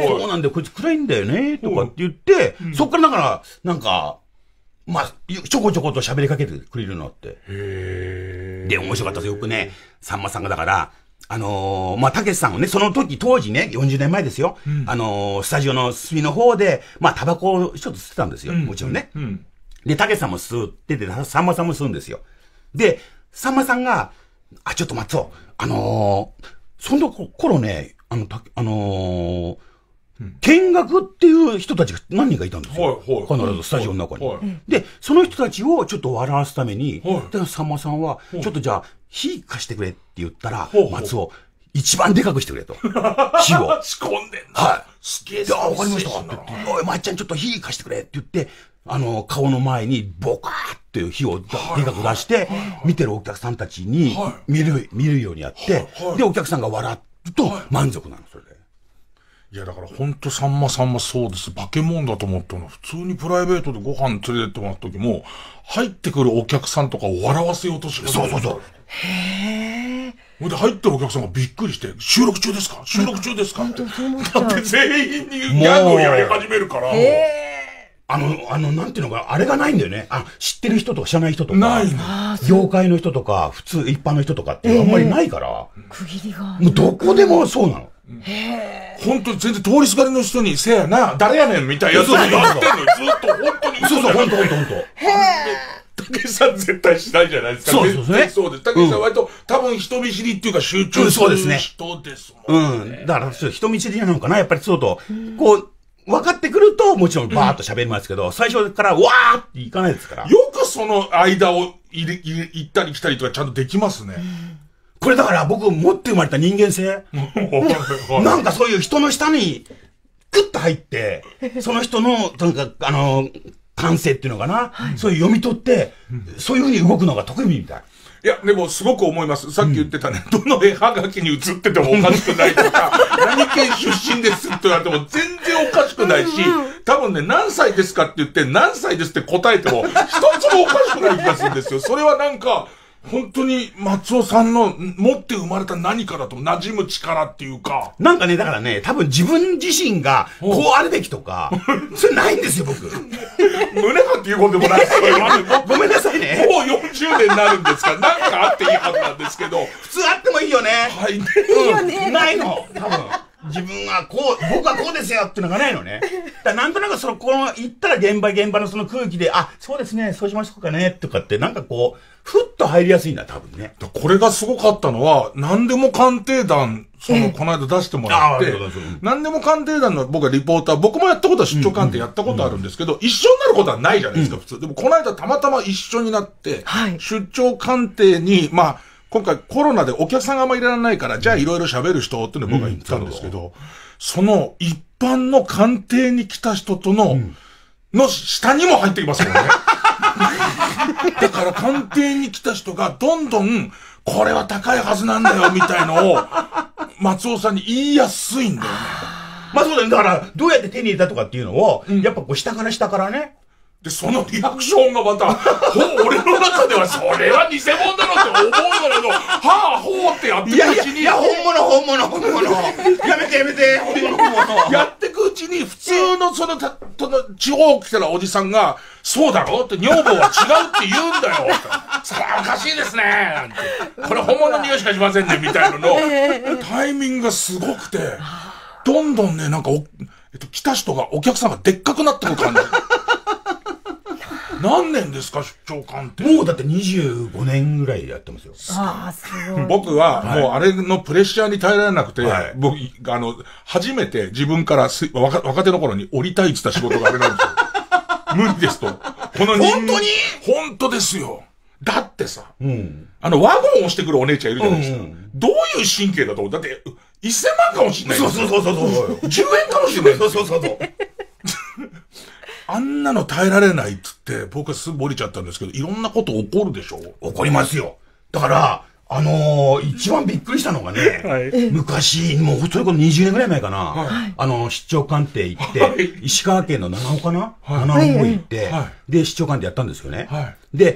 そうなんだよ、こいつ暗いんだよね、とかって言って、そっからだから、なんか、まあ、ちょこちょこと喋りかけてくれるようになって。で、面白かったですよ。よくね、さんまさんがだから、まあ、たけしさんをね、その時、当時ね、40年前ですよ。スタジオの隅の方で、まあ、タバコをちょっと吸ってたんですよ。もちろんね。で、たけしさんも吸ってて、さんまさんも吸うんですよ。で、さんまさんが、ちょっと待つよ。その頃ね、見学っていう人たちが何人かいたんですよ。必ずスタジオの中に。で、その人たちをちょっと笑わすために、で、さんまさんは、ちょっとじゃあ、火貸してくれって言ったら、松尾、一番でかくしてくれと。火を。 仕込んでんな。 はい。 すげえ。 わかりましたって言って、おい、まっちゃんちょっと火貸してくれって言って、顔の前にボカーっていう火をでかく出して、見てるお客さんたちに見るようにやって、で、お客さんが笑うと満足なの、それで。 いや、だからほんとさんまそうです。化け物だと思ったの。普通にプライベートでご飯連れてってもらった時も、入ってくるお客さんとかを笑わせようとしてそう。 へぇで、入ってるお客さんがびっくりして、収録中ですかってだって全員にギャグをやり始めるから。 なんていうのか、あれがないんだよね。知ってる人とか知らない人とか。 ないの。 業界の人とか、普通一般の人とかってあんまりないから。 区切りが。 もうどこでもそうなの。 本当に全然通りすがりの人に、せやな、誰やねんみたいなやつをやってんのに、ずっと本当に嘘じゃなくて。 ほんと。 たけしさん絶対しないじゃないですか。 そうですね。 そうです。たけしさん割と多分人見知りっていうか集中する人ですもんね。 だから人見知りなのかなやっぱりそうと、こう、分かってくると、もちろんバーッと喋りますけど、最初からわーっていかないですから。 よくその間を行ったり来たりとかちゃんとできますね。 これだから僕持って生まれた人間性なんかそういう人の下にグッと入って、その人の、とにかく感性っていうのかな、そういう読み取って、そういう風に動くのが得意みたい。 いや、でもすごく思います。さっき言ってたね、どの絵はがきに映っててもおかしくないとか、何県出身ですって言われても全然おかしくないし、多分ね、何歳ですかって言って、何歳ですって答えても、一つもおかしくない気がするんですよ。それはなんか、本当に松尾さんの持って生まれた何かだと馴染む力っていうか。 なんかね、だからね、多分自分自身がこうあるべきとか、それないんですよ、僕。 胸張って言うことでもないですよ。 ごめんなさいね。 もう40年になるんですから、なんかあっていいはずなんですけど。 普通あってもいいよね。 はい。いいよね。ないの、多分。自分はこう、僕はこうですよっていうのがないのね。だなんとなくこの、行ったら現場のその空気で、そうですね、そうしましょうかね、とかって、なんかこう、ふっと入りやすいんだ、多分ね。 これがすごかったのは、何でも鑑定団、この間出してもらって、何でも鑑定団の僕はリポーター、僕もやったことは出張鑑定やったことあるんですけど、一緒になることはないじゃないですか、普通。でもこの間たまたま一緒になって、出張鑑定に、今回コロナでお客さんがあんまりいらないから、じゃあいろいろ喋る人っていうのを僕は言ったんですけど、その一般の鑑定に来た人との下にも入ってきますよね。だから鑑定に来た人がどんどん、これは高いはずなんだよ、みたいのを、松尾さんに言いやすいんだよね。 そうだね。だから、どうやって手に入れたとかっていうのを、やっぱこう下からね。 で、そのリアクションがまた、俺の中ではそれは偽物だろって思うんだけど、ほうってやってくうちに。 いや、本物。やめて、本物。 やってくうちに、普通の地方来たらおじさんが、そうだろって女房は違うって言うんだよ。それはおかしいですねなんて。これ本物の匂いしかしませんねみたいなの、タイミングがすごくて、どんどんね、なんか来た人が、お客さんがでっかくなってくる感じ。何年ですか、出張鑑定。 もうだって25年ぐらいやってますよ。 すごい。 僕は、もうあれのプレッシャーに耐えられなくて、僕、初めて自分から若手の頃に降りたいって言った仕事があれなんですよ。無理ですと。 本当に本当ですよ。だってさ、ワゴンを押してくるお姉ちゃんいるじゃないですか。どういう神経だと思う？だって、1000万かもしれない。 そう。 10円かもしれない。 そう。 あんなの耐えられないっつって、僕はすぐ降りちゃったんですけど、いろんなこと起こるでしょ？ 起こりますよ。だから、一番びっくりしたのがね、昔、もうそれこそ20年ぐらい前かな、出張鑑定行って、石川県の七尾かな、七尾の方行って、で、出張鑑定やったんですよね。で、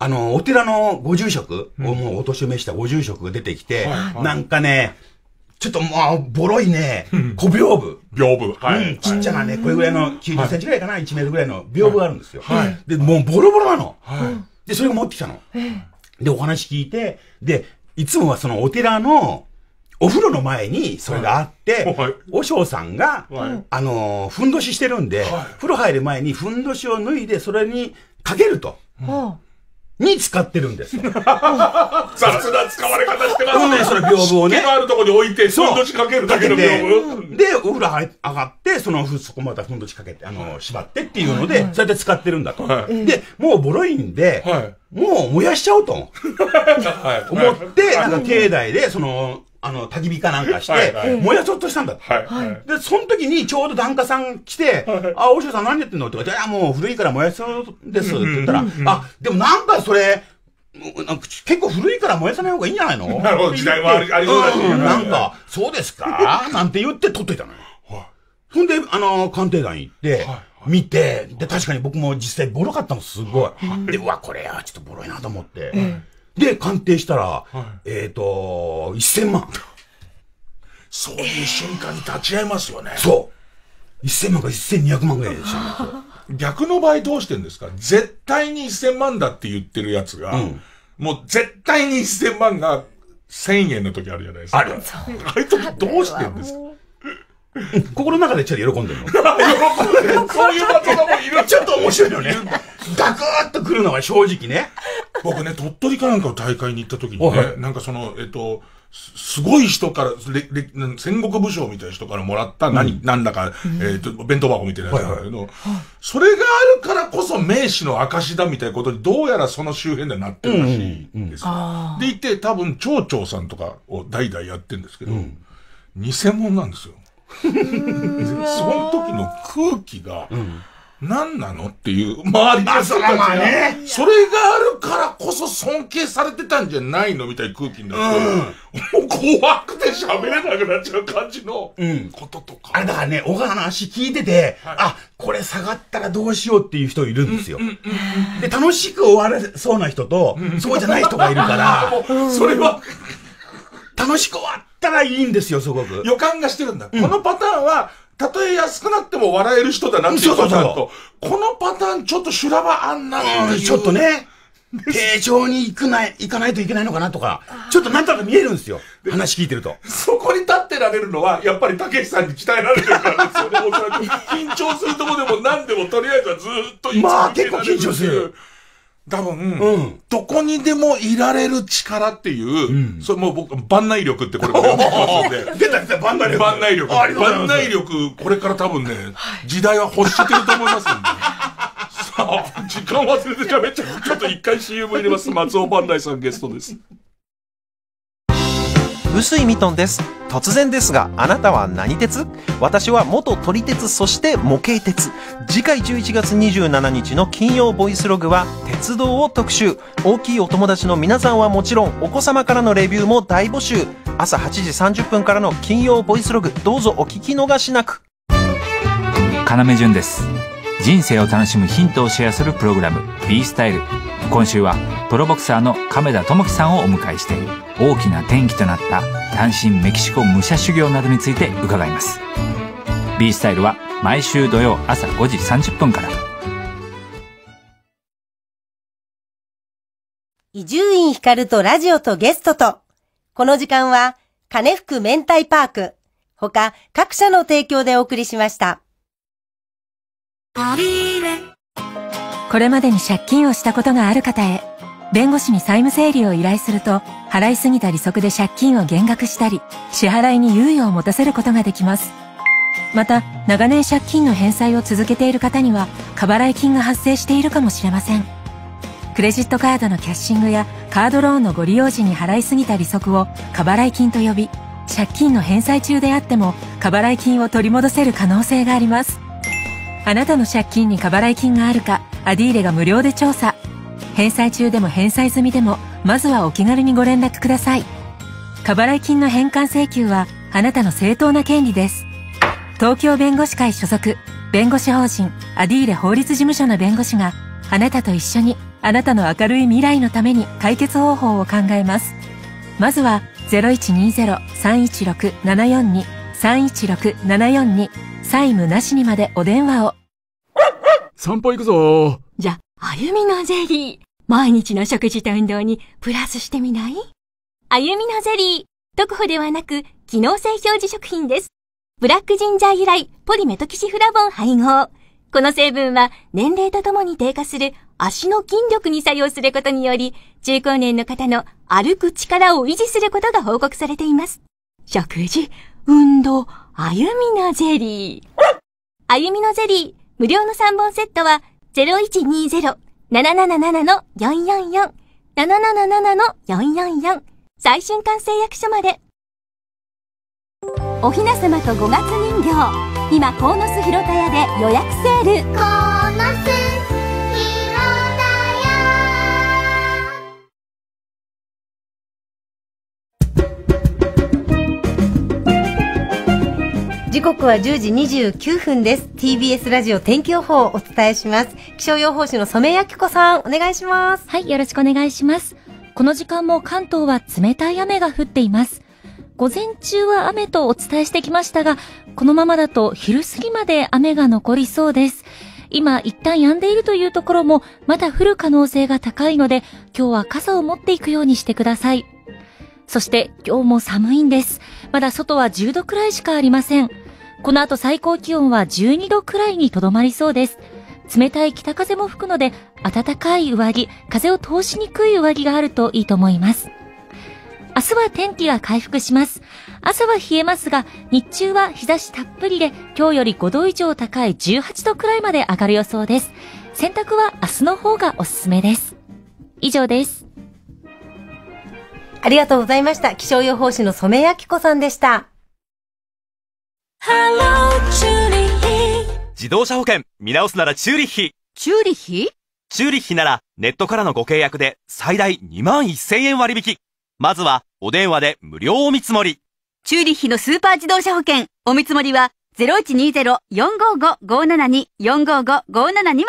お寺のご住職、もうお年を召したご住職が出てきて、なんかね、ちょっとボロいね、小屏風。 屏風。はい。 ちっちゃなね、これぐらいの90センチぐらいかな、1メートルぐらいの屏風があるんですよ。で、もうボロボロなの。で、それが持ってきたの。で、お話聞いて、で、いつもはそのお寺の、お風呂の前にそれがあって、和尚さんが、ふんどししてるんで、風呂入る前にふんどしを脱いで、それにかけると。に使ってるんですよ。 雑な使われ方してますね。 それ屏風をね。 湿気のあるところに置いて、ふんどしかけるだけの屏風。 で、お風呂上がって、そこまたふんどしかけて、縛ってっていうので、そうやって使ってるんだと。で、もうボロいんで、もう燃やしちゃおうと。思って、なんか境内で、焚き火かなんかして、燃やそうとしたんだ。で、その時にちょうど檀家さん来て、お師匠さん何やってんのって言って、もう古いから燃やそうですって言ったら、でもなんかそれ、結構古いから燃やさない方がいいんじゃないの？ なるほど、時代もありそうだし。 なんか、そうですかなんて言って取っといたのよ。ほんで、鑑定団行って、見て、で、確かに僕も実際ボロかったの、すごい。で、うわ、これちょっとボロいなと思って。で、鑑定したら、1000万。 そういう瞬間に立ち会いますよね。 そう。1000万か1200万ぐらいでした。 逆の場合どうしてんですか？絶対に1000万だって言ってるやつが、もう絶対に1000万が1000円の時あるじゃないですか。ある。あれとどうしてんですか？ 心の中でちょっと喜んでるの。 喜んでる。そういう方もいる。 ちょっと面白いよね。ガクーッと来るのが正直ね。 僕ね、鳥取かなんかの大会に行った時にね、なんかすごい人から、戦国武将みたいな人からもらったなんだか、弁当箱みたいなやつなんだけど、それがあるからこそ名士の証だみたいなことにどうやらその周辺でなってるらしいんですよ。でいて、多分町長さんとかを代々やってるんですけど、偽物なんですよ。その時の空気が、何なのっていう、周りの人たちが、それがあるからこそ尊敬されてたんじゃないのみたいな空気になって、もう怖くて喋れなくなっちゃう感じのこととか。 あれだからね、お話聞いてて、これ下がったらどうしようっていう人いるんですよ。で、楽しく終われそうな人と、そうじゃない人がいるから、 それは、 楽しく終わったらいいんですよ、すごく。 予感がしてるんだ。このパターンは、たとえ安くなっても笑える人だなっていうパターンと、このパターンちょっと修羅場あんなっていう。 ちょっとね、丁重に行かないといけないのかなとか、ちょっとなんとなく見えるんですよ。話聞いてると。 そこに立ってられるのは、やっぱり竹内さんに鍛えられてるからですよね。おそらく緊張するとこでも何でもとりあえずはずっと結構緊張する。 多分、どこにでもいられる力っていう、それもう僕、万内力ってこれから呼んでますんで。 出た、万内力。 万内力。万内力、これから多分ね、時代は欲してると思いますんで。さあ、時間忘れて喋っちゃう。ちょっと一回 CM 入れます。松尾万内さんゲストです。 臼井ミトンです。突然ですが、あなたは何鉄？私は元撮り鉄、そして模型鉄。次回11月27日の金曜ボイスログは鉄道を特集。大きいお友達の皆さんはもちろん、お子様からのレビューも大募集。朝8時30分からの金曜ボイスログ、どうぞお聞き逃しなく。 要潤です。人生を楽しむヒントをシェアするプログラム B スタイル。今週はプロボクサーの亀田智樹さんをお迎えして、大きな転機となった単身メキシコ武者修行などについて伺います。 B スタイルは毎週土曜朝5時30分から。 伊集院光とラジオとゲストと、この時間は金福明太パーク他各社の提供でお送りしました。 これまでに借金をしたことがある方へ、弁護士に債務整理を依頼すると、払いすぎた利息で借金を減額したり、支払いに猶予を持たせることができます。また、長年借金の返済を続けている方には、過払い金が発生しているかもしれません。クレジットカードのキャッシングやカードローンのご利用時に払いすぎた利息を過払い金と呼び、借金の返済中であっても過払い金を取り戻せる可能性があります。あなたの借金に過払い金があるか、アディーレが無料で調査。返済中でも返済済みでも、まずはお気軽にご連絡ください。過払い金の返還請求はあなたの正当な権利です。東京弁護士会所属弁護士法人アディーレ法律事務所の弁護士が、あなたと一緒にあなたの明るい未来のために解決方法を考えます。まずは 0120-316-742 316-742 債務なしにまでお電話を。 散歩行くぞ。 じゃ、あゆみのゼリー。毎日の食事と運動にプラスしてみない？あゆみのゼリー。特保ではなく、機能性表示食品です。ブラックジンジャー由来ポリメトキシフラボン配合。この成分は年齢とともに低下する足の筋力に作用することにより、中高年の方の歩く力を維持することが報告されています。食事、運動、あゆみのゼリー。あゆみのゼリー、無料の3本セットは 0120-777-444 777-444 最新刊成役所まで。 おひなさまと5月人形、今鴻巣広田屋で予約セール。鴻巣広田屋。時刻は10時29分です。TBS ラジオ天気予報をお伝えします。気象予報士の染谷子さん、お願いします。 はい、よろしくお願いします。この時間も関東は冷たい雨が降っています。午前中は雨とお伝えしてきましたが、このままだと昼過ぎまで雨が残りそうです。今一旦止んでいるというところもまだ降る可能性が高いので、今日は傘を持っていくようにしてください。そして今日も寒いんです。まだ外は10度くらいしかありません。この後最高気温は12度くらいにとどまりそうです。冷たい北風も吹くので、暖かい上着、風を通しにくい上着があるといいと思います。明日は天気が回復します。朝は冷えますが、日中は日差したっぷりで、今日より5度以上高い18度くらいまで上がる予想です。洗濯は明日の方がおすすめです。以上です。 ありがとうございました。気象予報士の染谷子さんでした。 自動車保険見直すならチューリッヒ。 チューリッヒ？ チューリッヒならネットからのご契約で最大21,000円割引。まずはお電話で無料お見積もり。 チューリッヒのスーパー自動車保険お見積もりは 0120-455-572 455-572 まで。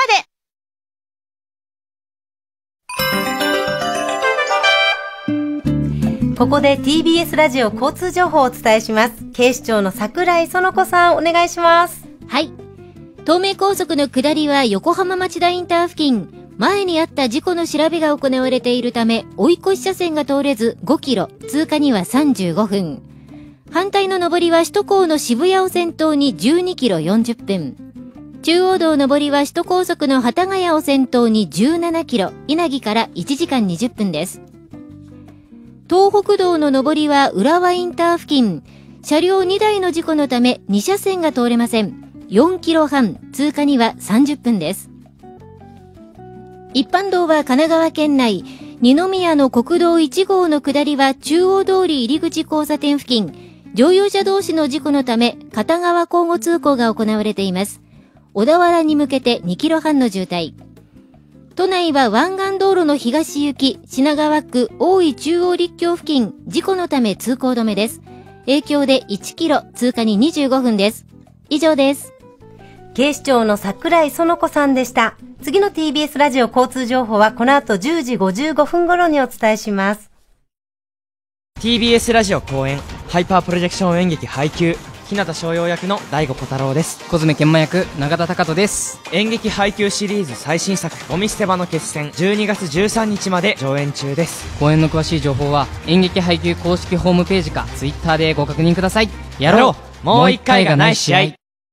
ここで TBS ラジオ交通情報をお伝えします。警視庁の櫻井園子さん、お願いします。 はい。東名高速の下りは横浜町田インター付近、前にあった事故の調べが行われているため、追い越し車線が通れず5キロ、通過には35分。反対の上りは首都高の渋谷を先頭に12キロ40分。中央道上りは首都高速の幡ヶ谷を先頭に17キロ、稲城から1時間20分です。東北道の上りは浦和インター付近、車両2台の事故のため2車線が通れません。4キロ半、通過には30分です。一般道は神奈川県内、二宮の国道1号の下りは中央通り入り口交差点付近、乗用車同士の事故のため片側交互通行が行われています。小田原に向けて2キロ半の渋滞。都内は湾岸道路の東行き、品川区大井中央立教付近、事故のため通行止めです。影響で1キロ、通過に25分です。以上です。 警視庁の櫻井園子さんでした。次の TBS ラジオ交通情報はこの後10時55分頃にお伝えします。 TBS ラジオ公演ハイパープロジェクション演劇配給、日向翔陽役の大吾小太郎です。 小爪研磨役永田貴人です。 演劇配給シリーズ最新作ゴミ捨て場の決戦、12月13日まで上演中です。 公演の詳しい情報は演劇配給公式ホームページか Twitter でご確認ください。 やろう、もう一回がない試合。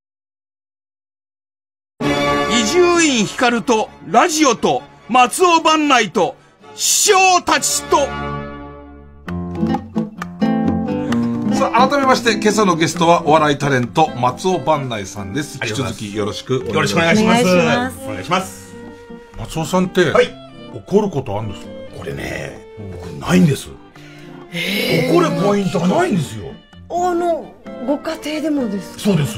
伊集院光とラジオと松尾伴内と師匠たちと。 さあ、改めまして今朝のゲストはお笑いタレント松尾伴内さんです。引き続きよろしくお願いします。 お願いします。 松尾さんって、はい、怒ることあるんですか？ これね、僕ないんです。怒るポイントがないんですよ。 ご家庭でもですか？ そうです。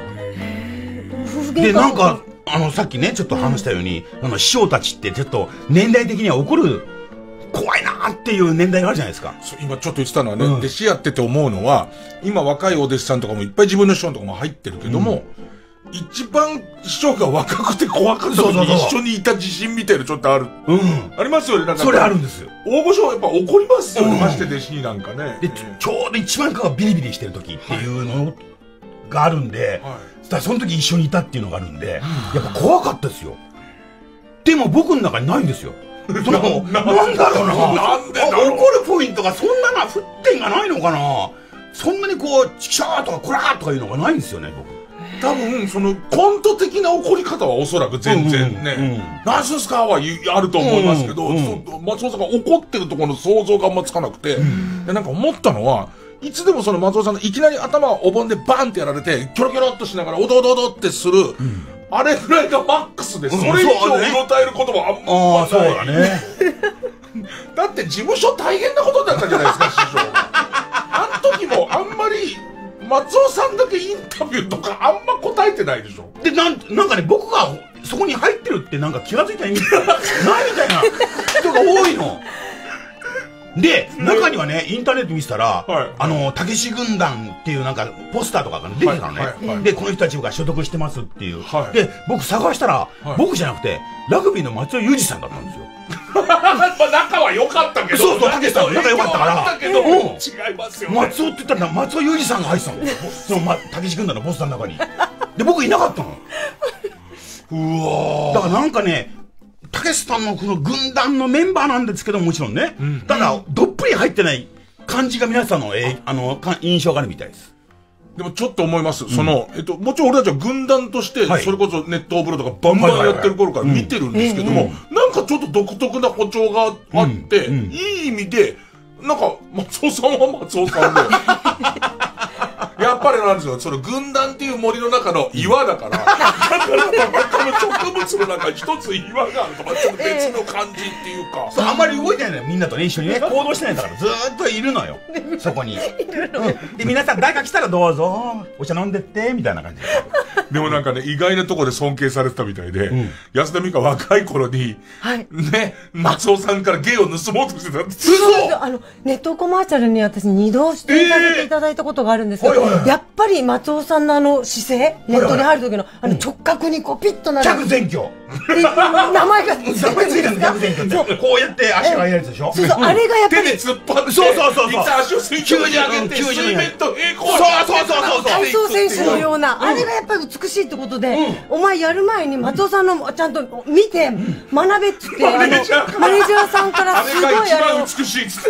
で、なんかさっきねちょっと話したように、師匠たちってちょっと年代的には怒る怖いなっていう年代があるじゃないですか。 今ちょっと言ってたのはね、弟子やってて思うのは、今若いお弟子さんとかもいっぱい自分の師匠のとこも入ってるけども、 一番師匠が若くて怖かった時に一緒にいた自信みたいなちょっとある。ありますよね、なんか。 それあるんですよ。 大御所はやっぱ怒りますよね、まして弟子になんかね。 で、ちょうど一番ビリビリしてる時っていうのがあるんで、その時一緒にいたっていうのがあるんで、やっぱ怖かったですよ。でも僕の中にないんですよ。なんだろうな。 なんでだろう。 怒るポイントがそんな沸点がないのかな。そんなにこう、チキシャーとかコラーとかいうのがないんですよね、僕。 多分、その、コント的な怒り方はおそらく全然ね、何すかはあると思いますけど、松尾さんが怒ってるところの想像があんまつかなくて、で、なんか思ったのは、いつでもその松尾さんのいきなり頭をお盆でバンってやられて、キョロキョロっとしながら、おどおどおどってする、あれぐらいがマックスで、それ以上うろたえることもあんまない。そうだね。だって事務所大変なことだったじゃないですか、師匠。あの時もあんまり、松尾さんだけインタビューとかあんま答えてないでしょ。 で、なんかね、僕がそこに入ってるってなんか気がついてないみたいな人が多いの。で、中にはね、インターネット見せたら、たけし軍団っていうなんかポスターとかが出てたのね。で、この人たちが所属してますっていう。で、僕探したら、僕じゃなくて、ラグビーの松尾裕二さんだったんですよ。 仲は良かったけど。 そうそう、たけしさん仲良かったから。 違いますよね。 松尾って言ったら松尾裕二さんが入ってたの。そのたけし軍団のポスターの中に。で、僕いなかったの。だからなんかね、たけしさんのこの軍団のメンバーなんですけどもちろんね。ただ、どっぷり入ってない感じが皆さんの印象があるみたいです。 でもちょっと思います。その、もちろん俺たちは軍団として、それこそ熱湯風呂とかバンバンやってる頃から見てるんですけども、なんかちょっと独特な歩調があって、いい意味で、なんか、松尾さんは松尾さんで、やっぱりなんですよ、その軍団っていう森の中の岩だから、だからこの植物の中に一つ岩があるとか、ちょっと別の感じっていうか。 そう、あんまり動いてないのよ、みんなとね、一緒にね、行動してないんだから、ずーっといるのよ、そこに。で、皆さん誰か来たらどうぞ、お茶飲んでって、みたいな感じで。 でもなんかね、意外なところで尊敬されてたみたいで、安田美香若い頃に、ね、松尾さんから芸を盗もうとしてたって。 そうネットコマーシャルに私2度出演させていただいたことがあるんですけど、やっぱり松尾さんの姿勢、ネットに入る時の直角にこうピッとなる。 客前挙。 名前がついてるの、客前挙って。こうやって足が上げるやつでしょ。 そうそう、あれがやっぱり。 手で突っ張って、 そうそうそう。 いつ足を水中に上げて、水面と平行に。 そう体操選手のような、あれがやっぱり美しいってことで、お前やる前に松尾さんのちゃんと見て、学べっつって、マネージャーさんからすごいあれが一番美しいっつって。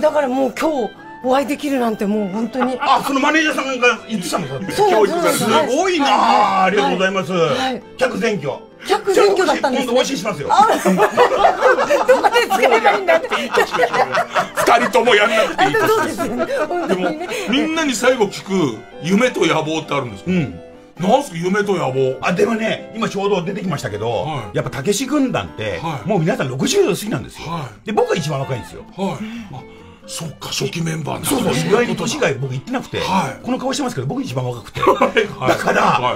だからもう今日、お会いできるなんてもう本当に。 そのマネージャーさんが言ってたのかって。 そうすごいなぁ。ありがとうございます。客前挙。 客前挙だったんです。 今度お教えしますよ。 どこで使えばいいんだって。 二人ともやんなくていい。そうですよね。でも、みんなに最後聞く夢と野望ってあるんですか？なんすか夢と野望。 でもね、今ちょうど出てきましたけど、やっぱたけし軍団って、もう皆さん60過ぎなんですよ。で、僕が一番若いんですよ。 そうか、初期メンバーそうそう、意外に年が僕言ってなくて、この顔してますけど、僕一番若くて。だから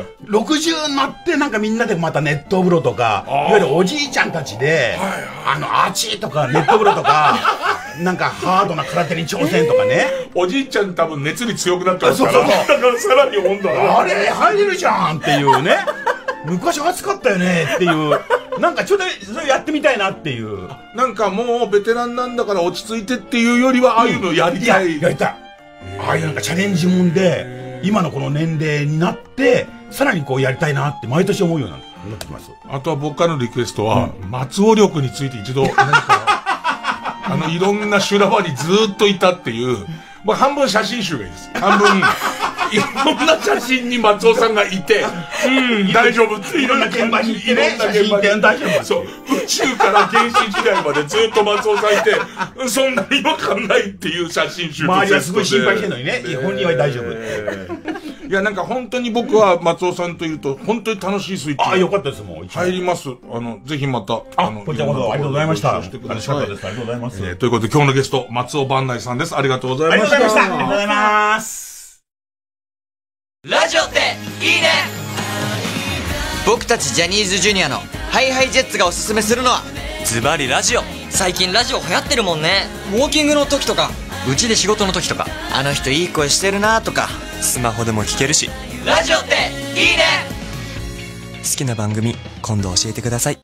、60になってなんかみんなでまた熱湯風呂とか、いわゆるおじいちゃんたちで、アーチとか熱湯風呂とか、なんかハードな空手に挑戦とかね。 おじいちゃん多分熱に強くなってますから、だからさらに温度が。 あれ、入れるじゃんっていうね。昔暑かったよねっていう。なんかちょっとそれやってみたいなっていう。 なんかもうベテランなんだから落ち着いてっていうよりは、ああいうのやりたい。 やりたい。ああいうなんかチャレンジもんで、今のこの年齢になって、さらにこうやりたいなって毎年思うようになってきます。 あとは僕からのリクエストは、松尾力について一度、何か、いろんな修羅場にずーっといたっていう、半分写真集がいいです。半分、いろんな写真に松尾さんがいて、大丈夫って、 いろんな現場にいてね、 写真って大丈夫。そう、宇宙から原始時代までずっと松尾さんいて、そんなに違和感ないっていう写真集。 周りはすごい心配してるのにね、本人は大丈夫。 いや、なんか本当に僕は松尾さんといると、本当に楽しいスイッチ。 よかったです、もう。 入ります。ぜひまた、 こちらこそありがとうございました。楽しかったです。ありがとうございます。 ということで今日のゲスト、松尾伴内さんです。ありがとうございました。 ありがとうございます。 ラジオっていいね。僕たちジャニーズジュニアのＨｉＨｉＪetsがおすすめするのはズバリラジオ。最近ラジオ流行ってるもんね。ウォーキングの時とか、うちで仕事の時とか、あの人いい声してるなとか、スマホでも聞けるし。ラジオっていいね。 好きな番組今度教えてください。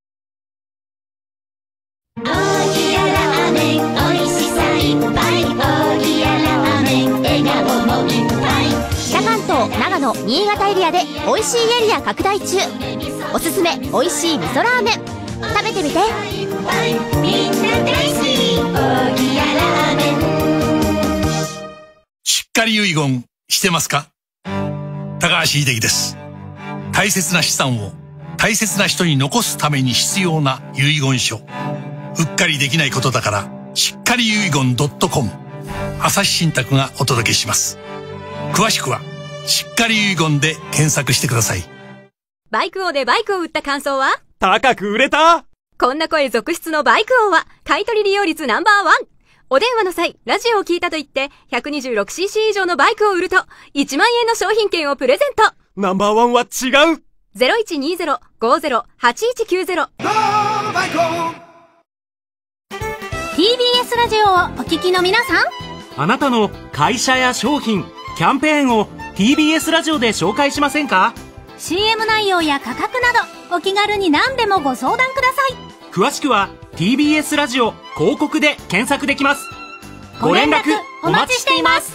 オーギアラーメン美味しさいっぱい。オーギアラーメン笑顔もいっぱい。 北関東、長野、新潟エリアで美味しいエリア拡大中。おすすめ美味しい味噌ラーメン食べてみて。 みんな大好きオーギアラーメン。 しっかり遺言してますか？高橋秀樹です。大切な資産を大切な人に残すために必要な遺言書。うっかりできないことだから、しっかり遺言.com。朝日信託がお届けします。詳しくは、しっかり遺言で検索してください。 バイク王でバイクを売った感想は？ 高く売れた。 こんな声続出のバイク王は、買取利用率ナンバーワン。お電話の際、ラジオを聞いたと言って、126cc 以上のバイクを売ると、1万円の商品券をプレゼント。 ナンバーワンは違う。 0120-50-8190。 TBS ラジオをお聞きの皆さん、 あなたの会社や商品、キャンペーンを TBS ラジオで紹介しませんか？ CM 内容や価格などお気軽に何でもご相談ください。 詳しくは TBS ラジオ広告で検索できます。ご連絡お待ちしています。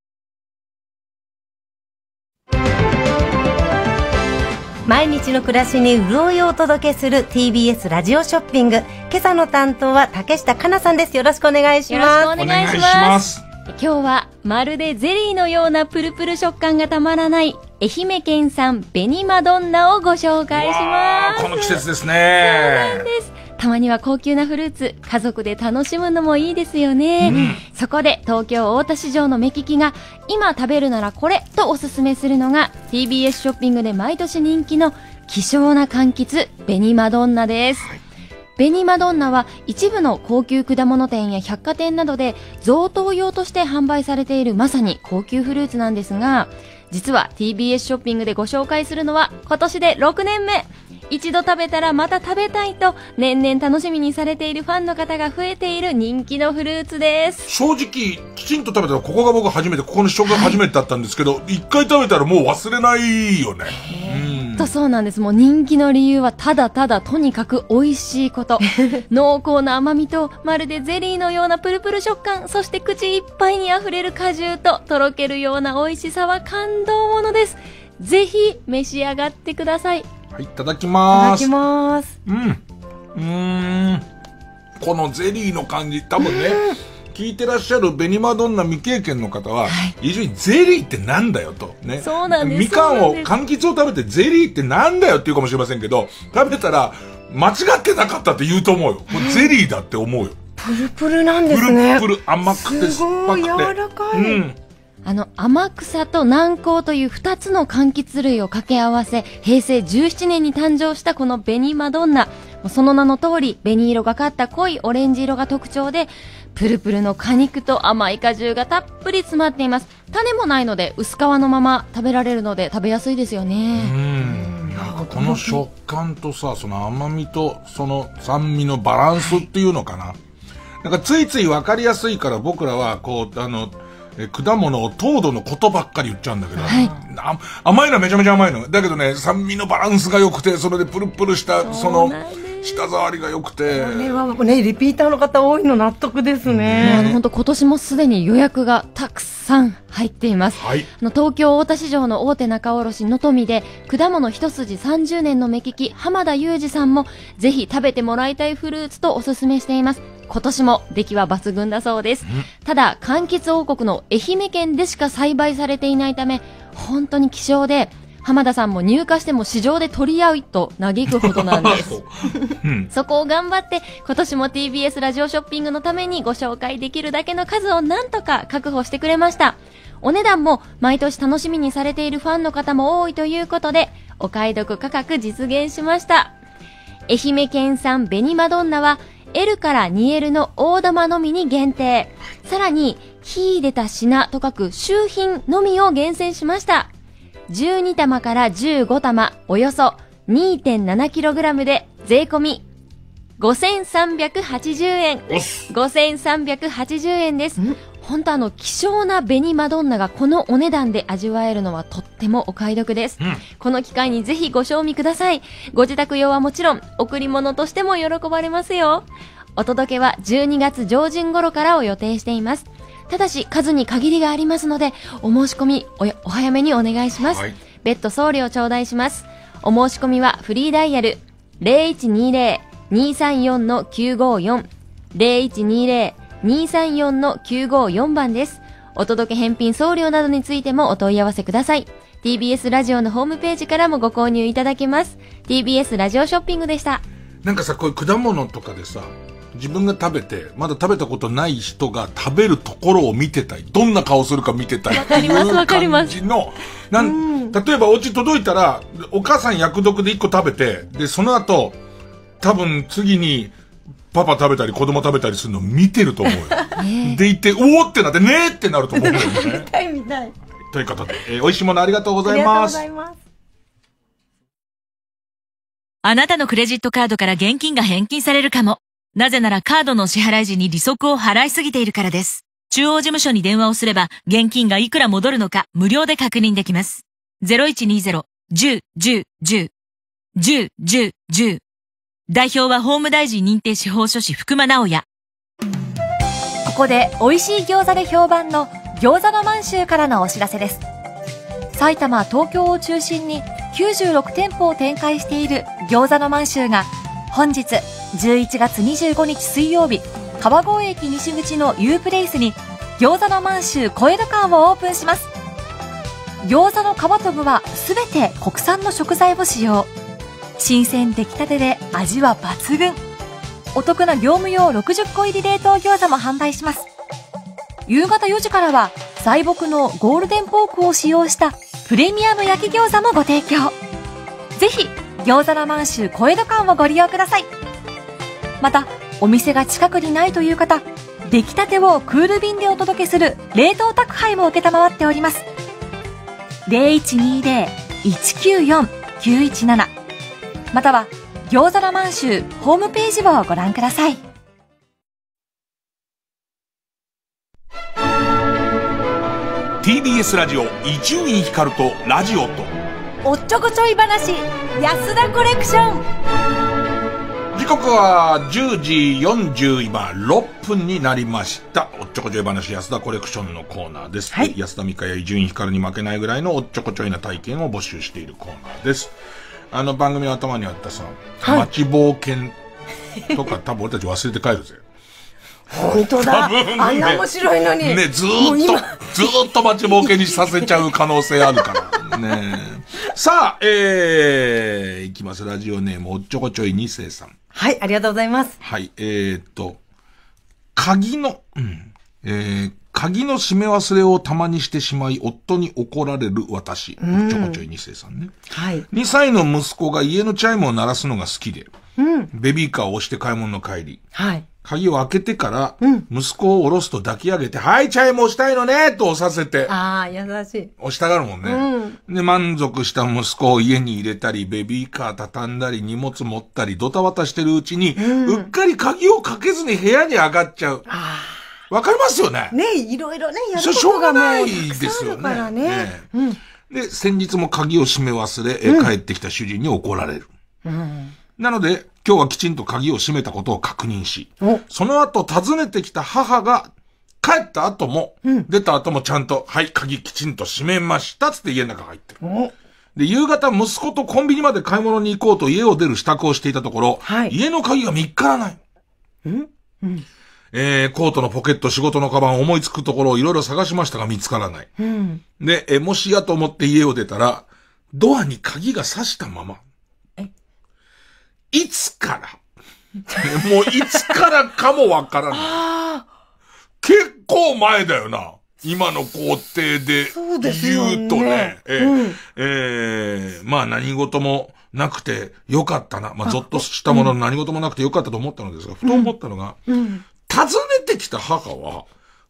毎日の暮らしに潤いをお届けする TBS ラジオショッピング。今朝の担当は竹下香奈さんです。よろしくお願いします。 よろしくお願いします。今日はまるでゼリーのようなプルプル食感がたまらない愛媛県産紅マドンナをご紹介します。 この季節ですね。 そうなんです。たまには高級なフルーツ、家族で楽しむのもいいですよね。そこで東京大田市場の目利きが今食べるならこれとおすすめするのが TBS ショッピングで毎年人気の希少な柑橘紅マドンナです。紅マドンナは一部の高級果物店や百貨店などで贈答用として販売されているまさに高級フルーツなんですが、実は TBS ショッピングでご紹介するのは今年で6年目。一度食べたらまた食べたいと年々楽しみにされているファンの方が増えている人気のフルーツです。 正直きちんと食べたらここが僕初めて、ここの試食が初めてだったんですけど、一回食べたらもう忘れないよね。 そうなんです。もう人気の理由はただただとにかく美味しいこと濃厚な甘みとまるでゼリーのようなプルプル食感、そして口いっぱいにあふれる果汁ととろけるような美味しさは感動ものです。ぜひ召し上がってください。 はい、いただきます。 いただきます。 このゼリーの感じ、多分ね、聞いてらっしゃる紅マドンナ未経験の方は、非常にゼリーってなんだよと。ね。 そうなんです。 みかんを、柑橘を食べてゼリーってなんだよって言うかもしれませんけど、食べたら間違ってなかったって言うと思うよ。もうゼリーだって思うよ。 プルプルなんですね。 プルプル、甘くて酸っぱくて。 すごい柔らかい。 天草と南高という2つの柑橘類を掛け合わせ、平成17年に誕生したこの紅マドンナ。その名の通り、紅色がかった濃いオレンジ色が特徴で、プルプルの果肉と甘い果汁がたっぷり詰まっています。種もないので、薄皮のまま食べられるので食べやすいですよね。 この食感とさ、その甘みとその酸味のバランスっていうのかな。なんかついついわかりやすいから僕らはこう、果物を糖度のことばっかり言っちゃうんだけど、甘いのはめちゃめちゃ甘いの。だけどね、酸味のバランスが良くて、それでプルプルした、その、舌触りが良くて。 これはね、リピーターの方多いの納得ですね。 本当今年もすでに予約がたくさん入っています。東京大田市場の大手仲卸のとみで、果物一筋30年の目利き、浜田裕二さんも、ぜひ食べてもらいたいフルーツとおすすめしています。今年も出来は抜群だそうです。ただ、柑橘王国の愛媛県でしか栽培されていないため、本当に希少で、浜田さんも入荷しても市場で取り合うと嘆くほどなんです。そこを頑張って、今年も TBS ラジオショッピングのためにご紹介できるだけの数をなんとか確保してくれました。お値段も毎年楽しみにされているファンの方も多いということで、お買い得価格実現しました。愛媛県産紅マドンナは、L から 2L の大玉のみに限定。さらに、秀でた品と書く周品のみを厳選しました。12玉から15玉、およそ 2.7kg で税込み5380円。5380円です。 本当希少な紅マドンナがこのお値段で味わえるのはとってもお買い得です。この機会にぜひご賞味ください。ご自宅用はもちろん、贈り物としても喜ばれますよ。お届けは12月上旬頃からを予定しています。ただし数に限りがありますので、お申し込みお早めにお願いします。別途送料頂戴します。お申し込みはフリーダイヤル 0120-234-954 0120-234-954 番です。お届け返品送料などについてもお問い合わせください。TBS ラジオのホームページからもご購入いただけます。TBS ラジオショッピングでした。 なんかさ、こういう果物とかでさ、自分が食べて、まだ食べたことない人が食べるところを見てたい。どんな顔するか見てたいっていう感じの、例えばお家届いたら、お母さん薬毒で1個食べて、で、その後、多分次に、パパ食べたり子供食べたりするの見てると思うよ。でいて、おーってなって、ねーってなると思うんだよね。 見たい見たい。 ということで、美味しいものありがとうございます。 あなたのクレジットカードから現金が返金されるかも。なぜならカードの支払い時に利息を払いすぎているからです。中央事務所に電話をすれば、現金がいくら戻るのか無料で確認できます。0120-10-10-10-10-10代表は法務大臣認定司法書士福間直也。 ここで美味しい餃子で評判の餃子の満州からのお知らせです。埼玉、東京を中心に96店舗を展開している餃子の満州が本日11月25日水曜日、川越駅西口の U プレイスに餃子の満州小江戸館をオープンします。餃子の皮と具はすべて国産の食材を使用。新鮮出来たてで味は抜群。お得な業務用60個入り冷凍餃子も販売します。夕方4時からは材木のゴールデンポークを使用したプレミアム焼き餃子もご提供。ぜひ餃子の満州小江戸館をご利用ください。またお店が近くにないという方、出来たてをクール便でお届けする冷凍宅配も承っております。0120-194-917 または餃子の満州ホームページをご覧ください。 TBS ラジオ伊集院光とラジオとおっちょこちょい話安田コレクション。 時刻は10時40今6分になりました。おっちょこちょい話安田コレクションのコーナーです、はい、安田美香や伊集院光に負けないぐらいのおっちょこちょいな体験を募集しているコーナーです。番組の頭にあったさ、はい、待ち冒険とか多分俺たち忘れて帰るぜ。 本当だ、ね、あんな面白いのにね、ずーっと待ちぼうけにさせちゃう可能性あるからね。さあ、いきます。ラジオネームおっちょこちょい2世さん。 はい、ありがとうございます。 はい、鍵の締め忘れをたまにしてしまい夫に怒られる私、おっちょこちょい2世さんね。 はい。 2歳の息子が家のチャイムを鳴らすのが好きで、ベビーカーを押して買い物の帰り、はい。鍵を開けてから、息子を下ろすと抱き上げて、はい、チャイム押したいのねと押させて。 ああ、優しい。 押したがるもんね。で、満足した息子を家に入れたり、ベビーカー畳んだり、荷物持ったり、ドタバタしてるうちに、うっかり鍵をかけずに部屋に上がっちゃう。わかりますよね。 ね、いろいろね、やることがもうしょうがないですよね。 からね。 で、先日も鍵を閉め忘れ、帰ってきた主人に怒られる。なので、今日はきちんと鍵を閉めたことを確認し、その後訪ねてきた母が帰った後も、出た後もちゃんと、はい、鍵きちんと閉めましたつって家の中入ってる。で、夕方息子とコンビニまで買い物に行こうと家を出る支度をしていたところ、家の鍵が見っからない。コートのポケット、仕事のカバン、思いつくところをいろいろ探しましたが見つからない。で、もしやと思って家を出たら、ドアに鍵が挿したまま。いつからもういつからかもわからない。結構前だよな。今の工程で言うとね。まあ何事もなくてよかったな。まあゾッとしたものの何事もなくてよかったと思ったのですが、ふと思ったのが、訪ねてきた母は、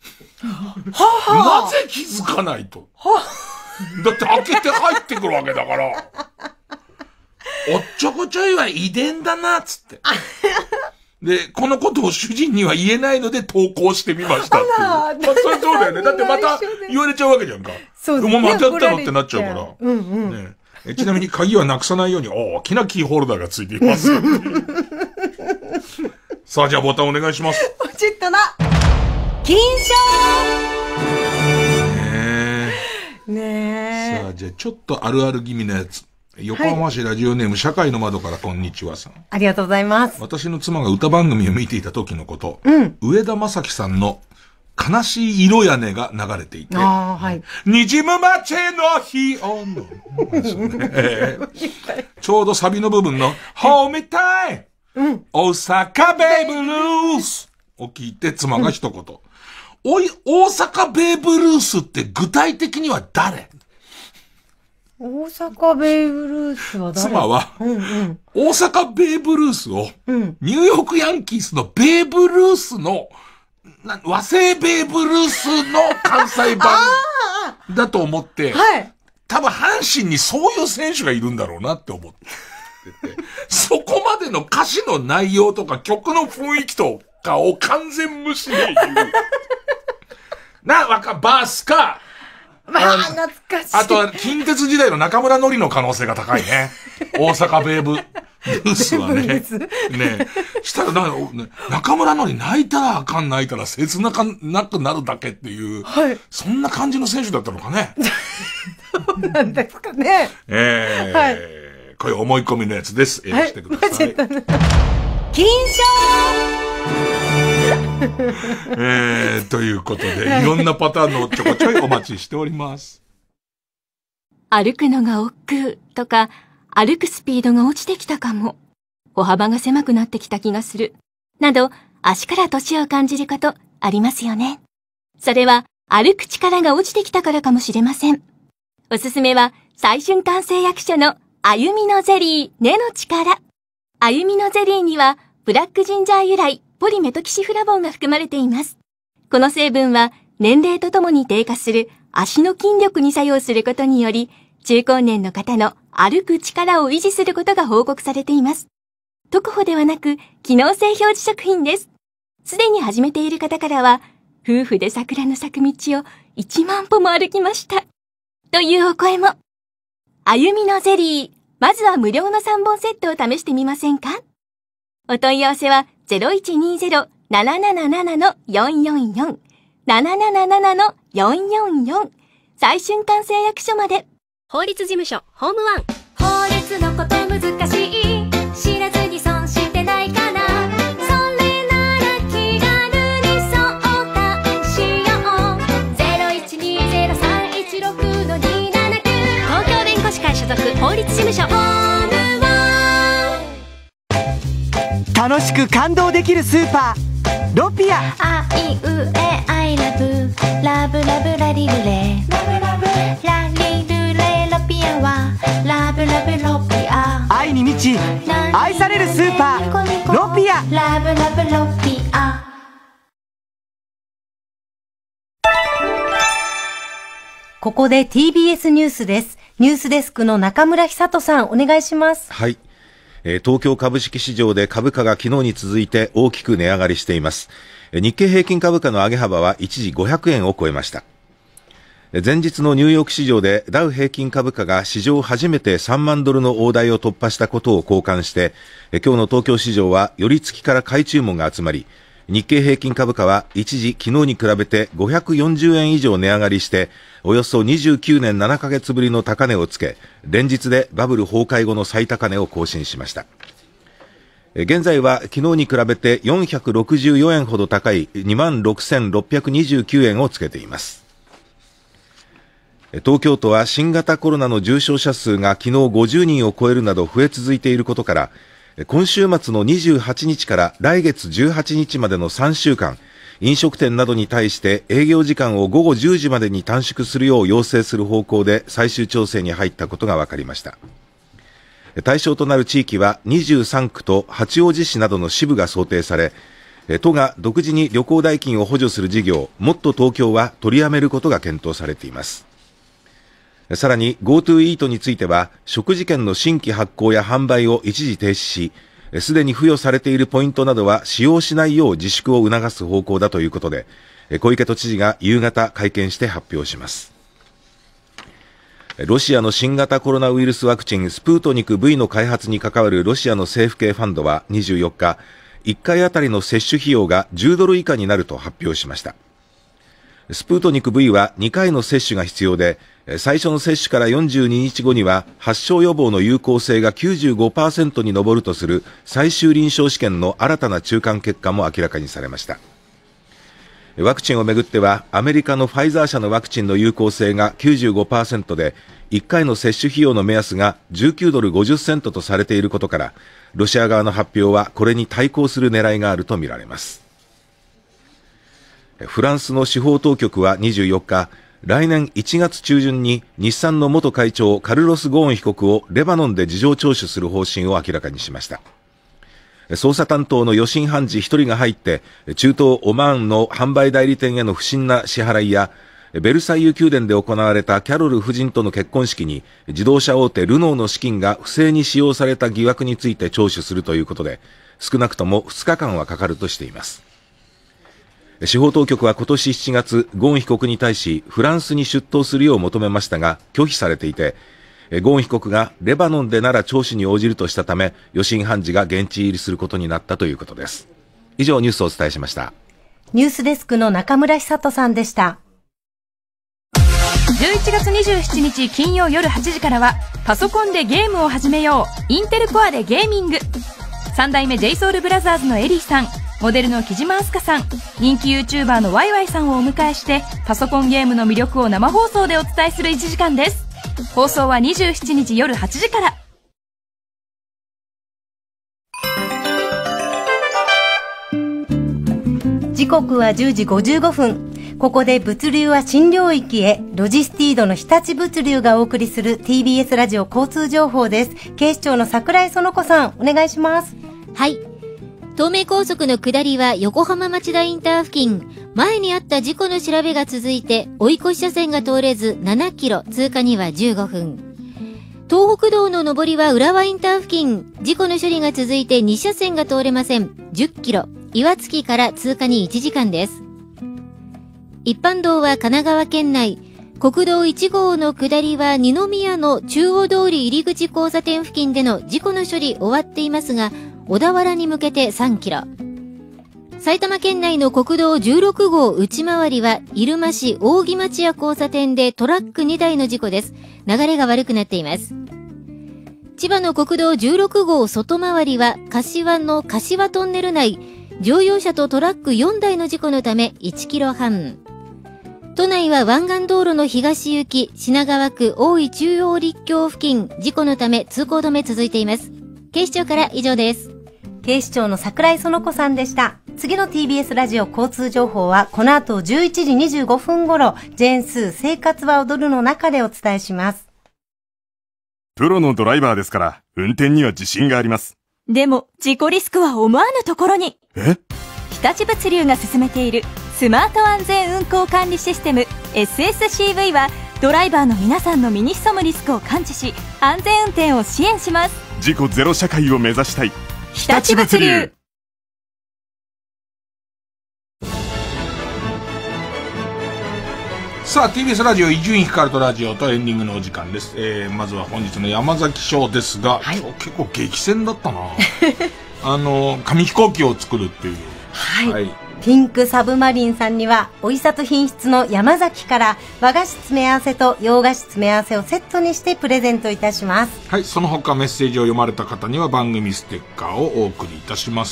なぜ気づかないと。だって開けて入ってくるわけだから。おっちょこちょいは遺伝だな、つって。 で、このことを主人には言えないので投稿してみましたっていう。まあ、それそうだよね。だってまた言われちゃうわけじゃんか。 そうですね。もうまたやったのってなっちゃうから。 うんうん。 ね、ちなみに鍵はなくさないように大きなキーホルダーがついています。さあ、じゃあボタンお願いします。 ポチッとな。金賞ねえ。 さあ、じゃあちょっとあるある気味なやつ。横浜市ラジオネーム、社会の窓からこんにちはさん。 ありがとうございます。 私の妻が歌番組を見ていた時のこと、上田正樹さんの悲しい色屋根が流れていて、 はい。 にじむ街の日をの、ちょうどサビの部分の、ホームタイム、大阪ベイブルースを聞いて妻が一言。おい、大阪ベイブルースって具体的には誰？ 大阪ベイブルースは誰？ 妻は、大阪ベイブルースを、ニューヨークヤンキースのベイブルースの、和製ベイブルースの関西版だと思って、多分阪神にそういう選手がいるんだろうなって思ってて、そこまでの歌詞の内容とか曲の雰囲気とかを完全無視で言う。バースか、 まあ、懐かしい。 あとは、近鉄時代の中村のりの可能性が高いね。大阪ベイブルースはね。ねしたら中村のり泣いたらあかん、泣いたら切なくなるだけっていう、そんな感じの選手だったのかね。 そうなんですかね。 こういう思い込みのやつです。してください。 金賞ということで、いろんなパターンのちょこちょいお待ちしております。 歩くのが億劫とか、歩くスピードが落ちてきたかも。歩幅が狭くなってきた気がする。など、足から年を感じることありますよね。それは、歩く力が落ちてきたからかもしれません。おすすめは、最春館製薬所の歩みのゼリー根の力。歩みのゼリーには、ブラックジンジャー由来、ポリメトキシフラボンが含まれています。この成分は年齢とともに低下する足の筋力に作用することにより、中高年の方の歩く力を維持することが報告されています。特保ではなく、機能性表示食品です。すでに始めている方からは、夫婦で桜の咲く道を1万歩も歩きました。というお声も。歩みのゼリー、まずは無料の3本セットを試してみませんか？お問い合わせは、0120-777-444 777-444最春館製薬所まで。 法律事務所ホームワン。 法律のこと難しい、知らずに損してないかな、それなら気軽に相談しよう。 0120-316-279 東京弁護士会所属法律事務所ホームワン。 楽しく感動できるスーパーロピア。 あいうえアイラブラブラブラリルレラリルレロピアはラブラブロピア。 愛に満ち愛されるスーパーロピア。 ラブラブロピア。 ここで TBS ニュースです。ニュースデスクの中村久人さん、お願いします。 はい。東京株式市場で株価が昨日に続いて大きく値上がりしています。日経平均株価の上げ幅は一時500円を超えました。前日のニューヨーク市場でダウ平均株価が史上初めて3万ドルの大台を突破したことを好感して、今日の東京市場は寄り付きから買い注文が集まり、日経平均株価は一時昨日に比べて540円以上値上がりして、およそ29年7ヶ月ぶりの高値をつけ、連日でバブル崩壊後の最高値を更新しました。現在は昨日に比べて464円ほど高い 26,629 円をつけています。東京都は新型コロナの重症者数が昨日50人を超えるなど増え続いていることから、今週末の28日から来月18日までの3週間、飲食店などに対して営業時間を午後10時までに短縮するよう要請する方向で最終調整に入ったことが分かりました。対象となる地域は23区と八王子市などの支部が想定され、都が独自に旅行代金を補助する事業、もっとTokyoは取りやめることが検討されています。さらに GoTo イートについては食事券の新規発行や販売を一時停止し、 すでに付与されているポイントなどは使用しないよう自粛を促す方向だということで、小池都知事が夕方会見して発表します。ロシアの新型コロナウイルスワクチンスプートニク V の開発に関わるロシアの政府系ファンドは24日、1回あたりの接種費用が$10以下になると発表しました。スプートニク V は2回の接種が必要で、最初の接種から42日後には発症予防の有効性が 95% に上るとする最終臨床試験の新たな中間結果も明らかにされました。ワクチンをめぐってはアメリカのファイザー社のワクチンの有効性が 95% で、1回の接種費用の目安が$19.50とされていることから、ロシア側の発表はこれに対抗する狙いがあるとみられます。フランスの司法当局は24日、来年1月中旬に日産の元会長カルロス・ゴーン被告をレバノンで事情聴取する方針を明らかにしました。捜査担当の予審判事1人が入って、中東オマーンの販売代理店への不審な支払いや、ベルサイユ宮殿で行われたキャロル夫人との結婚式に自動車大手ルノーの資金が不正に使用された疑惑について聴取するということで、少なくとも2日間はかかるとしています。司法当局は今年7月、ゴーン被告に対しフランスに出頭するよう求めましたが拒否されていて、ゴーン被告がレバノンでなら聴取に応じるとしたため、予審判事が現地入りすることになったということです。以上ニュースをお伝えしました。 ニュースデスクの中村久人さんでした。 11月27日金曜夜8時からは、パソコンでゲームを始めよう、インテルコアでゲーミング。3代目 JSOULBROTHERS のエリーさん、モデルの木島明日香さん、人気 YouTuber のワイワイさんをお迎えして、パソコンゲームの魅力を生放送でお伝えする1時間です。放送は27日夜8時から。 時刻は10時55分。ここで物流は新領域へ、ロジスティードの日立物流がお送りする TBS ラジオ交通情報です。警視庁の桜井園子さん、お願いします。 はい。東名高速の下りは横浜町田インター付近、前にあった事故の調べが続いて追い越し車線が通れず7キロ、通過には15分。東北道の上りは浦和インター付近、事故の処理が続いて2車線が通れません。10キロ、岩槻から通過に1時間です。一般道は神奈川県内、国道1号の下りは二宮の中央通り入り口交差点付近での事故の処理終わっていますが、小田原に向けて3キロ。埼玉県内の国道16号内回りは入間市扇町屋交差点でトラック2台の事故です。流れが悪くなっています。千葉の国道16号外回りは柏の柏トンネル内、乗用車とトラック4台の事故のため1キロ半。都内は湾岸道路の東行き品川区大井中央立教付近、事故のため通行止め続いています。警視庁から以上です。 警視庁の桜井園子さんでした。次の TBS ラジオ交通情報はこの後11時25分頃、ジェーンスー生活は踊るの中でお伝えします。 プロのドライバーですから運転には自信があります。 でも事故リスクは思わぬところに。日立物流が進めているスマート安全運行管理システム SSCV はドライバーの皆さんの身に潜むリスクを感知し、安全運転を支援します。 事故ゼロ社会を目指したい日立物流。 さあ TBS ラジオ伊集院光とラジオとエンディングのお時間です。まずは本日の山崎賞ですが、今日結構激戦だったな紙飛行機を作るっていう、 はい、ピンクサブマリンさんにはおいさと品質の山崎から和菓子詰め合わせと洋菓子詰め合わせをセットにしてプレゼントいたします。 はい、その他メッセージを読まれた方には番組ステッカーをお送りいたします。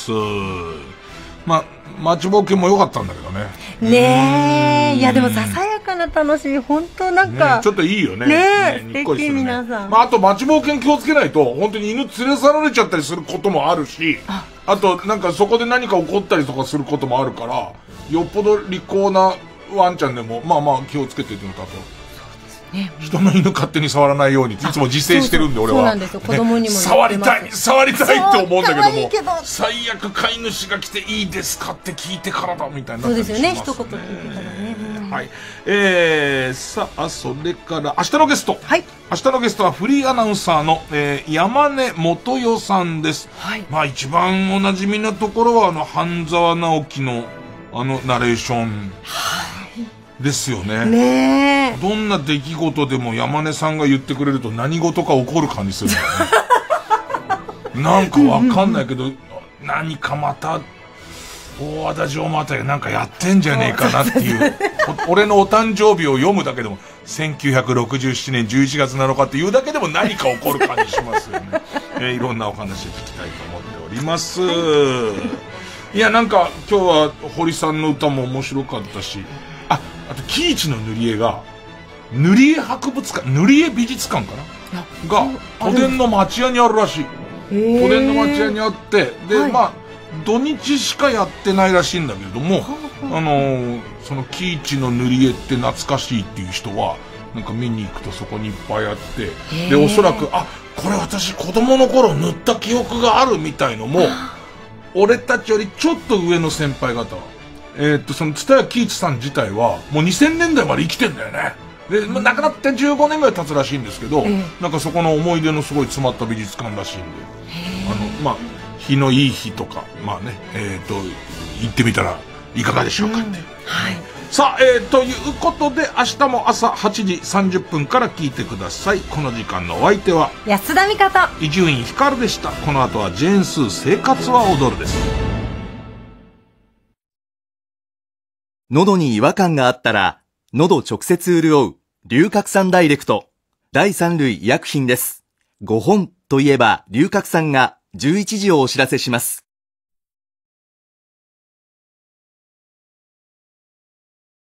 待ちぼうけも良かったんだけどね。 ねえ、いやでもささやかな楽しい、本当なんか、 ちょっといいよね。 素敵、皆さん。 あと待ちぼうけに気をつけないと本当に犬連れ去られちゃったりすることもあるし、あとなんかそこで何か起こったりとかすることもあるから、よっぽど利口なワンちゃんでも気をつけてっていうのと、あと人の犬勝手に触らないようにいつも自制してるんで、俺はそうなんですよ、子供にも触りたいって思うんだけども、最悪飼い主が来ていいですかって聞いてからだみたいな。 そうですよね、一言聞いてからね。 はい。さあ、それから明日のゲスト。はい。明日のゲストはフリーアナウンサーの、山根元代さんです。はい。まあ一番おなじみなところは半沢直樹のナレーション。はい。ですよね。 ねえ。 どんな出来事でも山根さんが言ってくれると何事か起こる感じするんだよね。なんかわかんないけど、何かまた、大和田城もあたりなんかやってんじゃねえかなっていう。俺のお誕生日を読むだけでも、1967年11月7日っていうだけでも何か起こる感じしますよね。いろんなお話聞きたいと思っております。いや、なんか今日は堀さんの歌も面白かったし、あと喜一の塗り絵が、塗り絵博物館、塗り絵美術館かなが、都電の町屋にあるらしい。都電の町屋にあって、で、はい、まあ、土日しかやってないらしいんだけれども、その喜一の塗り絵って懐かしいっていう人は、なんか見に行くとそこにいっぱいあって、で、おそらく、あ、これ私子供の頃塗った記憶があるみたいのも、俺たちよりちょっと上の先輩方は、その蔦谷喜一さん自体は、もう2000年代まで生きてんだよね。で、亡くなって15年ぐらい経つらしいんですけど、なんかそこの思い出のすごい詰まった美術館らしいんで、まあ、日のいい日とか、まあね、行ってみたらいかがでしょうかって。はい。さあ、ということで、明日も朝8時30分から聞いてください。この時間のお相手は、 安田美香と伊集院光でした。この後はジェーンスー生活は踊るです。 喉に違和感があったら、喉直接潤う、龍角散ダイレクト。第3類医薬品です。5本といえば龍角散が11時をお知らせします。